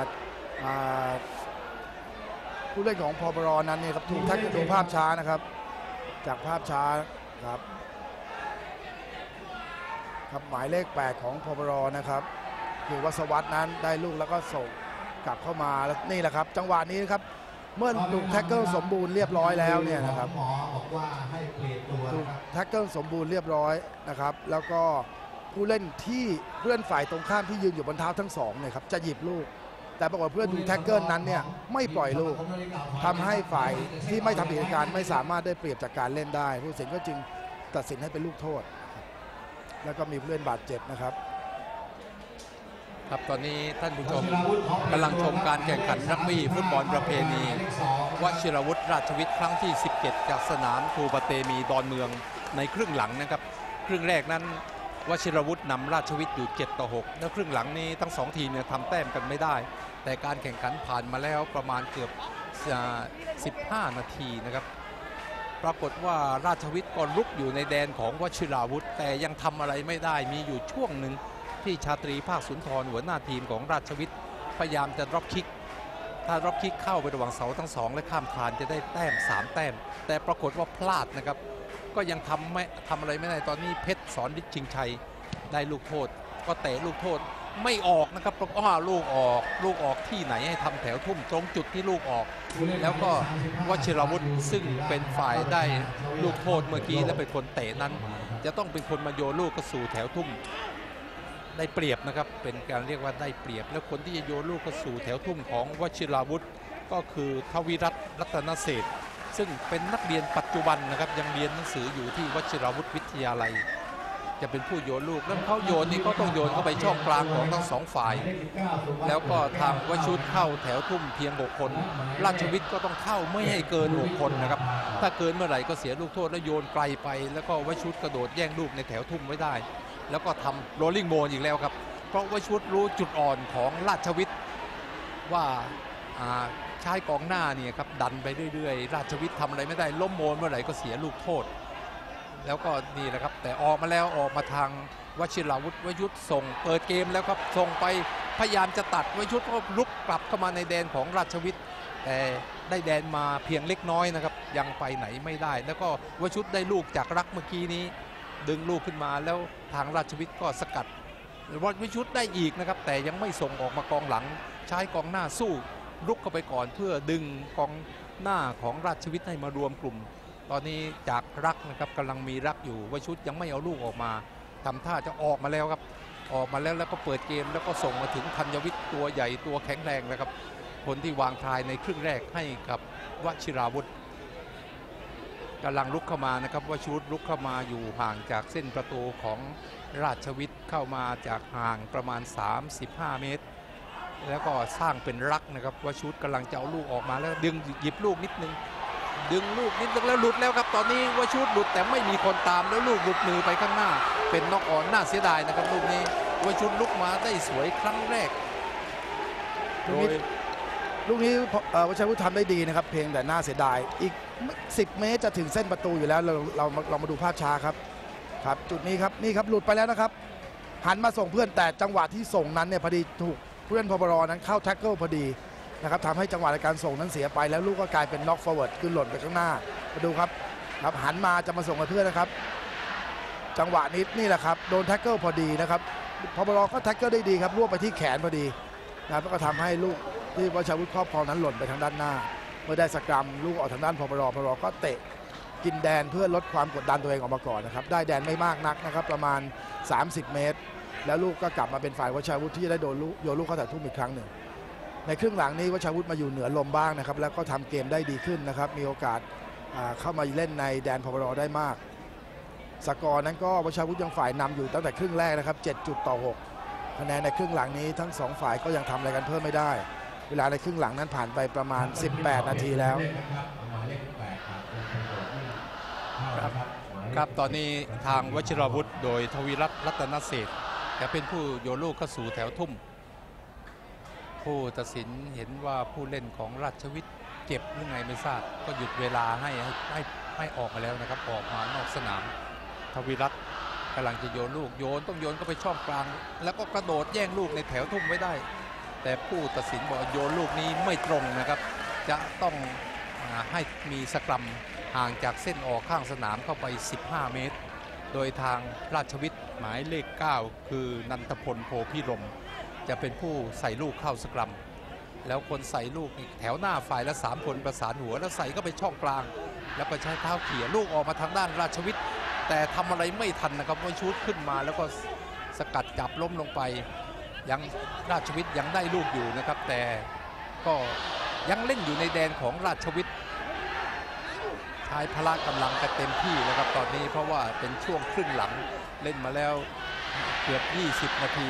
ผู้เล่นของพปร.นั้นเนี่ยครับถูกแท็กเกิลดูภาพช้านะครับจากภาพช้าครับหมายเลข8ของพปร.นะครับคือวัศวัฒน์นั้นได้ลูกแล้วก็ส่งกลับเข้ามาแล้วนี่แหละครับจังหวะนี้นะครับเมื่อถูกแท็กเกิลสมบูรณ์เรียบร้อยแล้วเนี่ยนะครับถูกแท็กเกิลสมบูรณ์เรียบร้อยนะครับแล้วก็ผู้เล่นที่เพื่อนฝ่ายตรงข้ามที่ยืนอยู่บนเท้าทั้งสองเนี่ยครับจะหยิบลูกแต่ปรากฏเพื่อนถูกแท็กเกิลนั้นเนี่ยไม่ปล่อยลูกทำให้ฝ่ายที่ไม่ทำผิดการไม่สามารถได้เปรียบจากการเล่นได้ผู้ตัดสินก็จึงตัดสินให้เป็นลูกโทษแล้วก็มีผู้เล่นบาดเจ็บนะครับครับตอนนี้ท่านผู้ชมกำลังชมการแข่งขันรักบี้ฟุตบอลประเพณีวชิรวุฒิราชวิทย์ครั้งที่17จากสนามทูปะเตมีดอนเมืองในครึ่งหลังนะครับครึ่งแรกนั้นวชิรวุฒินำราชวิทย์อยู่7-6แล้วครึ่งหลังนี้ทั้ง2ทีมเนี่ยทำแต้มกันไม่ได้แต่การแข่งขันผ่านมาแล้วประมาณเกือบ15 นาทีนะครับปรากฏว่าราชวิทย์ก็ลุกอยู่ในแดนของวชิราวุธแต่ยังทำอะไรไม่ได้มีอยู่ช่วงหนึ่งที่ชาตรีภาคสุนทรหัวหน้าทีมของราชวิทย์พยายามจะดรอปคิกถ้าดรอปคิกเข้าไประหว่างเสาทั้งสองและข้ามคานจะได้แต้ม3 แต้มแต่ปรากฏว่าพลาดนะครับก็ยังทำอะไรไม่ได้ตอนนี้เพชรสอนฤทธิ์ชิงชัยได้ลูกโทษก็เตะลูกโทษไม่ออกนะครับเพราะว่าลูกออกที่ไหนให้ทำแถวทุ่มตรงจุดที่ลูกออกแล้วก็วชิรวุฒิซึ่งเป็นฝ่ายได้ลูกโทษเมื่อกี้และเป็นคนเตะนั้นจะต้องเป็นคนมาโยนลูกกระสู่แถวทุ่มได้เปรียบนะครับเป็นการเรียกว่าได้เปรียบแล้วคนที่จะโยนลูกกระสู่แถวทุ่มของวชิรวุฒิก็คือทวิรัตน์รัตนเศรษฐ์ซึ่งเป็นนักเรียนปัจจุบันนะครับยังเรียนหนังสืออยู่ที่วชิรวุฒิวิทยาลัยจะเป็นผู้โยนลูกแล้วเขาโยนนี่เขาต้องโยนเข้าไปช่องกลางของทั้ง2 ฝ่ายแล้วก็ทางวชุดเข้าแถวทุ่มเพียง6 คนราชวิทย์ก็ต้องเข้าไม่ให้เกิน6 คนนะครับถ้าเกินเมื่อไหร่ก็เสียลูกโทษแล้วโยนไกลไปแล้วก็วชุดกระโดดแย่งลูกในแถวทุ่มไว้ได้แล้วก็ทำโรลลิ่งโมนอีกแล้วครับเพราะวชุดรู้จุดอ่อนของราชวิทย์ว่าใช้กองหน้าเนี่ยครับดันไปเรื่อยๆราชวิทย์ทำอะไรไม่ได้ล้มโมนเมื่อไหร่ก็เสียลูกโทษแล้วก็นี่แหละครับแต่ออกมาแล้วออกมาทางวชิราวุธวยุทธส่งเปิดเกมแล้วครับส่งไปพยายามจะตัดวยุทธก็ลุกกลับเข้ามาในแดนของราชวิทย์แต่ได้แดนมาเพียงเล็กน้อยนะครับยังไปไหนไม่ได้แล้วก็วชุดได้ลูกจากรักเมื่อกี้นี้ดึงลูกขึ้นมาแล้วทางราชวิทย์ก็สกัดวิชุดได้อีกนะครับแต่ยังไม่ส่งออกมากองหลังใช้กองหน้าสู้ลุกเข้าไปก่อนเพื่อดึงกองหน้าของราชวิทย์ให้มารวมกลุ่มตอนนี้จากรักนะครับกำลังมีรักอยู่วิชุดยังไม่เอาลูกออกมาทำท่าจะออกมาแล้วครับออกมาแล้วก็เปิดเกมแล้วก็ส่งมาถึงธัญวิทย์ตัวใหญ่ตัวแข็งแรงนะครับคนที่วางทายในครึ่งแรกให้กับวชิราวุธกำลังลุกเข้ามานะครับวชิรุตลุกเข้ามาอยู่ห่างจากเส้นประตูของราชวิทย์เข้ามาจากห่างประมาณ35 เมตรแล้วก็สร้างเป็นรักนะครับวชิรุตกำลังจะเอาลูกออกมาแล้วดึงหยิบลูกนิดนึงดึงลูกนิดนึงแล้วหลุดแล้วครับตอนนี้วชิรุตหลุดแต่ไม่มีคนตามแล้วลูกหลุดมือไปข้างหน้าเป็นน็อกออนน่าเสียดายนะครับลูกนี้วชิรุตลุกมาได้สวยครั้งแรกลูกนี้วชิรุตทำได้ดีนะครับเพียงแต่น่าเสียดายอีก10 เมตรจะถึงเส้นประตูอยู่แล้วเรามาดูภาพช้าครับจุดนี้ครับนี่ครับหลุดไปแล้วนะครับหันมาส่งเพื่อนแต่จังหวะที่ส่งนั้นเนี่ยพอดีถูกเพื่อนพบรนั้นเข้าแท็กเกิลพอดีนะครับทำให้จังหวะในการส่งนั้นเสียไปแล้วลูกก็กลายเป็นน็อกฟอร์เวิร์ดคือหล่นไปข้างหน้ามาดูครับหันมาจะมาส่งกับเพื่อนนะครับจังหวะนี้นี่แหละครับโดนแท็กเกิลพอดีนะครับพบรก็แท็กเกิลได้ดีครับรวบไปที่แขนพอดีนะครับก็ทำให้ลูกที่วชิรวุฒิครอบครองนั้นหล่นไปทางด้านหน้าเมื่อได้สกรัมลูกออกทางด้านพบรก็เตะกินแดนเพื่อลดความกดดันตัวเองออกมาก่อนนะครับได้แดนไม่มากนักนะครับประมาณ30 เมตรแล้วลูกก็กลับมาเป็นฝ่ายวชิรวุฒิที่ได้โยนลูกเข้าแต่ทุ่มอีกครั้งหนึ่งในครึ่งหลังนี้วชิรวุฒิมาอยู่เหนือลมบ้างนะครับแล้วก็ทำเกมได้ดีขึ้นนะครับมีโอกาสเข้ามาเล่นในแดนพบรได้มากสกอร์นั้นก็วชิรวุฒิยังฝ่ายนำอยู่ตั้งแต่ครึ่งแรกนะครับ7-6คะแนนในครึ่งหลังนี้ทั้ง2ฝ่ายก็ยังทำอะไรกันเพิ่มไม่ได้เวลาในครึ่งหลังนั้นผ่านไปประมาณ18 นาทีแล้วครับตอนนี้ทางวชิรวุฒิโดยทวีรัตน์รัตนเศรษฐ์จะเป็นผู้โยนลูกเข้าสู่แถวทุ่มผู้ตัดสินเห็นว่าผู้เล่นของราชวิทย์เจ็บหรือไงไม่ทราบก็หยุดเวลาให้ออกมาแล้วนะครับออกมานอกสนามทวีรัตน์กำลังจะโยนลูกต้องโยนก็ไปช่องกลางแล้วก็กระโดดแย่งลูกในแถวทุ่มไว้ได้แต่ผู้ตัดสินบอกโยนลูกนี้ไม่ตรงนะครับจะต้องให้มีสกรัมห่างจากเส้นออกข้างสนามเข้าไป15 เมตรโดยทางราชวิทย์หมายเลข9คือนันทพลโพพิรมจะเป็นผู้ใส่ลูกเข้าสกรัมแล้วคนใส่ลูกแถวหน้าฝ่ายละ3 คนประสานหัวแล้วใส่ก็ไปช่องกลางแล้วก็ใช้เท้าเขี่ยลูกออกมาทางด้านราชวิทย์แต่ทำอะไรไม่ทันนะครับว่าชุดขึ้นมาแล้วก็สกัดจับล้มลงไปยังราชวิทย์ยังได้ลูกอยู่นะครับแต่ก็ยังเล่นอยู่ในแดนของราชวิทย์ใช้พละกำลังกันเต็มที่แล้วครับตอนนี้เพราะว่าเป็นช่วงครึ่งหลังเล่นมาแล้วเกือบ20 นาที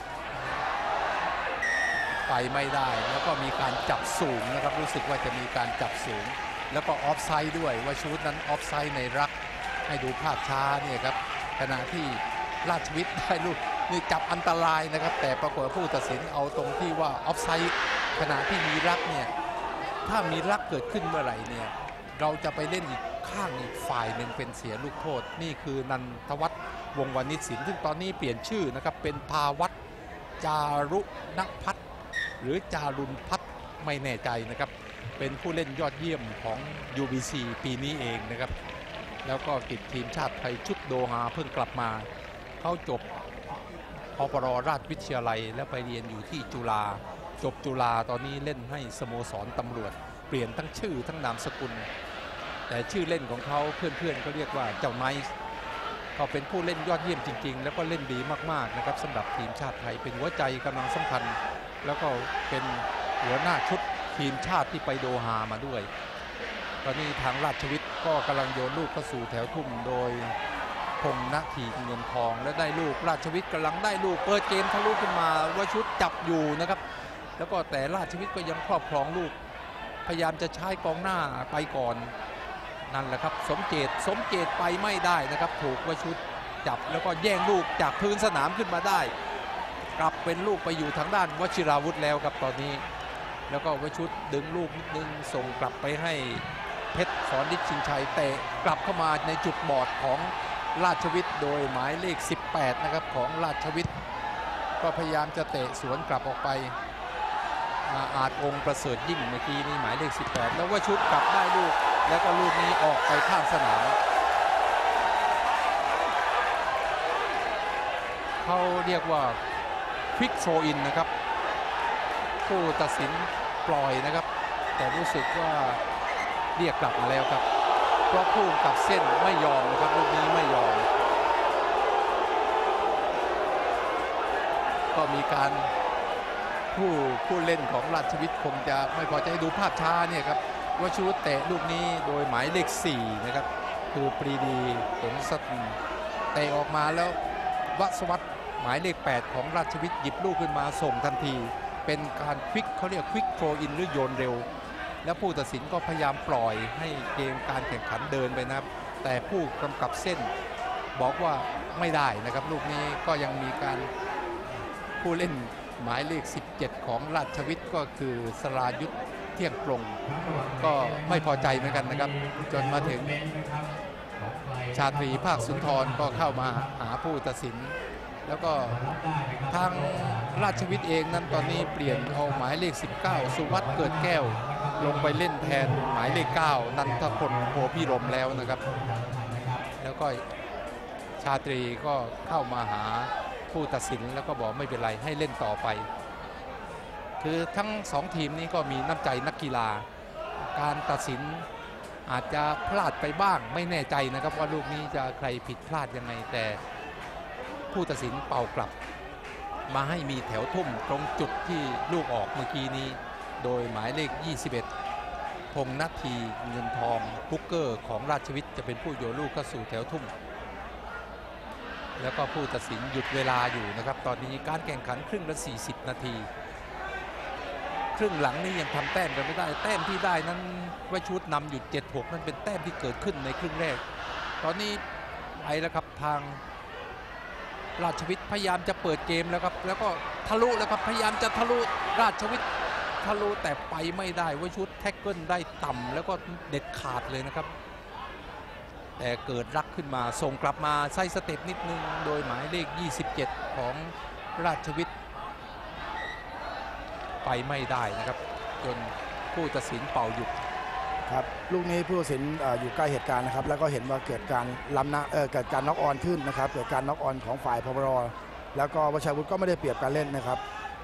ไปไม่ได้แล้วก็มีการจับสูงนะครับรู้สึกว่าจะมีการจับสูงแล้วก็ออฟไซด์ด้วยว่าชุดนั้นออฟไซด์ในรักให้ดูภาพช้าเนี่ยครับขณะที่ราชวิทย์ได้ลูกนี่จับอันตรายนะครับแต่ปรากฏผู้ตัดสินเอาตรงที่ว่าออฟไซด์ขณะที่มีรักเนี่ยถ้ามีรักเกิดขึ้นเมื่อไหร่เนี่ยเราจะไปเล่นอีกข้างอีกฝ่ายหนึ่งเป็นเสียลูกโทษนี่คือนันทวัฒน์วงศ์วณิชศิลป์ซึ่งตอนนี้เปลี่ยนชื่อนะครับเป็นภาวัฒน์จารุณพัฒน์หรือจารุณพัฒน์ไม่แน่ใจนะครับเป็นผู้เล่นยอดเยี่ยมของ UBC ปีนี้เองนะครับแล้วก็ติดทีมชาติไทยชุดโดฮาเพิ่งกลับมาเขาจบพปร.ราชวิทยาลัยแล้วไปเรียนอยู่ที่จุฬาจบจุฬาตอนนี้เล่นให้สโมสรตำรวจเปลี่ยนทั้งชื่อทั้งนามสกุลแต่ชื่อเล่นของเขาเพื่อนๆก็เรียกว่าเจ้าไนท์เขาเป็นผู้เล่นยอดเยี่ยมจริงๆแล้วก็เล่นดีมากๆนะครับสำหรับทีมชาติไทยเป็นหัวใจกำลังสำคัญแล้วก็เป็นหัวหน้าชุดทีมชาติที่ไปโดฮามาด้วยตอนนี้ทางราชวิทย์ก็กำลังโยนลูกเข้าสู่แถวทุ่มโดยพงษ์ณทีเงินทองและได้ลูกราชวิทย์กำลังได้ลูกเปิดเกมทะลุขึ้นมาว่าชุดจับอยู่นะครับแล้วก็แต่ราชวิทย์ก็ยังครอบครองลูกพยายามจะใช้กองหน้าไปก่อนนั่นแหละครับสมเจตไปไม่ได้นะครับถูกวชุดจับแล้วก็แย่งลูกจากพื้นสนามขึ้นมาได้กลับเป็นลูกไปอยู่ทางด้านวชิราวุธแล้วครับตอนนี้แล้วก็วชุดดึงลูกนิดนึงส่งกลับไปให้เพชรสอนฤทธิ์ชิงชัยเตะกลับเข้ามาในจุดบอดของราชวิทย์โดยหมายเลข18นะครับของราชวิทย์ก็พยายามจะเตะสวนกลับออกไปอาจองค์ประเสริฐยิ่งเมื่อกี้นี้หมายเลข18แล้วว่าชุดกลับได้ลูกแล้วก็ลูกนี้ออกไปข้างสนามเขาเรียกว่าควิกโธรอินนะครับผู้ตัดสินปล่อยนะครับแต่รู้สึกว่าเรียกกลับมาแล้วครับเพราะผู้กับเส้นไม่ยอมนะครับลูกนี้ไม่ยอมก็มีการผู้เล่นของราชวิทย์คงจะไม่พอใจดูภาพช้าเนี่ยครับว่าชูเตะลูกนี้โดยหมายเลข4นะครับคือปรีดีผลสัตย์เตะออกมาแล้ววัศวัตหมายเลข8ของราชวิทย์หยิบลูกขึ้นมาส่งทันทีเป็นการควิกเขาเรียกควิกโธรอินหรือโยนเร็วแล้วผู้ตัดสินก็พยายามปล่อยให้เกมการแข่งขันเดินไปนะครับแต่ผู้กำกับเส้นบอกว่าไม่ได้นะครับลูกนี้ก็ยังมีการผู้เล่นหมายเลข17ของราชวิทย์ก็คือสรายุทธเที่ยงปรงก็ไม่พอใจเหมือนกันนะครับจนมาถึงชาตรีภาคสุนทรก็เข้ามาหาผู้ตัดสินแล้วก็ทางราชวิทย์เองนั้นตอนนี้เปลี่ยนเอาหมายเลข19สุวัฒน์เกิดแก้วลงไปเล่นแทนหมายเลข9นันทพลโพพิรมแล้วนะครับแล้วก็ชาตรีก็เข้ามาหาผู้ตัดสินแล้วก็บอกไม่เป็นไรให้เล่นต่อไปคือทั้ง2ทีมนี้ก็มีน้ำใจนักกีฬาการตัดสินอาจจะพลาดไปบ้างไม่แน่ใจนะครับว่าลูกนี้จะใครผิดพลาดยังไงแต่ผู้ตัดสินเป่ากลับมาให้มีแถวทุ่มตรงจุดที่ลูกออกเมื่อกี้นี้โดยหมายเลข21พงษ์นาทีเงินทองพุกเกอร์ของราชวิทย์จะเป็นผู้โยนลูกเข้าสู่แถวทุ่มแล้วก็ผู้ตัดสินหยุดเวลาอยู่นะครับตอนนี้การแข่งขันครึ่งละ40 นาทีครึ่งหลังนี่ยังทำแต้มกันไม่ได้แต้มที่ได้นั้นวชุดนำอยู่7-6นั่นเป็นแต้มที่เกิดขึ้นในครึ่งแรกตอนนี้ไปแล้วครับทางราชวิทย์พยายามจะเปิดเกมแล้วครับแล้วก็ทะลุแล้วครับพยายามจะทะลุราชวิทย์ทะลุแต่ไปไม่ได้วชุดแท็กเกิลได้ต่ำแล้วก็เด็ดขาดเลยนะครับแต่เกิดรักขึ้นมาส่งกลับมาไซส์สเต็ปนิดนึงโดยหมายเลข27ของราชวิทย์ไปไม่ได้นะครับจนผู้ตัดสินเป่าหยุดครับลูกนี้ผู้ตัดสินอยู่ใกล้เหตุการณ์นะครับแล้วก็เห็นว่าเกิดการล้ำหน้าเกิดการน็อกออนขึ้นนะครับเกิดการน็อกออนของฝ่ายพบรแล้วก็วชัยวุฒิก็ไม่ได้เปรียบการเล่นนะครับ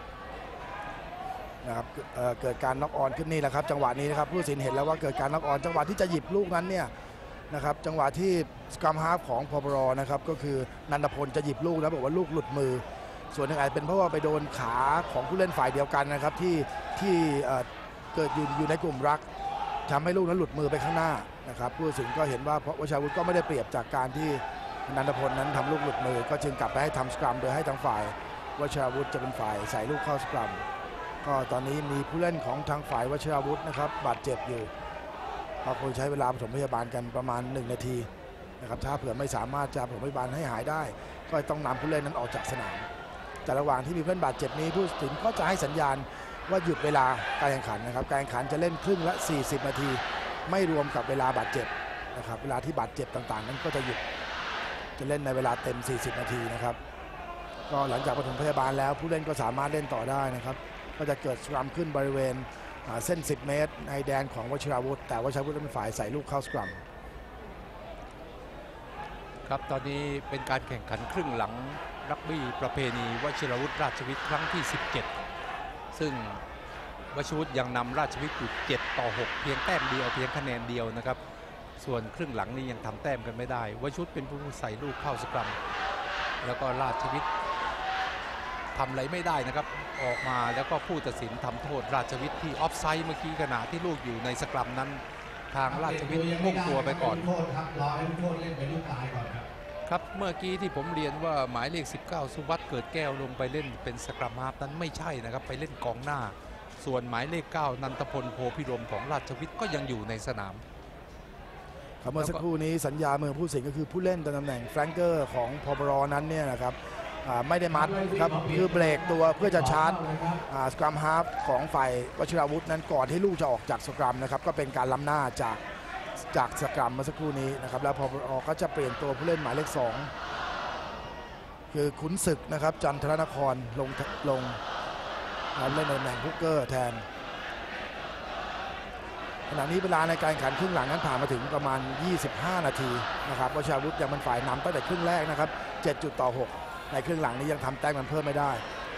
เกิดการน็อกออนขึ้นนี่แหละครับจังหวะนี้นะครับผู้ตัดสินเห็นแล้วว่าเกิดการน็อกออนจังหวะที่จะหยิบลูกนั้นเนี่ยนะครับจังหวะที่สกรัมฮาล์ฟของพบรนะครับก็คือนันทพลจะหยิบลูกแล้วบอกว่าลูกหลุดมือส่วนหนึ่งอาจเป็นเพราะว่าไปโดนขาของผู้เล่นฝ่ายเดียวกันนะครับที่เกิดอยู่ในกลุ่มรักทำให้ลูกนั้นหลุดมือไปข้างหน้านะครับผู้ตัดสินก็เห็นว่าวชัยวุฒิก็ไม่ได้เปรียบจากการที่นันทพลนั้นทำลูกหลุดมือก็จึงกลับไปให้ทำสกรัมโดยให้ทางฝ่ายวชัยวุฒิจะเป็นฝ่ายใส่ลูกเข้าสกรัมก็ตอนนี้มีผู้เล่นของทางฝ่ายวชัยวุฒินะครับบาดเจ็บอยู่ก็คงใช้เวลาปฐมพยาบาลกันประมาณ1 นาทีนะครับถ้าเผื่อไม่สามารถจะปฐมพยาบาลให้หายได้ก็ต้องนำผู้เล่นนั้นออกจากสนามแต่ระหว่างที่มีเพื่อนบาดเจ็บนี้ผู้ตัดสินก็จะให้สัญญาณว่าหยุดเวลาการแข่งขันนะครับการแข่งขันจะเล่นครึ่งละ40 นาทีไม่รวมกับเวลาบาดเจ็บนะครับเวลาที่บาดเจ็บต่างๆนั้นก็จะหยุดจะเล่นในเวลาเต็ม40 นาทีนะครับก็หลังจากปฐมพยาบาลแล้วผู้เล่นก็สามารถเล่นต่อได้นะครับก็จะเกิดสกรัมขึ้นบริเวณเส้น10 เมตรในแดนของวชิราวุธแต่วชิราวุธเป็นฝ่ายใส่ลูกเข้าสกรัมครับตอนนี้เป็นการแข่งขันครึ่งหลังรักบี้ประเพณีวชิรวุฒิราชวิทย์ครั้งที่17ซึ่งวชิรวุฒิยังนำราชวิทย์อยู่7-6เพียงแต้มเดียวเพียงคะแนนเดียวนะครับส่วนครึ่งหลังนี้ยังทำแต้มกันไม่ได้วชิรวุฒิเป็นผู้ใส่ลูกเข้าสกรัมแล้วก็ราชวิทย์ทำอะไรไม่ได้นะครับออกมาแล้วก็ผู้ตัดสินทำโทษราชวิทย์ที่ออฟไซด์เมื่อกี้ขณะที่ลูกอยู่ในสกรัมนั้นทางราชวิทย์มุ่งตัวไปก่อนรอให้โทษเล่นไปลูกตายก่อนครับเมื่อกี้ที่ผมเรียนว่าหมายเลข19สุวัฒน์เกิดแก้วลงไปเล่นเป็นสกรัมฮาล์ฟนั้นไม่ใช่นะครับไปเล่นกองหน้าส่วนหมายเลข9นันทพลโพพิรมของราชวิทย์ก็ยังอยู่ในสนามเมื่อสักครู่นี้สัญญาเมืองผู้สิงก็คือผู้เล่นตำแหน่งแฟรงเกอร์ของพบรนั้นเนี่ยนะครับไม่ได้มัดครับคือเบรกตัวเพื่อจะชาร์จสกรัมฮาล์ฟของฝ่ายวชิราวุธนั้นก่อนที่ลูกจะออกจากสกรัมนะครับก็เป็นการล้ำหน้าจากสกรัมเมื่อสักครู่นี้นะครับแล้วพอออกก็จะเปลี่ยนตัวผู้เล่นหมายเลข2คือขุนศึกนะครับจันทรนครลงเล่นในตำแหน่งพุกเกอร์แทนขณะนี้เวลาในการแข่งขันครึ่งหลังนั้นผ่านมาถึงประมาณ25 นาทีนะครับวชิราวุธยังเป็นฝ่ายนำตั้งแต่ครึ่งแรกนะครับ7-6ในครึ่งหลังนี้ยังทำแต้มกันเพิ่มไม่ได้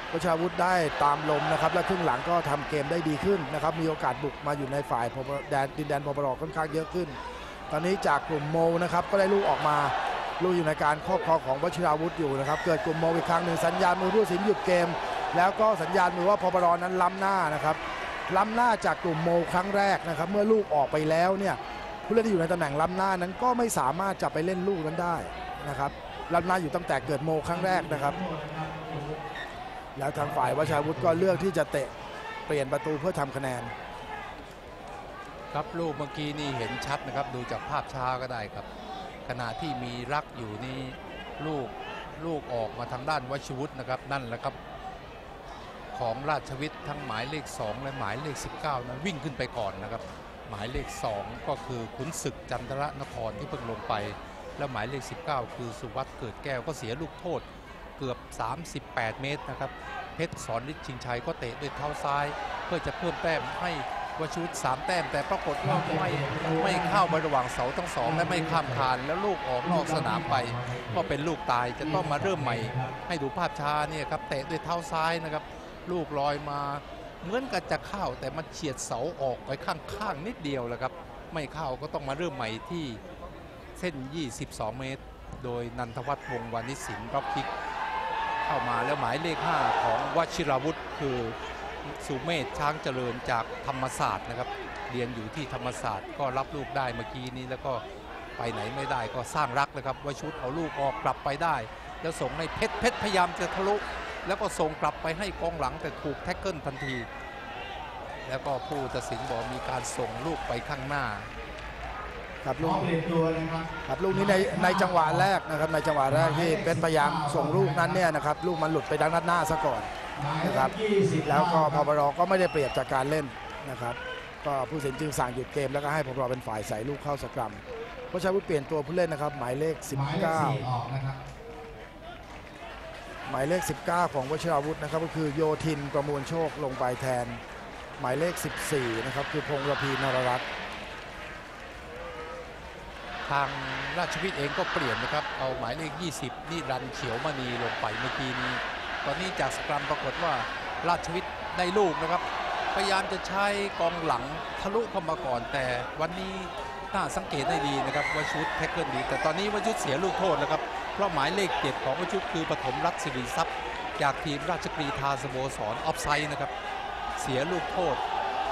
วชิราวุธได้ตามลมนะครับและครึ่งหลังก็ทำเกมได้ดีขึ้นนะครับมีโอกาสบุกมาอยู่ในฝ่ายดินแดนพปรค่อนข้างเยอะขึ้นตอนนี้จากกลุ่มโมนะครับก็ได้ลูกออกมาลูกอยู่ในการครอบครองของวชิราวุธอยู่นะครับเกิดกลุ่มโมอีกครั้งหนึ่งสัญญาณมือผู้ตัดสินหยุดเกมแล้วก็สัญญาณมือว่าพปรนั้นล้ำหน้านะครับล้ำหน้าจากกลุ่มโมครั้งแรกนะครับเมื่อลูกออกไปแล้วเนี่ยผู้เล่นที่อยู่ในตำแหน่งล้ำหน้านั้นก็ไม่สามารถจะไปเล่นลูกนั้นได้นะครับล้ำหน้าอยู่ตั้งแต่เกิดโมครั้งแรกนะครับแล้วทางฝ่ายวชิราวุธก็เลือกที่จะเตะเปลี่ยนประตูเพื่อทำคะแนนครับลูกเมื่อกี้นี่เห็นชัดนะครับดูจากภาพช้าก็ได้ครับขณะที่มีรักอยู่นี่ลูกออกมาทางด้านวชิวุฒินะครับนั่นแหละครับของราชวิทย์ทั้งหมายเลข2และหมายเลข19นั้นวิ่งขึ้นไปก่อนนะครับหมายเลข2ก็คือขุนศึกจันทรนครที่เพิ่งลงไปแล้วหมายเลข19คือสุวัสดิ์เกิดแก้วก็เสียลูกโทษเกือบ38 เมตรนะครับเพชรสอนฤทธิ์ชิงชัยก็เตะด้วยเท้าซ้ายเพื่อจะเพิ่มแต้มให้วชิวุฒิ3 แต้มแต่ปรากฏว่าไม่เข้าไประหว่างเสาทั้ง2และไม่ข้ามคานแล้วลูกออกนอกสนามไปก็เป็นลูกตายจะต้องมาเริ่มใหม่ให้ดูภาพช้าเนี่ยครับเตะด้วยเท้าซ้ายนะครับลูกลอยมาเหมือนกับจะเข้าแต่มันเฉียดเสาออกไปข้างๆนิดเดียวแหละครับไม่เข้าก็ต้องมาเริ่มใหม่ที่เส้น22 เมตรโดยนันทวัฒน์วงศ์วานิชสินบล็อกคิกเข้ามาแล้วหมายเลข5ของวชิราวุธคือสุเมธช้างเจริญจากธรรมศาสตร์นะครับเรียนอยู่ที่ธรรมศาสตร์ก็รับลูกได้เมื่อกี้นี้แล้วก็ไปไหนไม่ได้ก็สร้างรักนะครับวชิวุฒิเอาลูกออกกลับไปได้แล้วส่งให้เพชรพยายามจะทะลุแล้วก็ส่งกลับไปให้กองหลังแต่ถูกแท็กเกิลทันทีแล้วก็ผู้ตัดสินบอกมีการส่งลูกไปข้างหน้าครับลูกครับลูกนี้ในจังหวะแรกนะครับในจังหวะแรกที่เป็นพยายามส่งลูกนั้นเนี่ยนะครับลูกมันหลุดไปด้านหน้าซะก่อนนะครับแล้วก็พปรก็ไม่ได้เปรียบจากการเล่นนะครับก็ผู้ตัดสินจึงสั่งหยุดเกมแล้วก็ให้พปรเป็นฝ่ายใส่ลูกเข้าสกรัมวชิราวุธเปลี่ยนตัวผู้เล่นนะครับหมายเลข19หมายเลข19ของวชิราวุธนะครับก็คือโยธินประมวลโชคลงไปแทนหมายเลข14นะครับคือพงษ์ระพีนรรัตน์ทางราชวิทย์เองก็เปลี่ยนนะครับเอาหมายเลข20นี่รันเขียวมณีลงไปเมื่อกี้นี้ตอนนี้จากสกรัมปรากฏว่าราชวิทย์ได้ลูกนะครับพยายามจะใช้กองหลังทะลุเข้ามาก่อนแต่วันนี้น่าสังเกตได้ดีนะครับวชิวุฒิแท็กเกิลดีแต่ตอนนี้วชิวุฒิเสียลูกโทษแล้วครับเพราะหมายเลข7ของวชิวุฒิคือปฐมรัตน์สิริทรัพย์จากทีมราชกรีฑาสโมสรออฟไซด์นะครับเสียลูกโทษ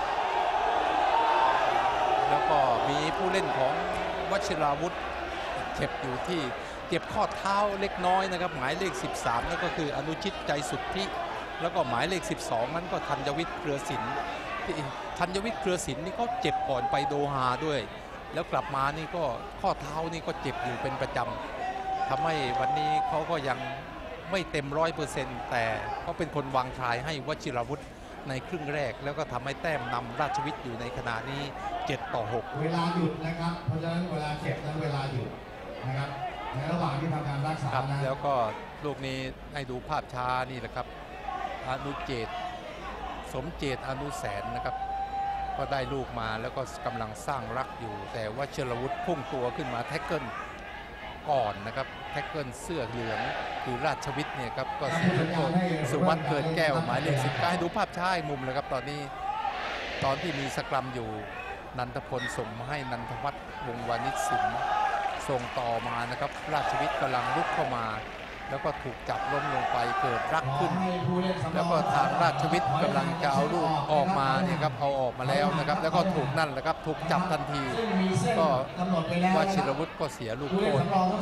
แล้วก็มีผู้เล่นของวชิราวุธเจ็บอยู่ที่เจ็บข้อเท้าเล็กน้อยนะครับหมายเลข13นั่นก็คืออนุชิตใจสุทธิแล้วก็หมายเลข12นั้นก็ธัญวิทย์เครือศิลป์ธัญวิทย์เครือศิลป์นี่ก็เจ็บก่อนไปโดฮาด้วยแล้วกลับมานี่ก็ข้อเท้านี่ก็เจ็บอยู่เป็นประจำทำให้วันนี้เขาก็ยังไม่เต็ม100%แต่เขาเป็นคนวางทรายให้วชิราวุธในครึ่งแรกแล้วก็ทำให้แต้มนำราชวิทย์อยู่ในขณะนี้7-6 เวลาหยุดนะครับเพราะฉะนั้นเวลาเจ็บนั้นเวลาหยุดนะครับในระหว่างที่ทำการรักษานะแล้วก็ลูกนี้ให้ดูภาพช้านี่แหละครับอนุเจตสมเจตอนุแสนนะครับก็ได้ลูกมาแล้วก็กำลังสร้างรักอยู่แต่ว่าวชิราวุธพุ่งตัวขึ้นมาแท็กเกิลก่อนนะครับแท็กเกิลเสื้อเหลืองคือราชวิทย์เนี่ยครับก็เสียลูกโทษสุวัสดิ์เกิดแก้วหมายเลข19ให้ดูภาพช้ามุมเลยครับตอนที่มีสกรัมอยู่นันทพลส่งมาให้นันทวัฒน์วงศ์วานิชสินส่งต่อมานะครับราชวิทย์กำลังลุกเข้ามาแล้วก็ถูกจับล้มลงไปเกิดรักขึ้นแล้วก็ทางราชวิทย์กำลังจะเอาลูกออกมาเนี่ยครับเอาออกมาแล้วนะครับแล้วก็ถูกนั่นแหละครับถูกจับทันทีก็วชิรวุฒิก็เสียลูกโทษ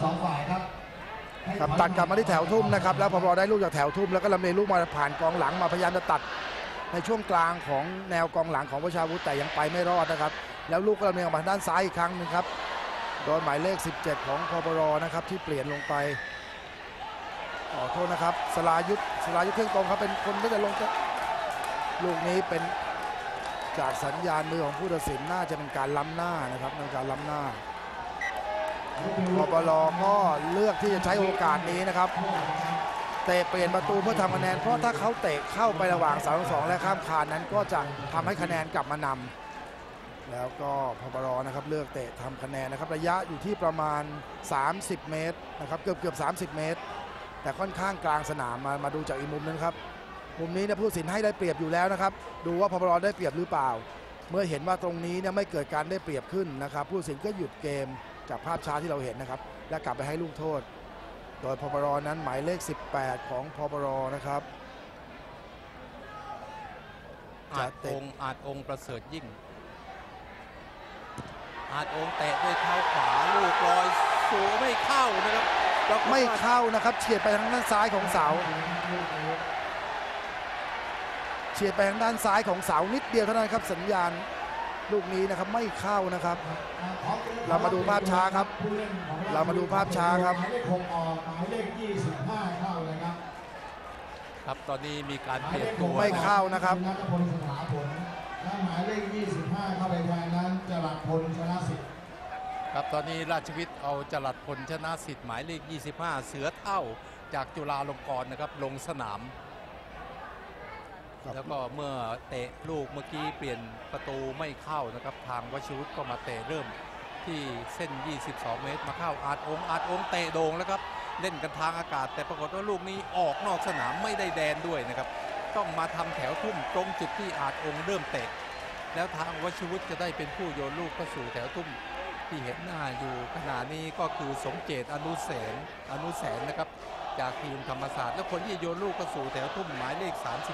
ครับตัดกลับมาที่แถวทุ่มนะครับแล้วพอได้ลูกจากแถวทุ่มแล้วก็ลำเลียงลูกมาผ่านกองหลังมาพยายามจะตัดในช่วงกลางของแนวกองหลังของวชิราวุธแต่ยังไปไม่รอดนะครับแล้วลูกก็ลำเลียงออกมาด้านซ้ายอีกครั้งนึงครับโดนหมายเลข17ของพปรนะครับที่เปลี่ยนลงไปขอโทษนะครับสลายุทธเครื่องตรงครับเป็นคนที่จะลงลูกนี้เป็นจากสัญญาณมือของผู้ตัดสินน่าจะเป็นการล้ำหน้านะครับเป็นการล้ำหน้าพปรก็เลือกที่จะใช้โอกาสนี้นะครับเตะเปลี่ยนประตูเพื่อทำคะแนนเพราะถ้าเขาเตะเข้าไประหว่าง2-2และข้ามคานนั้นก็จะทำให้คะแนนกลับมานำแล้วก็พปรนะครับเลือกเตะทำคะแนนนะครับระยะอยู่ที่ประมาณ30 เมตรนะครับเกือบ30 เมตรแต่ค่อนข้างกลางสนามมาดูจากอีกมุมนึงครับมุมนี้เนี่ยผู้ตัดสินให้ได้เปรียบอยู่แล้วนะครับดูว่าพปรได้เปรียบหรือเปล่าเมื่อเห็นว่าตรงนี้เนี่ยไม่เกิดการได้เปรียบขึ้นนะครับผู้ตัดสินก็หยุดเกมจากภาพช้าที่เราเห็นนะครับและกลับไปให้ลูกโทษโดยพปรนั้นหมายเลข18ของพปรนะครับอาจองค์ประเสริฐยิ่งอาจองค์เตะด้วยเท้าขวาลูกลอยสูงไม่เข้านะครับไม่เข้านะครับเฉียดไปทางด้านซ้ายของเสาเฉียดไปทางด้านซ้ายของเสานิดเดียวเท่านั้นครับสัญญาณลูกนี้นะครับไม่เข้านะครับเรามาดูภาพช้าครับเรามาดูภาพช้าครับหมายเลข25เข้าเลยครับครับตอนนี้มีการเปลี่ยนตัวไม่เข้านะครับนัทพลสถาผลและหมายเลข25เข้าไปแทนนั้นจรัสพลชนะสิทธิ์ครับตอนนี้ราชวิทย์เอาจรัสพลชนะสิทธิ์หมายเลข25เสือเท่าจากจุฬาลงกรณ์นะครับลงสนามแล้วก็เมื่อเตะลูกเมื่อกี้เปลี่ยนประตูไม่เข้านะครับทางวชิรุตก็มาเตะเริ่มที่เส้น22เมตรมาเข้าอาจองค์เตะโด่งแล้วครับเล่นกันทางอากาศแต่ปรากฏว่าลูกนี้ออกนอกสนามไม่ได้แดนด้วยนะครับต้องมาทำแถวทุ่มตรงจุดที่อาจองค์เริ่มเตะแล้วทางวชิรุตจะได้เป็นผู้โยนลูกเข้าสู่แถวทุ่มที่เห็นหน้าอยู่ขณะนี้ก็คือสมเจตอนุแสนนะครับจากทีมธรรมศาสตร์และคนที่โยนลูกเข้าสู่แถวทุ่มหมายเลข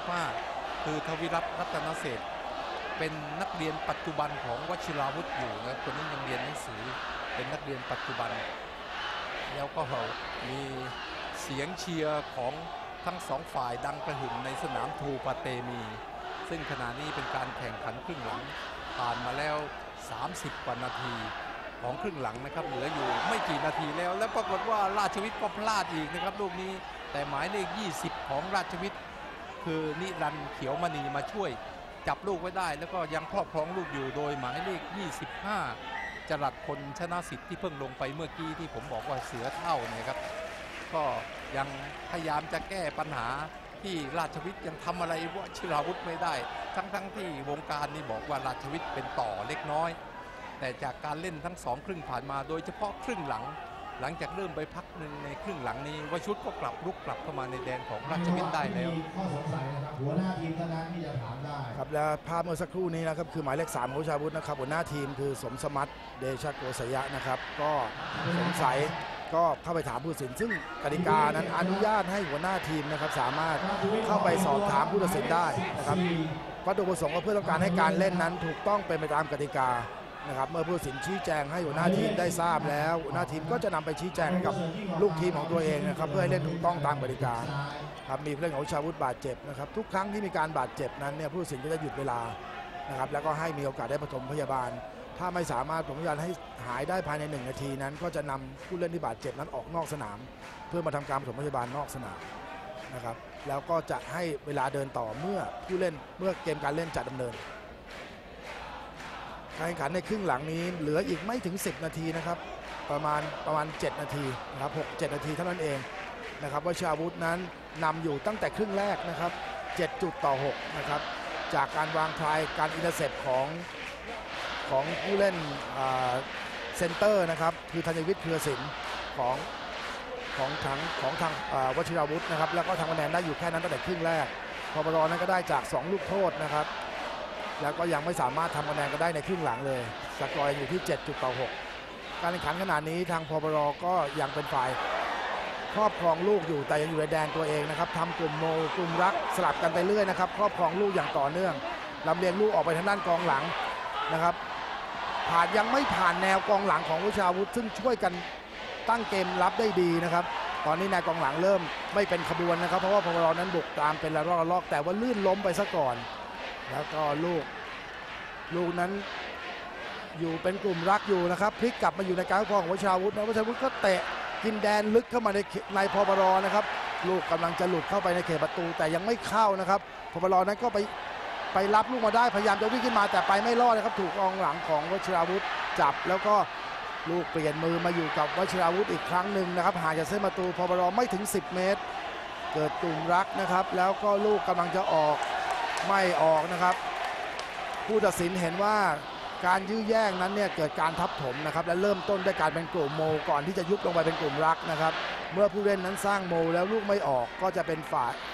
35คือทวิรัตน์รัตนเศรษฐ์เป็นนักเรียนปัจจุบันของวชิราวุธอยู่นะคนนี้ยังเรียนหนังสือเป็นนักเรียนปัจจุบันแล้วก็มีเสียงเชียร์ของทั้งสองฝ่ายดังกระหึ่มในสนามทูปาเตมีซึ่งขณะนี้เป็นการแข่งขันครึ่งหลังผ่านมาแล้ว30กว่านาทีของครึ่งหลังนะครับเหลืออยู่ไม่กี่นาทีแล้วปรากฏว่าราชวิทย์ก็พลาดอีกนะครับลูกนี้แต่หมายเลข20ของราชวิทย์คือนิรันดร์เขียวมณีมาช่วยจับลูกไว้ได้แล้วก็ยังครอบครองลูกอยู่โดยหมายเลข25จรัสพลชนะสิทธิ์ที่เพิ่งลงไปเมื่อกี้ที่ผมบอกว่าเสือเท่าเนี่ยครับก็ยังพยายามจะแก้ปัญหาที่ราชวิทย์ยังทำอะไรวชิราวุธไม่ได้ทั้งที่วงการนี่บอกว่าราชวิทย์เป็นต่อเล็กน้อยแต่จากการเล่นทั้ง2ครึ่งผ่านมาโดยเฉพาะครึ่งหลังจากเริ่มไปพักหนึ่งในครึ่งหลังนี้วชุดก็กลับเข้ามาในแดนของราชวิทย์ได้แล้วข้อสงสัยนะครับหัวหน้าทีมเท่านั้นที่จะถามได้ครับและภาพเมื่อสักครู่นี้นะครับคือหมายเลข3ของวชิราวุธนะครับหัวหน้าทีมคือสมสมัติเดชโกศยะนะครับก็สงสัยก็เข้าไปถามผู้ตัดสินซึ่งกติกานั้นอนุญาตให้หัวหน้าทีมนะครับสามารถเข้าไปสอบถามผู้ตัดสินได้นะครับวัตถุประสงค์ก็เพื่อต้องการให้การเล่นนั้นถูกต้องเป็นไปตามกติกานะครับเมื่อผู้ตัดสินชี้แจงให้หัวหน้าทีมได้ทราบแล้วหัวหน้าทีมก็จะนำไปชี้แจงกับลูกทีมของตัวเองนะครับเพื่อให้เล่นถูกต้องตามกติกาครับมีผู้เล่นของวชิราวุธบาดเจ็บนะครับทุกครั้งที่มีการบาดเจ็บนั้นเนี่ยผู้ตัดสินก็จะหยุดเวลานะครับแล้วก็ให้มีโอกาสได้ปฐมพยาบาลถ้าไม่สามารถปฐมพยาบาลให้หายได้ภายใน1นาทีนั้นก็จะนำผู้เล่นที่บาดเจ็บนั้นออกนอกสนามเพื่อมาทำการปฐมพยาบาลนอกสนามนะครับแล้วก็จะให้เวลาเดินต่อเมื่อเกมการเล่นจะดำเนินการแข่งขันในครึ่งหลังนี้เหลืออีกไม่ถึง10นาทีนะครับประมาณ7นาทีนะครับ6-7นาทีเท่านั้นเองนะครับวชิราวุธนั้นนำอยู่ตั้งแต่ครึ่งแรกนะครับ7-6นะครับจากการวางทรายการอินเตอร์เซปของผู้เล่นเซนเตอร์นะครับคือธัญวิทย์เครือศิลป์ของทางวชิราวุธนะครับแล้วก็ทำคะแนนได้อยู่แค่นั้นตั้งแต่ครึ่งแรกพปรนั้นก็ได้จาก2ลูกโทษนะครับแล้วก็ยังไม่สามารถทำคะแนนก็ได้ในครึ่งหลังเลยสกอร์อยู่ที่7-6การแข่งขันขนาดนี้ทางพปรก็ยังเป็นฝ่ายครอบครองลูกอยู่แต่ยังอยู่ในแดนตัวเองนะครับทำกลุ่มโมกลุ่มรักสลับกันไปเรื่อยนะครับครอบครองลูกอย่างต่อเนื่องลำเลียงลูกออกไปทางด้านกองหลังนะครับยังไม่ผ่านแนวกองหลังของวชิราวุธซึ่งช่วยกันตั้งเกมรับได้ดีนะครับตอนนี้นายกองหลังเริ่มไม่เป็นขบวนนะครับเพราะว่าพปรนั้นบุกตามเป็นระลอกแต่ว่าลื่นล้มไปซะก่อนแล้วก็ลูกนั้นอยู่เป็นกลุ่มรักอยู่นะครับพลิกกลับมาอยู่ในการครอบครองของวชิราวุธนะวชิราวุธก็เตะกินแดนลึกเข้ามาในพปรนะครับลูกกำลังจะหลุดเข้าไปในเขตประตูแต่ยังไม่เข้านะครับพปรนั้นก็ไปรับลูกมาได้พยายามจะวิ่งขึ้นมาแต่ไปไม่รอดนะครับถูกกองหลังของวชิราวุธจับแล้วก็ลูกเปลี่ยนมือมาอยู่กับวชิราวุธอีกครั้งหนึ่งนะครับห่างจากเส้นประตูพปรไม่ถึง10เมตรเกิดกลุ่มรักนะครับแล้วก็ลูกกำลังจะออกไม่ออกนะครับผู้ตัดสินเห็นว่าการยื้อแย่งนั้นเนี่ยเกิดการทับถมนะครับและเริ่มต้นด้วยการเป็นกลุ่มโมก่อนที่จะยุบลงไปเป็นกลุ่มรักนะครับเมื่อผู้เล่นนั้นสร้างโมแล้วลูกไม่ออกก็จะเป็นฝ่าย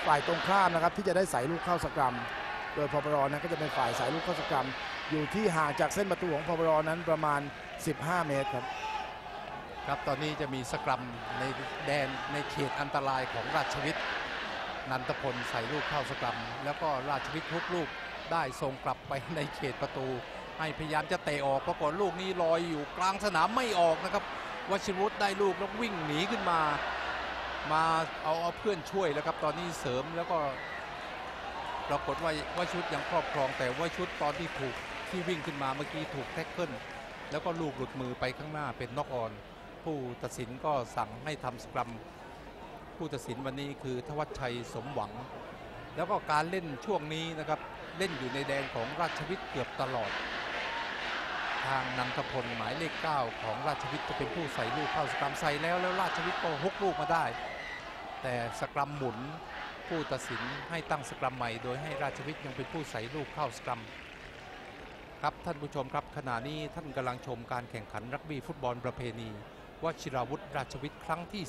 ฝ่ายตรงข้ามนะครับที่จะได้ใส่ลูกเข้าสกรัมโดยพปรนั้นก็จะเป็นฝ่ายใส่ลูกเข้าสกรัมอยู่ที่ห่างจากเส้นประตูของพปรนั้นประมาณ15 เมตรครับครับตอนนี้จะมีสกรัมในแดนในเขตอันตรายของราชวิทย์นันทพลใส่ลูกเข้าสกรัมแล้วก็ราชวิทย์ทุกลูกได้ส่งกลับไปในเขตประตูให้พยายามจะเตะออกปรากฏลูกนี้ลอยอยู่กลางสนามไม่ออกนะครับวชิรวุฒิได้ลูกแล้ววิ่งหนีขึ้นมาเอาเพื่อนช่วยแล้วครับตอนนี้เสริมแล้วก็ปรากฏว่าวชิรวุฒิยังครอบครองแต่วชิรวุฒิตอนที่ถูกที่วิ่งขึ้นมาเมื่อกี้ถูกแท็กเกิลแล้วก็ลูกหลุดมือไปข้างหน้าเป็นน็อกออนผู้ตัดสินก็สั่งให้ทำสกรัมผู้ตัดสินวันนี้คือทวัชชัยสมหวังแล้วก็การเล่นช่วงนี้นะครับเล่นอยู่ในแดนของราชวิทย์เกือบตลอดทางนันทพลหมายเลข 9ของราชวิทย์จะเป็นผู้ใส่ลูกเข้าสกรัมใส่แล้วราชวิทย์ก็ฮุกลูกมาได้แต่สกรัมหมุนผู้ตัดสินให้ตั้งสกรัมใหม่โดยให้ราชวิทย์ยังเป็นผู้ใส่ลูกเข้าสกรัมครับท่านผู้ชมครับขณะนี้ท่านกำลังชมการแข่งขันรักบี้ฟุตบอลประเพณีวชิราวุธราชวิทย์ครั้งที่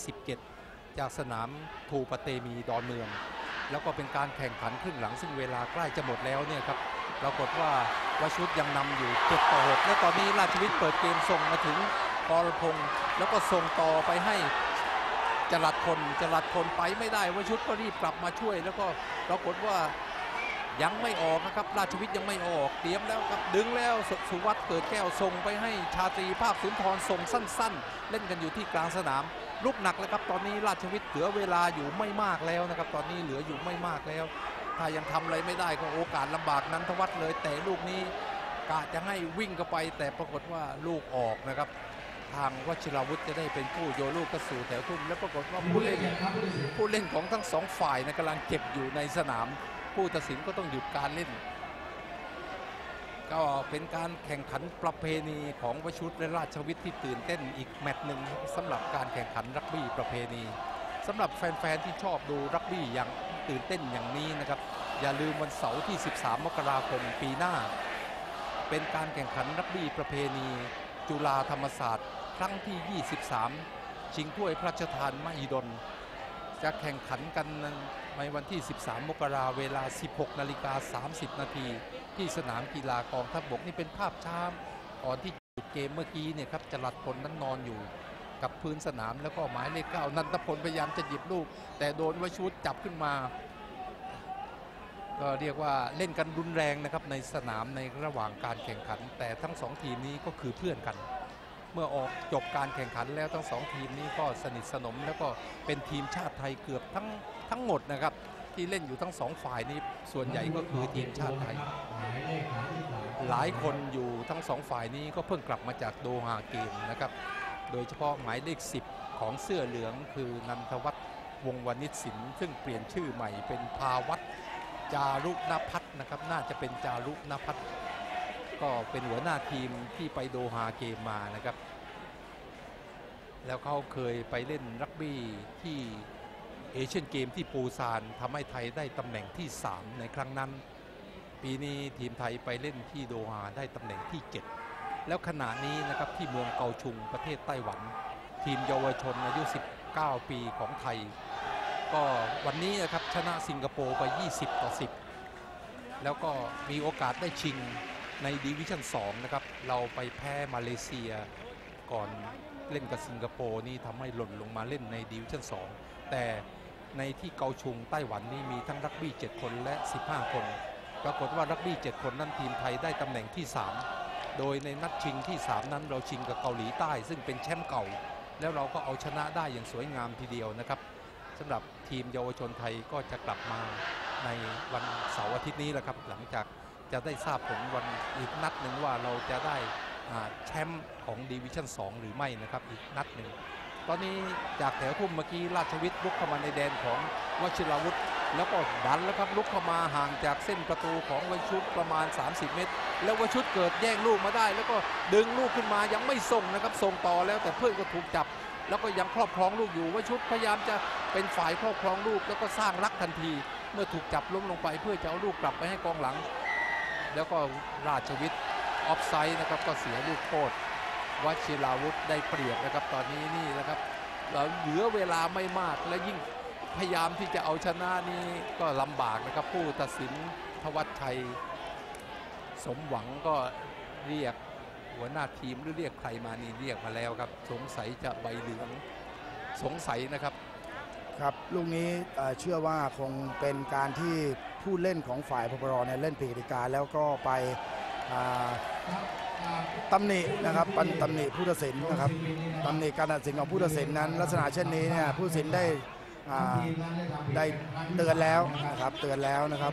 17จากสนามทูปะเตมีดอนเมืองแล้วก็เป็นการแข่งขันครึ่งหลังซึ่งเวลาใกล้จะหมดแล้วเนี่ยครับปรากฏว่าวชิรวุฒิยังนำอยู่7-6และตอนนี้ราชวิทย์เปิดเกมส่งมาถึงปรพงษ์แล้วก็ส่งต่อไปให้จรัสพลไปไม่ได้วชิรวุฒิก็รีบกลับมาช่วยแล้วก็ปรากฏว่ายังไม่ออกนะครับราชวิทย์ยังไม่ออกเตรียมแล้วครับดึงแล้วสุวัฒน์เกิดแก้วส่งไปให้ชาตรีภาคสุนทรส่งสั้นๆเล่นกันอยู่ที่กลางสนามลุกหนักแล้วครับตอนนี้ราชวิทย์เหลือเวลาอยู่ไม่มากแล้วนะครับตอนนี้เหลืออยู่ไม่มากแล้วถ้ายังทำอะไรไม่ได้ก็โอกาสลำบากนันทวัฒน์เลยแต่ลูกนี้กะจะให้วิ่งเข้าไปแต่ปรากฏว่าลูกออกนะครับทางวชิราวุธจะได้เป็นผู้โยนลูกกระสู่แถวทุ่มแล้วปรากฏว่าผู้เล่นของทั้งสองฝ่ายนะกำลังเจ็บอยู่ในสนามผู้ตัดสินก็ต้องหยุดการเล่นก็เป็นการแข่งขันประเพณีของวชิรวุฒิและราชวิทย์ที่ตื่นเต้นอีกแมตช์หนึ่งสำหรับการแข่งขันรักบี้ประเพณีสำหรับแฟนๆที่ชอบดูรักบี้อย่างตื่นเต้นอย่างนี้นะครับอย่าลืมวันเสาร์ที่13 มกราคมปีหน้าเป็นการแข่งขันรักบี้ประเพณีจุฬาธรรมศาสตร์ครั้งที่ 23 ชิงถ้วยพระราชทานมหิดลจะแข่งขันกันในวันที่ 13 มกราคมเวลา 16:30 นาทีที่สนามกีฬากองทัพบกนี่เป็นภาพช้าก่อนที่จุดเกมเมื่อกี้เนี่ยครับจรัสพลนั้นนอนอยู่กับพื้นสนามแล้วก็หมายเลข 9นันทพลพยายามจะหยิบลูกแต่โดนวชิรวุฒิจับขึ้นมาก็เรียกว่าเล่นกันรุนแรงนะครับในสนามในระหว่างการแข่งขันแต่ทั้ง2ทีมนี้ก็คือเพื่อนกันเมื่อออกจบการแข่งขันแล้วทั้ง2ทีมนี้ก็สนิทสนมแล้วก็เป็นทีมชาติไทยเกือบทั้งหมดนะครับที่เล่นอยู่ทั้ง2ฝ่ายนี้ส่วนใหญ่ก็คือทีมชาติไทยหลายคนอยู่ทั้ง2ฝ่ายนี้ก็เพิ่งกลับมาจากโดฮาเกมนะครับโดยเฉพาะหมายเลข 10ของเสื้อเหลืองคือนันทวัฒน์วงศ์วณิชสินซึ่งเปลี่ยนชื่อใหม่เป็นภาวัฒน์จารุณพัฒน์นะครับน่าจะเป็นจารุณพัฒน์ก็เป็นหัวหน้าทีมที่ไปโดฮาเกมมานะครับแล้วเขาเคยไปเล่นรักบี้ที่เอเชียนเกมที่ปูซานทำให้ไทยได้ตำแหน่งที่3ในครั้งนั้นปีนี้ทีมไทยไปเล่นที่โดฮาได้ตำแหน่งที่7แล้วขณะนี้นะครับที่เมืองเกาชุงประเทศไต้หวันทีมเยาวชนอายุ19 ปีของไทยก็วันนี้นะครับชนะสิงคโปร์ไป20-10แล้วก็มีโอกาสได้ชิงในดิวิชั่น2นะครับเราไปแพ้มาเลเซียก่อนเล่นกับสิงคโปร์นี่ทำให้หล่นลงมาเล่นในดิวิชั่น2แต่ในที่เกาชุงไต้หวันนี่มีทั้งรักบี้7คนและ15คนปรากฏว่ารักบี้7คนนั้นทีมไทยได้ตำแหน่งที่3โดยในนัดชิงที่3นั้นเราชิงกับเกาหลีใต้ซึ่งเป็นแชมป์เก่าแล้วเราก็เอาชนะได้อย่างสวยงามทีเดียวนะครับสำหรับทีมเยาวชนไทยก็จะกลับมาในวันเสาร์อาทิตย์นี้แหละครับหลังจากจะได้ทราบผลวันอีกนัดหนึ่งว่าเราจะได้แชมป์ของดิวิชั่น2หรือไม่นะครับอีกนัดหนึ่งตอนนี้จากแถวทุ่มเมื่อกี้ราชวิทย์ลุกเข้ามาในแดนของวชิราวุธแล้วก็ดันแล้วครับลุกเข้ามาห่างจากเส้นประตูของวชิรวุฒิประมาณ30 เมตรแล้ววชิรวุฒิเกิดแย่งลูกมาได้แล้วก็ดึงลูกขึ้นมายังไม่ส่งนะครับส่งต่อแล้วแต่เพื่อนก็ถูกจับแล้วก็ยังครอบครองลูกอยู่วชิรวุฒิพยายามจะเป็นฝ่ายครอบครองลูกแล้วก็สร้างรักทันทีเมื่อถูกจับล้มลงไปเพื่อจะเอาลูกกลับไปให้กองหลังแล้วก็ราชวิทย์ออฟไซด์นะครับก็เสียลูกโทษวชิราวุธได้เปรียบนะครับตอนนี้นี่นะครับเราเหลือเวลาไม่มากและยิ่งพยายามที่จะเอาชนะนี่ก็ลำบากนะครับผู้ตัดสินธวัชชัยสมหวังก็เรียกหัวหน้าทีมหรือเรียกใครมานี่เรียกมาแล้วครับสงสัยจะใบเหลืองสงสัยนะครับครับลูกนี้เชื่อว่าคงเป็นการที่ผู้เล่นของฝ่ายพปรเนี่ยเล่นผิดกติกาแล้วก็ไปตำหนินะครับตำหนิผู้ตัดสินนะครับตำหนิการตัดสินของผู้ตัดสินนั้นลักษณะเช่นนี้เนี่ยผู้ตัดสินได้เตือนแล้วนะครับเตือนแล้วนะครับ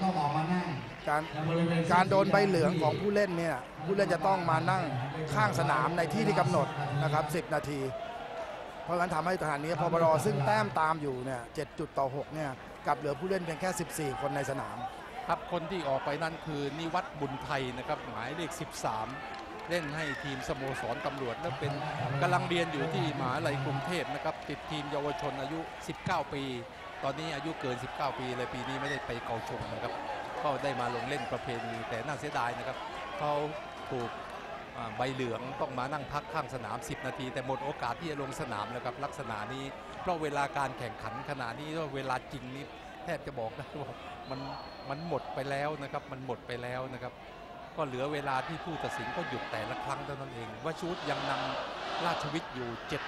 การโดนใบเหลืองของผู้เล่นเนี่ยผู้เล่นจะต้องมานั่งข้างสนามในที่ที่กำหนดนะครับ10 นาทีเพราะงั้นทำให้สถานีพปรซึ่งแต้มตามอยู่เนี่ย7-6เนี่ยกลับเหลือผู้เล่นเพียงแค่14 คนในสนามครับคนที่ออกไปนั่นคือนิวัฒน์บุญไทยนะครับหมายเลข13เล่นให้ทีมสโมสรตำรวจแล้วเป็นกำลังเรียนอยู่ที่มหาวิทยาลัยกรุงเทพนะครับติดทีมเยาวชนอายุ19 ปีตอนนี้อายุเกิน19 ปีเลยปีนี้ไม่ได้ไปเกาชงนะครับก็ได้มาลงเล่นประเพณีแต่น่าเสียดายนะครับเขาถูกใบเหลืองต้องมานั่งพักข้างสนาม10 นาทีแต่หมดโอกาสที่จะลงสนามแล้วครับลักษณะนี้เพราะเวลาการแข่งขันขณะนี้เวลาจริงนี่แทบจะบอกได้ว่ามันหมดไปแล้วนะครับมันหมดไปแล้วนะครับก็เหลือเวลาที่ผู้ตัดสินก็หยุดแต่ละครั้งเท่านั้นเองวชุตยังนำราชวิทย์อยู่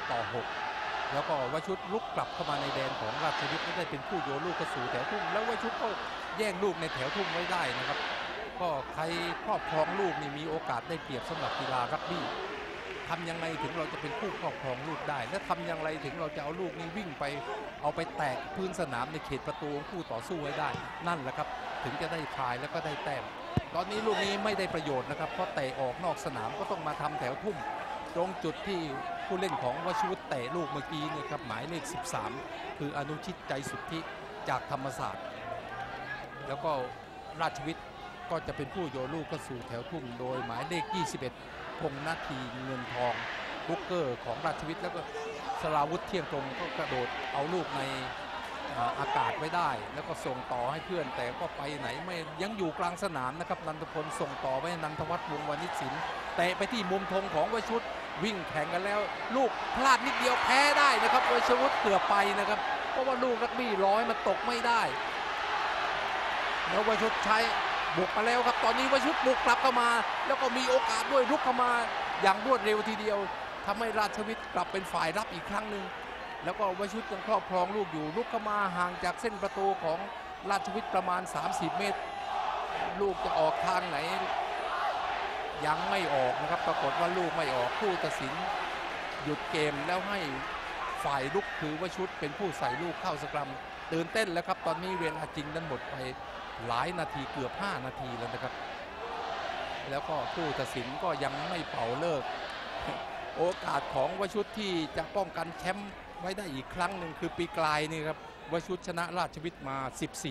7-6แล้วก็วชุตลุกกลับเข้ามาในแดนของราชวิทย์ได้เป็นผู้โยนลูกเข้าสู่แถวทุ่งแล้ววชุตก็แย่งลูกในแถวทุ่งไว้ได้นะครับก็ใครครอบครองลูกนี่มีโอกาสได้เปรียบสำหรับกีฬารักบี้ทำยังไงถึงเราจะเป็นผู้ครอบครองลูกได้และทำอย่างไรถึงเราจะเอาลูกนี้วิ่งไปเอาไปแตะพื้นสนามในเขตประตูของผู้ต่อสู้ไว้ได้นั่นแหละครับถึงจะได้พายแล้วก็ได้แต้มตอนนี้ลูกนี้ไม่ได้ประโยชน์นะครับเพราะเตะออกนอกสนามก็ต้องมาทำแถวทุ่มตรงจุดที่ผู้เล่นของวชุตเตะลูกเมื่อกี้เนี่ยครับหมายเลข13คืออนุชิตใจสุทธิจากธรรมศาสตร์แล้วก็ราชวิทย์ก็จะเป็นผู้โยนลูกเข้าสู่แถวทุ่มโดยหมายเลข21พงษ์นาทีเงินทองบุกเกอร์ของราชวิทย์แล้วก็สราวุธเที่ยงตรงก็กระโดดเอาลูกในอากาศไว้ได้แล้วก็ส่งต่อให้เพื่อนแต่ก็ไปไหนไม่ยังอยู่กลางสนามนะครับนันทพลส่งต่อไปนันทวัฒน์วงศ์วณิชศิลป์เตะไปที่มุมธงของวชุตวิ่งแข่งกันแล้วลูกพลาดนิดเดียวแพ้ได้นะครับวชุตเกือบไปนะครับเพราะว่าลูกรักบี้ร้อยมันตกไม่ได้แล้ววชุตใช้บุกมาแล้วครับตอนนี้วชุตบุกกลับเข้ามาแล้วก็มีโอกาสด้วยลุกเข้ามาอย่างรวดเร็วทีเดียวทำให้ราชวิทย์กลับเป็นฝ่ายรับอีกครั้งหนึ่งแล้วก็วชุตยังครอบครองลูกอยู่ลุกเข้ามาห่างจากเส้นประตูของราชวิทย์ประมาณ30 เมตรลูกจะออกทางไหนยังไม่ออกนะครับปรากฏว่าลูกไม่ออกผู้ตัดสินหยุดเกมแล้วให้ฝ่ายลุกคือวชุตเป็นผู้ใส่ลูกเข้าสกรัมตื่นเต้นแล้วครับตอนนี้เวลาจริงนั้นหมดไปหลายนาทีเกือบ5 นาทีแล้วนะครับแล้วก็ผู้ตัดสินก็ยังไม่เป่าเลิกโอกาสของวชุตที่จะป้องกันแชมป์ไว้ได้อีกครั้งหนึ่งคือปีกลายนี่ครับวชุตชนะราชวิทย์มา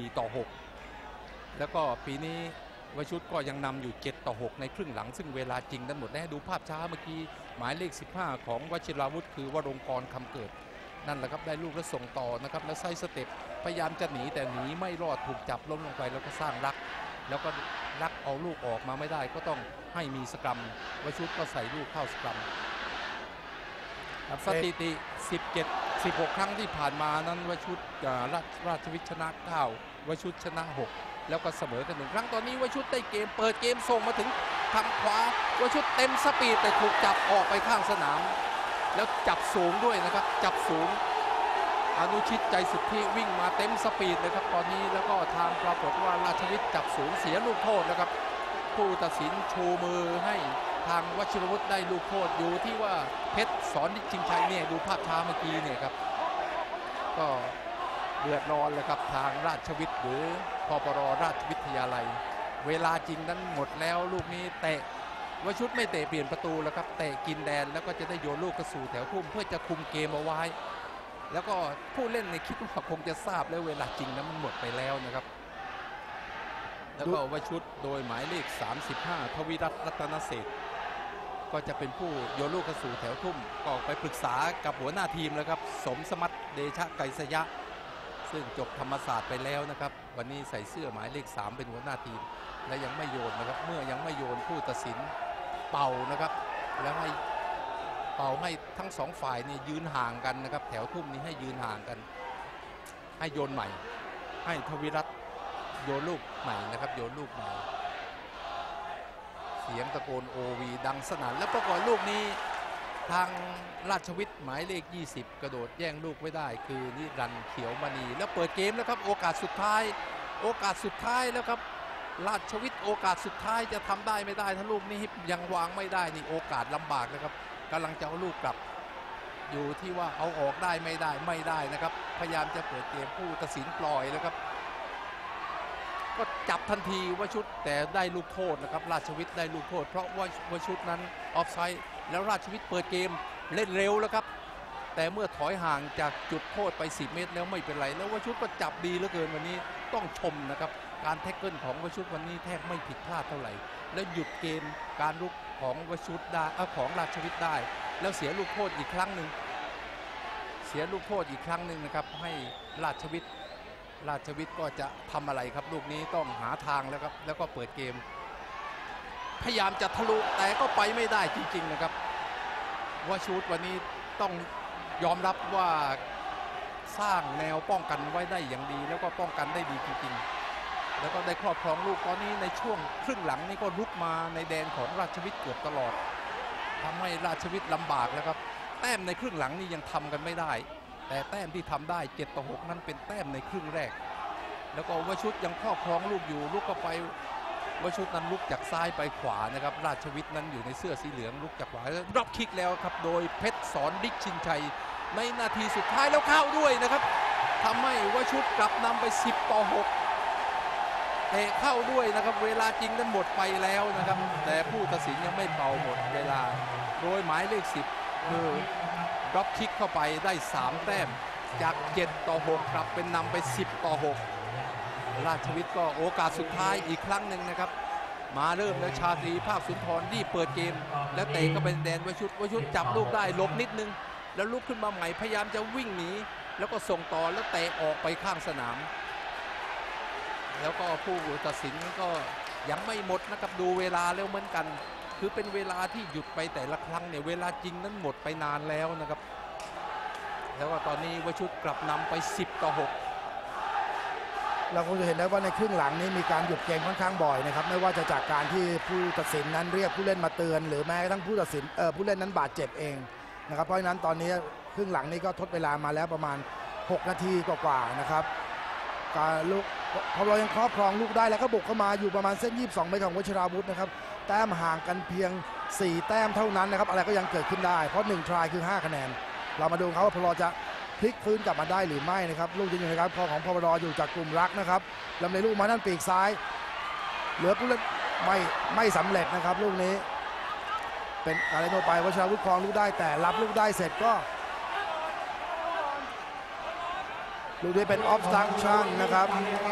14-6แล้วก็ปีนี้วชุตก็ยังนำอยู่7-6ในครึ่งหลังซึ่งเวลาจริงนั้นหมดแล้วดูภาพช้าเมื่อกี้หมายเลข15ของวชิราวุธคือวรงกรคำเกิดนั่นแหละครับได้ลูกแล้วส่งต่อนะครับแล้วไซส์สเต็ปพยายามจะหนีแต่หนีไม่รอดถูกจับล้มลงไปแล้วก็สร้างรักแล้วก็รักเอาลูกออกมาไม่ได้ก็ต้องให้มีสกรัมวชุตก็ใส่ลูกเข้าสกรัมสถิติ16 ครั้งที่ผ่านมานั้นวชุตราชวิทย์ชนะ9วชุตชนะ6แล้วก็เสมอกัน1 ครั้งตอนนี้วชุตได้เกมเปิดเกมส่งมาถึงทางขวาวชุตเต็มสปีดแต่ถูกจับออกไปข้างสนามแล้วจับสูงด้วยนะครับจับสูงอนุชิตใจสุทธิวิ่งมาเต็มสปีดเลยครับตอนนี้แล้วก็ทางปรากฏว่าราชวิทย์จับสูงเสียลูกโทษนะครับผู้ตัดสินชูมือให้ทางวชิรวุฒิได้ลูกโทษอยู่ที่ว่าเพชรสอนชิงชัยเนี่ยดูภาพช้าเมื่อกี้เนี่ยครับก็เดือดร้อนเลยครับทางราชวิทย์หรือพปรราชวิทยาลัยเวลาจริงนั้นหมดแล้วลูกนี้เตะวชุตไม่เตะเปลี่ยนประตูแล้วครับเตะกินแดนแล้วก็จะได้โยนลูกกระสู่แถวทุ่มเพื่อจะคุมเกมเอาไว้แล้วก็ผู้เล่นในคิดว่าคงจะทราบแล้วเวลาจริงนั้นมันหมดไปแล้วนะครับแล้วก็วชุตโดยหมายเลข35ทวิรัตน์รัตนเศรษฐ์ก็จะเป็นผู้โยนลูกกระสู่แถวทุ่มก็ไปปรึกษากับหัวหน้าทีมแล้วครับสมสมัติเดชะไกรสยะซึ่งจบธรรมศาสตร์ไปแล้วนะครับวันนี้ใส่เสื้อหมายเลข3เป็นหัวหน้าทีมและยังไม่โยนนะครับเมื่อยังไม่โยนผู้ตัดสินเป่านะครับแล้วให้เป่าให้ทั้ง2 ฝ่ายนี่ยืนห่างกันนะครับแถวทุ่มนี้ให้ยืนห่างกันให้โยนใหม่ให้ทวิรัตน์โยนลูกใหม่นะครับโยนลูกใหม่เสียงตะโกนโอวีดังสนั่นแล้วปรากฏลูกนี้ทางราชวิทย์หมายเลข20กระโดดแย่งลูกไว้ได้คือนิรันดร์เขียวมณีแล้วเปิดเกมแล้วครับโอกาสสุดท้ายแล้วครับราชวิทย์โอกาสสุดท้ายจะทำได้ไม่ได้ถ้าลูกนี้ยังวางไม่ได้นี่โอกาสลำบากนะครับกำลังจะเอาลูกกลับอยู่ที่ว่าเอาออกได้ไม่ได้นะครับพยายามจะเปิดเกมผู้ตัดสินปล่อยแล้วครับก็จับทันทีว่าชุดแต่ได้ลูกโทษนะครับราชวิทย์ได้ลูกโทษเพราะว่าชุดนั้นออฟไซด์แล้วราชวิทย์เปิดเกมเล่นเร็วแล้วครับแต่เมื่อถอยห่างจากจุดโทษไป10 เมตรแล้วไม่เป็นไรแล้วว่าชุดก็จับดีเหลือเกินวันนี้ต้องชมนะครับการแท็กเกิลของวชุดวันนี้แทบไม่ผิดพลาดเท่าไหร่แล้วหยุดเกมการลุกของวชุดได้ของราชวิทย์ได้แล้วเสียลูกโทษอีกครั้งหนึ่งนะครับให้ราชวิทย์ก็จะทำอะไรครับลูกนี้ต้องหาทางแล้วครับแล้วก็เปิดเกมพยายามจะทะลุแต่ก็ไปไม่ได้จริงๆนะครับว่าชุดวันนี้ต้องยอมรับว่าสร้างแนวป้องกันไว้ได้อย่างดีแล้วก็ป้องกันได้ดีจริงๆแล้วก็ได้ครอบครองลูกตอนนี้ในช่วงครึ่งหลังนี่ก็ลุกมาในแดนของราชวิทย์เกือบตลอดทำให้ราชวิทย์ลำบากแล้วครับแต้มในครึ่งหลังนี่ยังทำกันไม่ได้แต่แต้มที่ทำได้7-6นั้นเป็นแต้มในครึ่งแรกแล้วก็วชุดยังครอบครองลูกอยู่ลุกเข้าไปวชุดนั้นลุกจากซ้ายไปขวานะครับราชวิทย์นั้นอยู่ในเสื้อสีเหลืองลุกจากขวารับคิกแล้วครับโดยเพชรสอนดิกชินชัยในนาทีสุดท้ายแล้วเข้าด้วยนะครับทำให้วชุดกลับนำไป10-6เตะเข้าด้วยนะครับเวลาจริงนั้นหมดไปแล้วนะครับแต่ผู้ตัดสินยังไม่เป่าหมดเวลาโดยหมายเลข10คือรับคิกเข้าไปได้3 แต้มจาก7-6กลับเป็นนำไป10-6ราชวิทย์ก็โอกาสสุดท้ายอีกครั้งหนึ่งนะครับมาเริ่มแล้วชาตรีภาคสุนทรรีบเปิดเกมแล้วเตะก็เป็นแดนวชุดจับลูกได้หลบนิดนึงแล้วลุกขึ้นมาใหม่พยายามจะวิ่งหนีแล้วก็ส่งต่อแล้วเตะออกไปข้างสนามแล้วก็ผู้ตัดสินก็ยังไม่หมดนะครับดูเวลาแล้วเหมือนกันคือเป็นเวลาที่หยุดไปแต่ละครั้งเนี่ยเวลาจริงนั้นหมดไปนานแล้วนะครับแล้วก็ตอนนี้วชุดกลับนำไป10-6 เราคงจะเห็นได้ว่าในครึ่งหลังนี้มีการหยุดเกมค่อนข้างบ่อยนะครับไม่ว่าจะจากการที่ผู้ตัดสินนั้นเรียกผู้เล่นมาเตือนหรือแม้กระทั่งผู้ตัดสินผู้เล่นนั้นบาดเจ็บเองนะครับเพราะฉะนั้นตอนนี้ครึ่งหลังนี้ก็ทดเวลามาแล้วประมาณ6 นาทีกว่าๆนะครับการลูกพอเรายังครอบครองลูกได้แล้วก็บุกเข้ามาอยู่ประมาณเส้น22 เมตรของวชิราวุธนะครับแต้มห่างกันเพียง4 แต้มเท่านั้นนะครับอะไรก็ยังเกิดขึ้นได้เพราะ1 ทรายคือ5 คะแนนเรามาดูเขาว่าพอเราจะพลิกฟื้นกลับมาได้หรือไม่นะครับลูกจะอยู่ในการพอของพวรอยู่จากกลุ่มรักนะครับลำในลูกมาด้านปีกซ้ายเหลือผู้เล่นไม่สำเร็จนะครับลูกนี้เป็นอะไรโนไปวชิราวุธครองลูกได้แต่รับลูกได้เสร็จก็ลูกนี้เป็นออฟซักชันนะครับ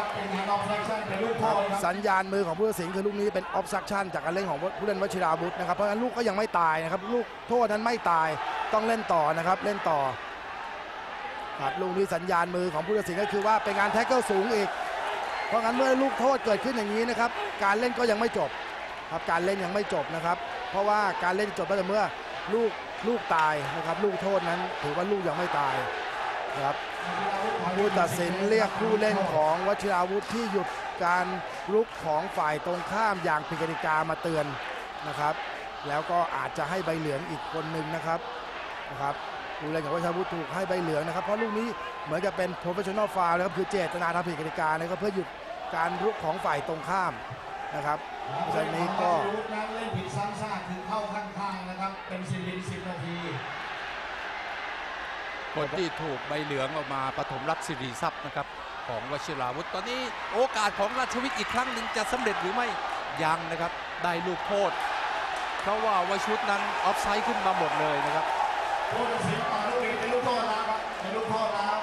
สัญญาณมือของผู้ตัดสินคือลูกนี้เป็นออฟซักชันจากการเล่นของผู้เล่นวชิราวุธนะครับเพราะฉะนั้นลูกก็ยังไม่ตายนะครับลูกโทษนั้นไม่ตายต้องเล่นต่อนะครับเล่นต่อครับลูกนี้สัญญาณมือของผู้ตัดสินก็คือว่าเป็นการแท็กเกิลสูงอีกเพราะงั้นเมื่อลูกโทษเกิดขึ้นอย่างนี้นะครับการเล่นก็ยังไม่จบครับการเล่นยังไม่จบนะครับเพราะว่าการเล่นจบแต่เมื่อลูกตายนะครับลูกโทษนั้นถือว่าลูกยังไม่ตายครับผู้ตัดสินเรียกผู้เล่นของวชิราวุธที่หยุดการลุกของฝ่ายตรงข้ามอย่างผิดกติกามาเตือนนะครับแล้วก็อาจจะให้ใบเหลืองอีกคนหนึ่งนะครับผู้เล่นของวชิราวุธถูกให้ใบเหลืองนะครับเพราะลูกนี้เหมือนกับเป็น professional foul นะครับคือเจตนาทำผิดกติกานะครับเพื่อหยุดการลุกของฝ่ายตรงข้ามนะครับฉะนั้นก็เล่นผิดซ้ำซากคือเข้าข้างๆนะครับเป็น10 นาทีคนที่ถูกใบเหลืองออกมาปฐมรัตน์สิริทรัพย์นะครับของวชิราวุธตอนนี้โอกาสของราชวิทย์อีกครั้งหนึ่งจะสำเร็จหรือไม่ยังนะครับได้ลูกโทษเพราะว่าวชุดนั้นออฟไซด์ขึ้นมาหมดเลยนะครับผู้ตัดสินต่อลูกนี้เป็นลูกโทษแล้วครับเป็นลูกโทษแล้ว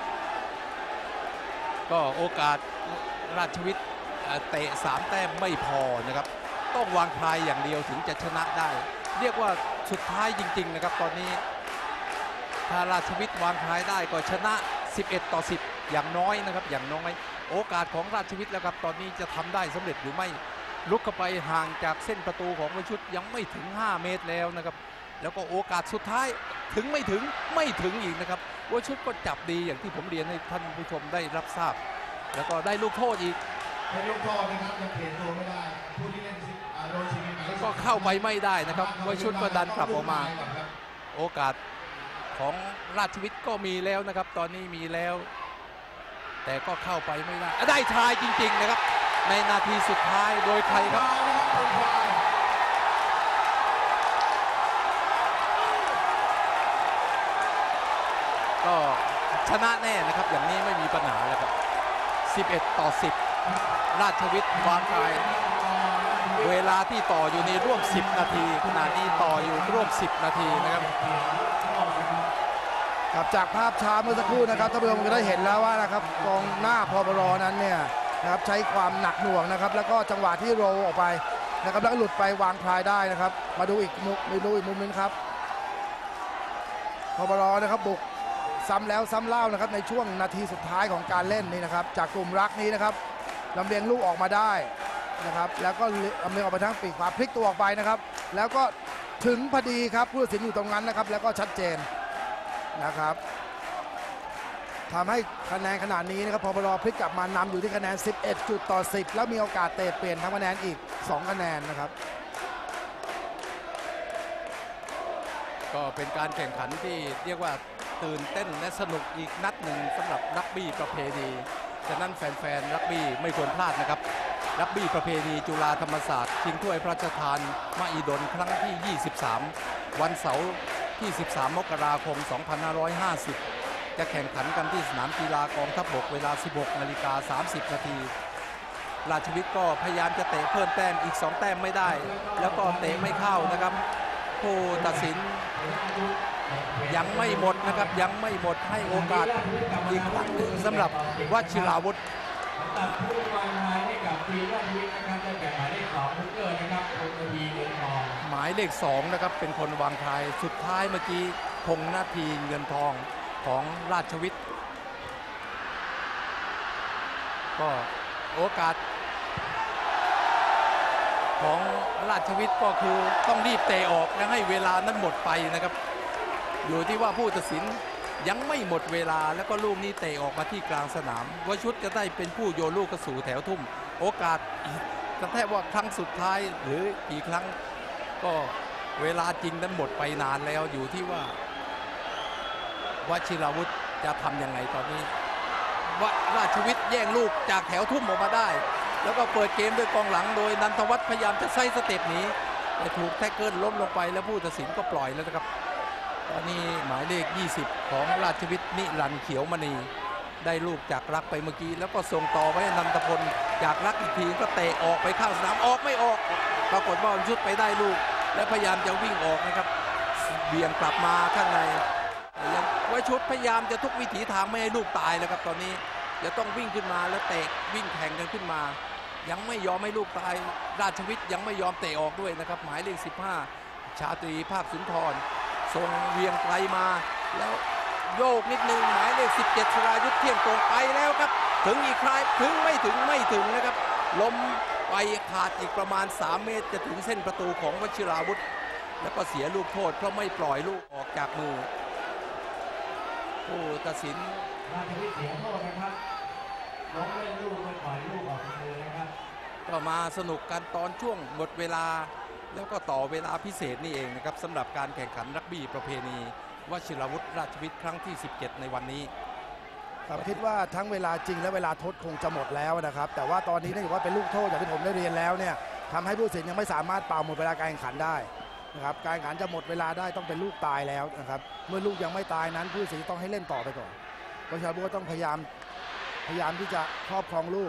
ก็โอกาสราชวิทย์เตะ3 แต้มไม่พอนะครับต้องวางพลายอย่างเดียวถึงจะชนะได้เรียกว่าสุดท้ายจริงๆนะครับตอนนี้ถ้าราชวิทย์วางพลายได้ก็ชนะ11-10อย่างน้อยนะครับอย่างน้อยโอกาสของราชวิทย์แล้วครับตอนนี้จะทำได้สำเร็จหรือไม่ลุกเข้าไปห่างจากเส้นประตูของวชุดยังไม่ถึง5 เมตรแล้วนะครับแล้วก็โอกาสสุดท้ายถึงไม่ถึงอีกนะครับว่าชุดก็จับดีอย่างที่ผมเรียนให้ท่านผู้ชมได้รับทราบแล้วก็ได้ลูกโทษอีกเป็นลูกโทษนะครับยังเปลี่ยนตัวไม่ได้ผู้ที่เล่นโดนชีวิตแล้วก็เข้าไปไม่ได้นะครับว่าชุดก็ดันกลับออกมาโอกาสของราชวิทย์ก็มีแล้วนะครับตอนนี้มีแล้วแต่ก็เข้าไปไม่ได้ทายจริงๆนะครับในนาทีสุดท้ายโดยใครครับก็ชนะแน่นะครับอย่างนี้ไม่มีปัญหาแล้วครับ11-10ราชวิทย์วางไปเวลาที่ต่ออยู่ในร่วม10นาทีขณะนี้ต่ออยู่ร่วม10นาทีนะครับครับจากภาพช้าเมื่อสักครู่นะครับท่านผู้ชมก็ได้เห็นแล้วว่านะครับกองหน้าพบรนั้นเนี่ยนะครับใช้ความหนักหน่วงนะครับแล้วก็จังหวะที่โรลออกไปนะครับแล้วหลุดไปวางพลายได้นะครับมาดูอีกมุมนึงครับพบรนะครับบุกซ้ำแล้วซ้ำเล่านะครับในช่วงนาทีสุดท้ายของการเล่นนี่นะครับจากกลุ่มรักนี้นะครับลำเลียงลูกออกมาได้นะครับแล้วก็ลำเลียงออกไปทั้งปีกขวาพลิกตัวออกไปนะครับแล้วก็ถึงพอดีครับผู้ตัดสินอยู่ตรงนั้นนะครับแล้วก็ชัดเจนนะครับทำให้คะแนนขนาดนี้นะครับพบรพลิกกลับมานำอยู่ที่คะแนน11-10แล้วมีโอกาสเตะเปลี่ยนทำคะแนนอีก2คะแนนนะครับก็เป็นการแข่งขันที่เรียกว่าตื่นเต้นและสนุกอีกนัดหนึ่งสำหรับรักบี้ประเพณีฉะนั้นแฟนๆรักบี้ไม่ควรพลาดนะครับรักบี้ประเพณีจุฬาธรรมศาสตร์ชิงถ้วยพระราชทานมหิดลครั้งที่23วันเสาร์ที่13มกราคม2550จะแข่งขันกันที่สนามกีฬากองทัพบกเวลา 16:30 นาทีราชวิทย์ก็พยายามจะเตะเพิ่มแต้มอีก2แต้มไม่ได้แล้วก็เตะไม่เข้านะครับผู้ตัดสินยังไม่หมดนะครับยังไม่หมดให้โอกาสอีกครั้งหนึ่งสำหรับวชิราวุธหมายเลข2นะครับเป็นคนวางทายสุดท้ายเมื่อกี้พงษ์นาทีเงินทองของราชวิทย์ก็โอกาสของราชวิทย์ก็คือต้องรีบเตะออกและให้เวลานั้นหมดไปนะครับอยู่ที่ว่าผู้ตัดสินยังไม่หมดเวลาแล้วก็ลูกนี้เตะออกมาที่กลางสนามวชุดจะได้เป็นผู้โยนลูกกระสู่แถวทุ่มโอกาสจะแทบว่าครั้งสุดท้ายหรือกี่ครั้งก็เวลาจริงนั้นหมดไปนานแล้วอยู่ที่ว่าวชิราวุธจะทำยังไงตอนนี้ราชวิทย์แย่งลูกจากแถวทุ่มออกมาได้แล้วก็เปิดเกมด้วยกองหลังโดยนันทวัฒน์พยายามจะไซสเต็ปหนีแต่ถูกแท็กเกิลล้มลงไปแล้วผู้ตัดสินก็ปล่อยแล้วนะครับตอนนี้หมายเลข20ของราชวิทย์นิรันดร์เขียวมณีได้ลูกจากรักไปเมื่อกี้แล้วก็ส่งต่อไว้นันทพลจากรักอีกทีก็เตะออกไปข้างสนามออกไม่ออกปรากฏว่าชุดไปได้ลูกและพยายามจะวิ่งออกนะครับเบี่ยงกลับมาข้างในยังไว้ชุดพยายามจะทุกวิถีทางไม่ให้ลูกตายแล้วครับตอนนี้จะต้องวิ่งขึ้นมาแล้วเตะวิ่งแข่งกันขึ้นมายังไม่ยอมให้ลูกตายราชวิทย์ยังไม่ยอมเตะออกด้วยนะครับหมายเลข15ชาตรีภาคสุนทรส่งเวียงไกลมาแล้วโยกนิดนึงหมายเลข17สรายุทธเที่ยงตรงไปแล้วครับถึงอีกครายถึงไม่ถึงนะครับล้มไปขาดอีกประมาณ3เมตรจะถึงเส้นประตูของวชิราวุธแล้วก็เสียลูกโทษเพราะไม่ปล่อยลูกออกจากมือผู้ตัดสินราชวิทย์เสียโทษนะครับล้มเล่นลูกไม่ปล่อยลูกออกจากมือนะครับก็มาสนุกกันตอนช่วงหมดเวลาแล้วก็ต่อเวลาพิเศษนี่เองนะครับสำหรับการแข่งขันรักบี้ประเพณีวชิราวุธราชวิทย์ครั้งที่17ในวันนี้ครับคิดว่าทั้งเวลาจริงและเวลาทดคงจะหมดแล้วนะครับแต่ว่าตอนนี้เนื่องจากว่าเป็นลูกโทษอย่างที่ผมได้เรียนแล้วเนี่ยทำให้ผู้ตัดสินยังไม่สามารถเป่าหมดเวลาการแข่งขันได้นะครับการแข่งขันจะหมดเวลาได้ต้องเป็นลูกตายแล้วนะครับเมื่อลูกยังไม่ตายนั้นผู้ตัดสินต้องให้เล่นต่อไปก่อนวชิราวุธต้องพยายามที่จะครอบครองลูก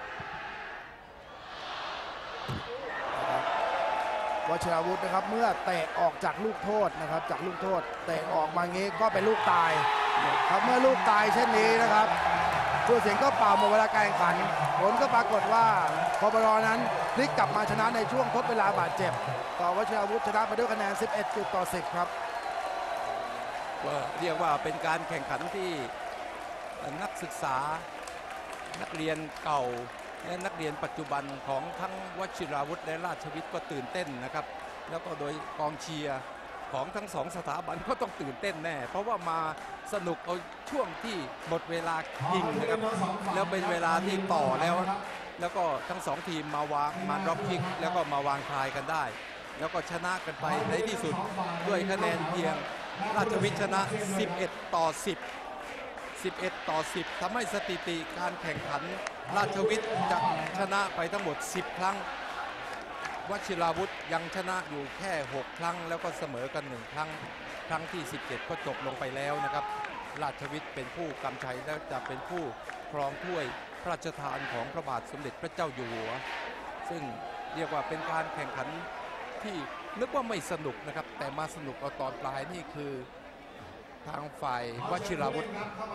วชิราวุธนะครับเมื่อเตะออกจากลูกโทษนะครับจากลูกโทษเตะออกมางี้ก็เป็นลูกตายครับเมื่อลูกตายเช่นนี้นะครับผู้ตัดสินก็เป่าหมดเวลาการแข่งขันผลก็ปรากฏว่าพบรนั้นพลิกกลับมาชนะในช่วงทดเวลาบาดเจ็บต่อวชิราวุธชนะไปด้วยคะแนน11-10ครับก็เรียกว่าเป็นการแข่งขันที่นักศึกษานักเรียนเก่าและนักเรียนปัจจุบันของทั้งวชิราวุธและราชวิทย์ก็ตื่นเต้นนะครับแล้วก็โดยกองเชียร์ของทั้งสองสถาบันก็ต้องตื่นเต้นแน่เพราะว่ามาสนุกเอาช่วงที่หมดเวลายิงนะครับแล้วเป็นเวลาที่ต่อแล้วก็ทั้ง2ทีมมาวางมาดรอปคิกแล้วก็มาวางคลายกันได้แล้วก็ชนะกันไปในที่สุดด้วยคะแนนเพียงราชวิทย์ชนะ11-10ทำให้สถิติการแข่งขันราชวิทย์จะชนะไปทั้งหมด10ครั้งวชิราวุธยังชนะอยู่แค่6ครั้งแล้วก็เสมอกัน1ครั้งครั้งที่17ก็จบลงไปแล้วนะครับราชวิทย์เป็นผู้กำชัยและจะเป็นผู้ครองถ้วยพระราชทานของพระบาทสมเด็จพระเจ้าอยู่หัวซึ่งเรียกว่าเป็นการแข่งขันที่นึกว่าไม่สนุกนะครับแต่มาสนุกเอาตอนปลายนี่คือทางฝ่ายวชิราวุธ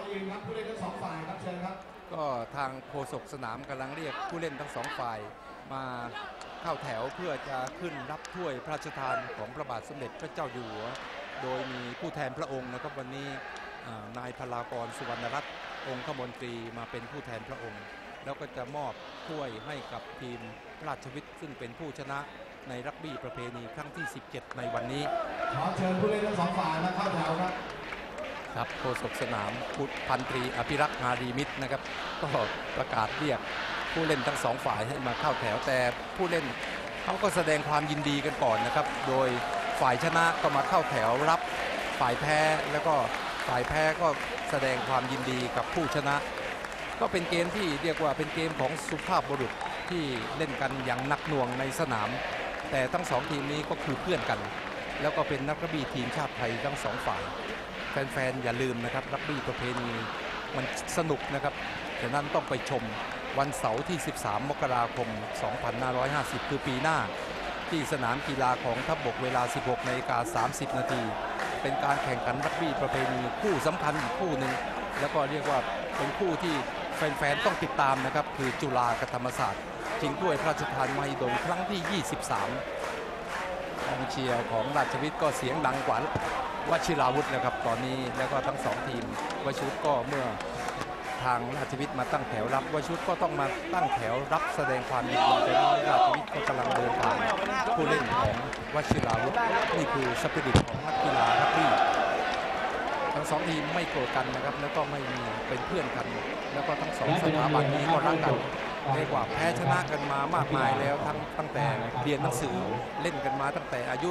ก็ทางโฆษกสนามกำลังเรียกผู้เล่นทั้ง2ฝ่ายมาเข้าแถวเพื่อจะขึ้นรับถ้วยพระราชทานของพระบาทสมเด็จพระเจ้าอยู่หัวโดยมีผู้แทนพระองค์นะครับวันนี้นายพลากรสุวรรณรัตน์องคมนตรีมาเป็นผู้แทนพระองค์แล้วก็จะมอบถ้วยให้กับทีมราชวิทย์ซึ่งเป็นผู้ชนะในรักบี้ประเพณีครั้งที่17ในวันนี้ขอเชิญผู้เล่นทั้ง2ฝ่ายมาเข้าแถวครับโฆษกสนามพันตรีอภิรักษ์ฮารีมิตรนะครับก็ประกาศเรียกผู้เล่นทั้ง2ฝ่ายให้มาเข้าแถวแต่ผู้เล่นเขาก็แสดงความยินดีกันก่อนนะครับโดยฝ่ายชนะก็มาเข้าแถวรับฝ่ายแพ้แล้วก็ฝ่ายแพ้ก็แสดงความยินดีกับผู้ชนะก็เป็นเกมที่เรียกว่าเป็นเกมของสุภาพบุรุษที่เล่นกันอย่างหนักหน่วงในสนามแต่ทั้ง2ทีมนี้ก็คือเพื่อนกันแล้วก็เป็นนักรักบี้ทีมชาติไทยทั้ง2ฝ่ายแฟนๆอย่าลืมนะครับรักบี้ประเพณีมันสนุกนะครับฉะนั้นต้องไปชมวันเสาร์ที่13มกราคม2550คือปีหน้าที่สนามกีฬาของทัพบกเวลา 16:30 น.เป็นการแข่งขันรักบี้ประเพณีคู่สำคัญอีกคู่หนึ่งแล้วก็เรียกว่าเป็นคู่ที่แฟนๆต้องติดตามนะครับคือจุฬากับธรรมศาสตร์ชิงถ้วยพระราชทานมหิดลครั้งที่23กองเชียร์ของราชวิทย์ก็เสียงดังกว่าวชิราวุธนะครับตอนนี้แล้วก็ทั้ง2ทีมวชิรก็เมื่อทางราชวิทย์มาตั้งแถวรับวชิรก็ต้องมาตั้งแถวรับแสดงความยินดีแต่ราชวิทย์ก็กำลังเดินทางผู้เล่นของวชิราวุธนี่คือสปิริตของนักกีฬารักบี้ทั้ง2ทีมไม่โกรธกันนะครับแล้วก็ไม่มีเป็นเพื่อนกันแล้วก็ทั้ง2สถาบันนี้ก็รักกันเรียกว่าแพ้ชนะกันมามากมายแล้วตั้งแต่เรียนหนังสือเล่นกันมาตั้งแต่อายุ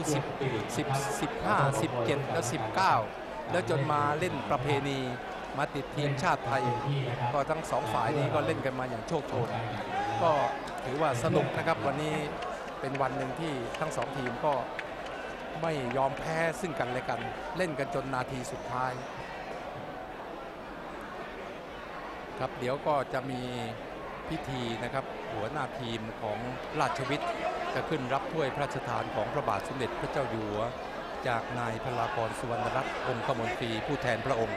15 17แล้ว19แล้วจนมาเล่นประเพณีมาติดทีมชาติไทยก็ทั้ง2ฝ่ายนี้ก็เล่นกันมาอย่างโชคโชนก็ถือว่าสนุกนะครับวันนี้เป็นวันหนึ่งที่ทั้ง2ทีมก็ไม่ยอมแพ้ซึ่งกันและกันเล่นกันจนนาทีสุดท้ายครับเดี๋ยวก็จะมีพิธีนะครับหัวหน้าทีมของราชวิทย์จะขึ้นรับถ้วยพระราชทานของพระบาทสมเด็จพระเจ้าอยู่หัวจากนายพลากรสุวรรณรัตน์องคมนตรีผู้แทนพระองค์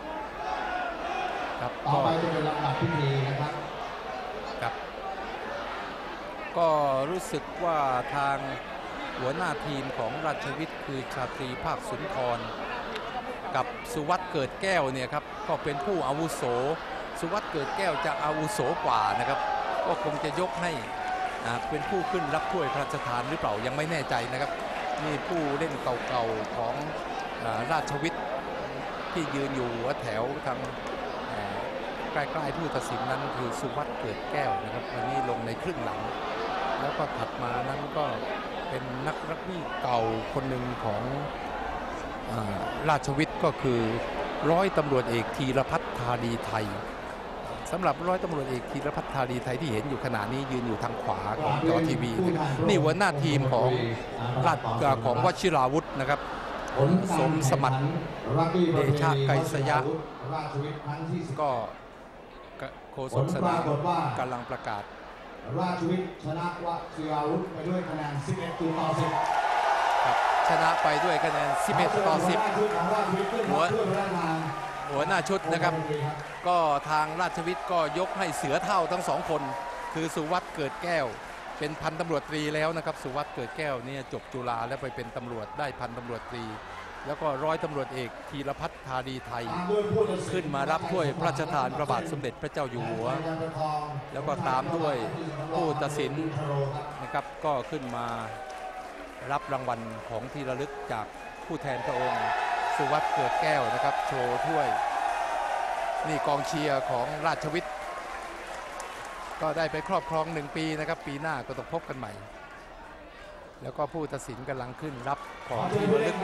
ครับต่อไปจะเป็นลำดับพิธีนะครับครับก็รู้สึกว่าทางหัวหน้าทีมของราชวิทย์คือชาตรีภาคสุนทรกับสุวัฒน์เกิดแก้วเนี่ยครับก็เป็นผู้อาวุโสสุวัฒน์เกิดแก้วจะอาวุโสกว่านะครับก็คงจะยกให้เป็นผู้ขึ้นรับถ้วยพระราชทานหรือเปล่ายังไม่แน่ใจนะครับนี่ผู้เล่นเก่าๆของราชวิทย์ที่ยืนอยู่หัวแถวทางใกล้ๆผู้ตัดสินนั้นคือสุวัฒน์เกิดแก้วนะครับวันนี้ลงในครึ่งหลังแล้วก็ถัดมานั้นก็เป็นนักรักบี้เก่าคนหนึ่งของราชวิทย์ก็คือร้อยตำรวจเอกธีรพัฒน์ธารีไทยสำหรับร้อยตำรวจเอกธีรพัฒน์ธารีไทยที่เห็นอยู่ขณะนี้ยืนอยู่ทางขวาของจอทีวีนี่หัวหน้าทีมของวชิราวุธนะครับสมสมัติเดชะไกรสยะก็โฆษกสนามกำลังประกาศราชวิทย์ชนะวชิราวุธไปด้วยคะแนน11-10 ครับชนะไปด้วยคะแนน11-10หัวหน้าชุดนะครับก็ทางราชวิทย์ก็ยกให้เสือเท่าทั้ง2คนคือสุวัฒน์เกิดแก้วเป็นพันตำรวจตรีแล้วนะครับสุวัฒน์เกิดแก้วเนี่ยจบจุฬาแล้วไปเป็นตำรวจได้พันตำรวจตรีแล้วก็ร้อยตำรวจเอกธีรพัฒน์ธารีไทยขึ้นมารับถ้วยพระราชทานพระบาทสมเด็จพระเจ้าอยู่หัวแล้วก็ตามด้วยผู้ตัดสินนะครับก็ขึ้นมารับรางวัลของที่ระลึกจากผู้แทนพระองค์สุวัสดิ์เกิดแก้วนะครับโชว์ถ้วยนี่กองเชียร์ของราชวิทย์ก็ได้ไปครอบครอง1 ปีนะครับปีหน้าก็ต้องพบกันใหม่แล้วก็ผู้ตัดสินกำลังขึ้นรับของที่ระลึก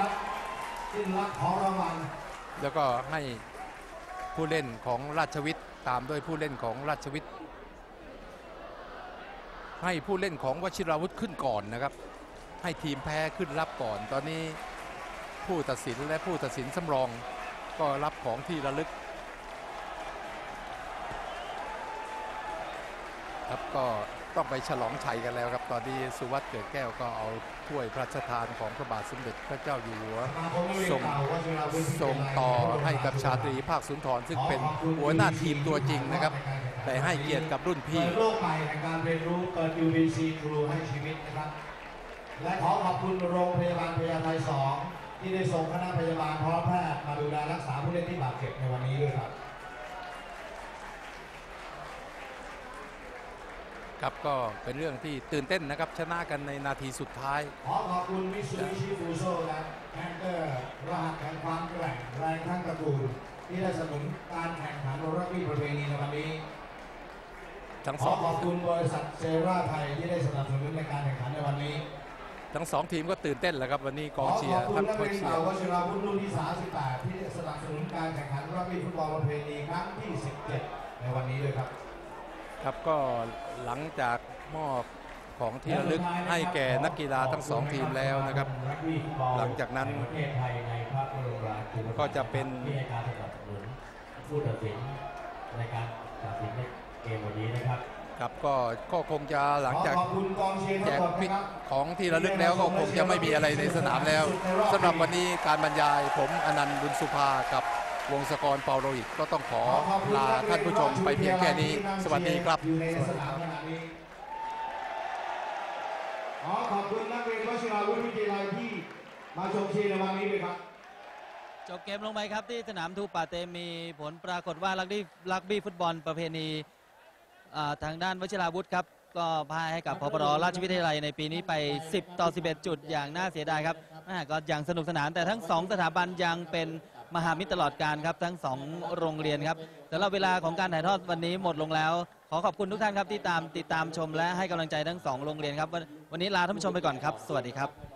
แล้วก็ให้ผู้เล่นของราชวิทย์ตามด้วยผู้เล่นของราชวิทย์ให้ผู้เล่นของวชิราวุธขึ้นก่อนนะครับให้ทีมแพ้ขึ้นรับก่อนตอนนี้ผู้ตัดสินและผู้ตัดสินสำรองก็รับของที่ระลึกครับก็ต้องไปฉลองชัยกันแล้วครับตอนนี้สุวัสดิ์เกิดแก้วก็เอาถ้วยพระราชทานของพระบาทสมเด็จพระเจ้าอยู่หัวส่งต่อให้กับชาตรีภาคสุนทรซึ่งเป็นหัวหน้าทีมตัวจริงนะครับแต่ให้เกียรติกับรุ่นพี่โลกใหม่แห่งการเรียนรู้เปิด UBC True ให้ชีวิตนะครับและขอขอบคุณโรงพยาบาลพญาไท2ที่ได้ส่งคณะพยาบาลพร้อมแพทย์มาดูแลรักษาผู้เล่นที่บาดเจ็บในวันนี้ด้วยครับครับก็เป็นเรื่องที่ตื่นเต้นนะครับชนะกันในนาทีสุดท้ายขอขอบคุณมิตซูบิชิฟูโซครับแฮนเตอร์รหัสแห่งความแกร่งแรงทั้งตระกูลที่ได้สนับสนุนการแข่งขันรักบี้ประเพณีในวันนี้ขอขอบคุณบริษัทเซราไทยที่ได้สนับสนุนในการแข่งขันในวันนี้ทั้ง2 ทีมก็ตื่นเต้นแหละครับวันนี้กองเชียร์ทั้งผู้เชียร์วชิราวุธรุ่นที่38ที่สนับสนุนการแข่งขันรักบี้ฟุตบอลประเพณีครั้งที่17ในวันนี้ด้วยครับครับก็หลังจากมอบของที่ระลึกให้แก่นักกีฬาทั้ง2 ทีมแล้วนะครับหลังจากนั้นก็จะเป็นผู้ตัดสินในการตัดสินในเกมวันนี้นะครับครับก็คงจะหลังจากแจกของที่ระลึกแล้วก็คงจะไม่มีอะไรในสนามแล้วสำหรับวันนี้การบรรยายผมอนันต์บุญสุภากับวงศกรเปาโลอิกก็ต้องขอลาท่านผู้ชมไปเพียงแค่นี้สวัสดีครับขอบคุณนักเรียนวชิราวุธวิทยาลัยที่มาชมเชียร์ในวันนี้ด้วยครับจบเกมลงไปครับที่สนามทูปาเตมีผลปรากฏว่ารักบี้ฟุตบอลประเพณีทางด้านวชิราวุธครับก็พ่ายให้กับพปร.ราชวิทยาลัยในปีนี้ไป10-11 จุดอย่างน่าเสียดายครับก็ยังสนุกสนานแต่ทั้ง2 สถาบันยังเป็นมหามิตรตลอดการครับทั้ง2 โรงเรียนครับแต่ละเวลาของการถ่ายทอดวันนี้หมดลงแล้วขอขอบคุณทุกท่านครับที่ติดตามชมและให้กำลังใจทั้ง2 โรงเรียนครับวันนี้ลาท่านผู้ชมไปก่อนครับสวัสดีครับ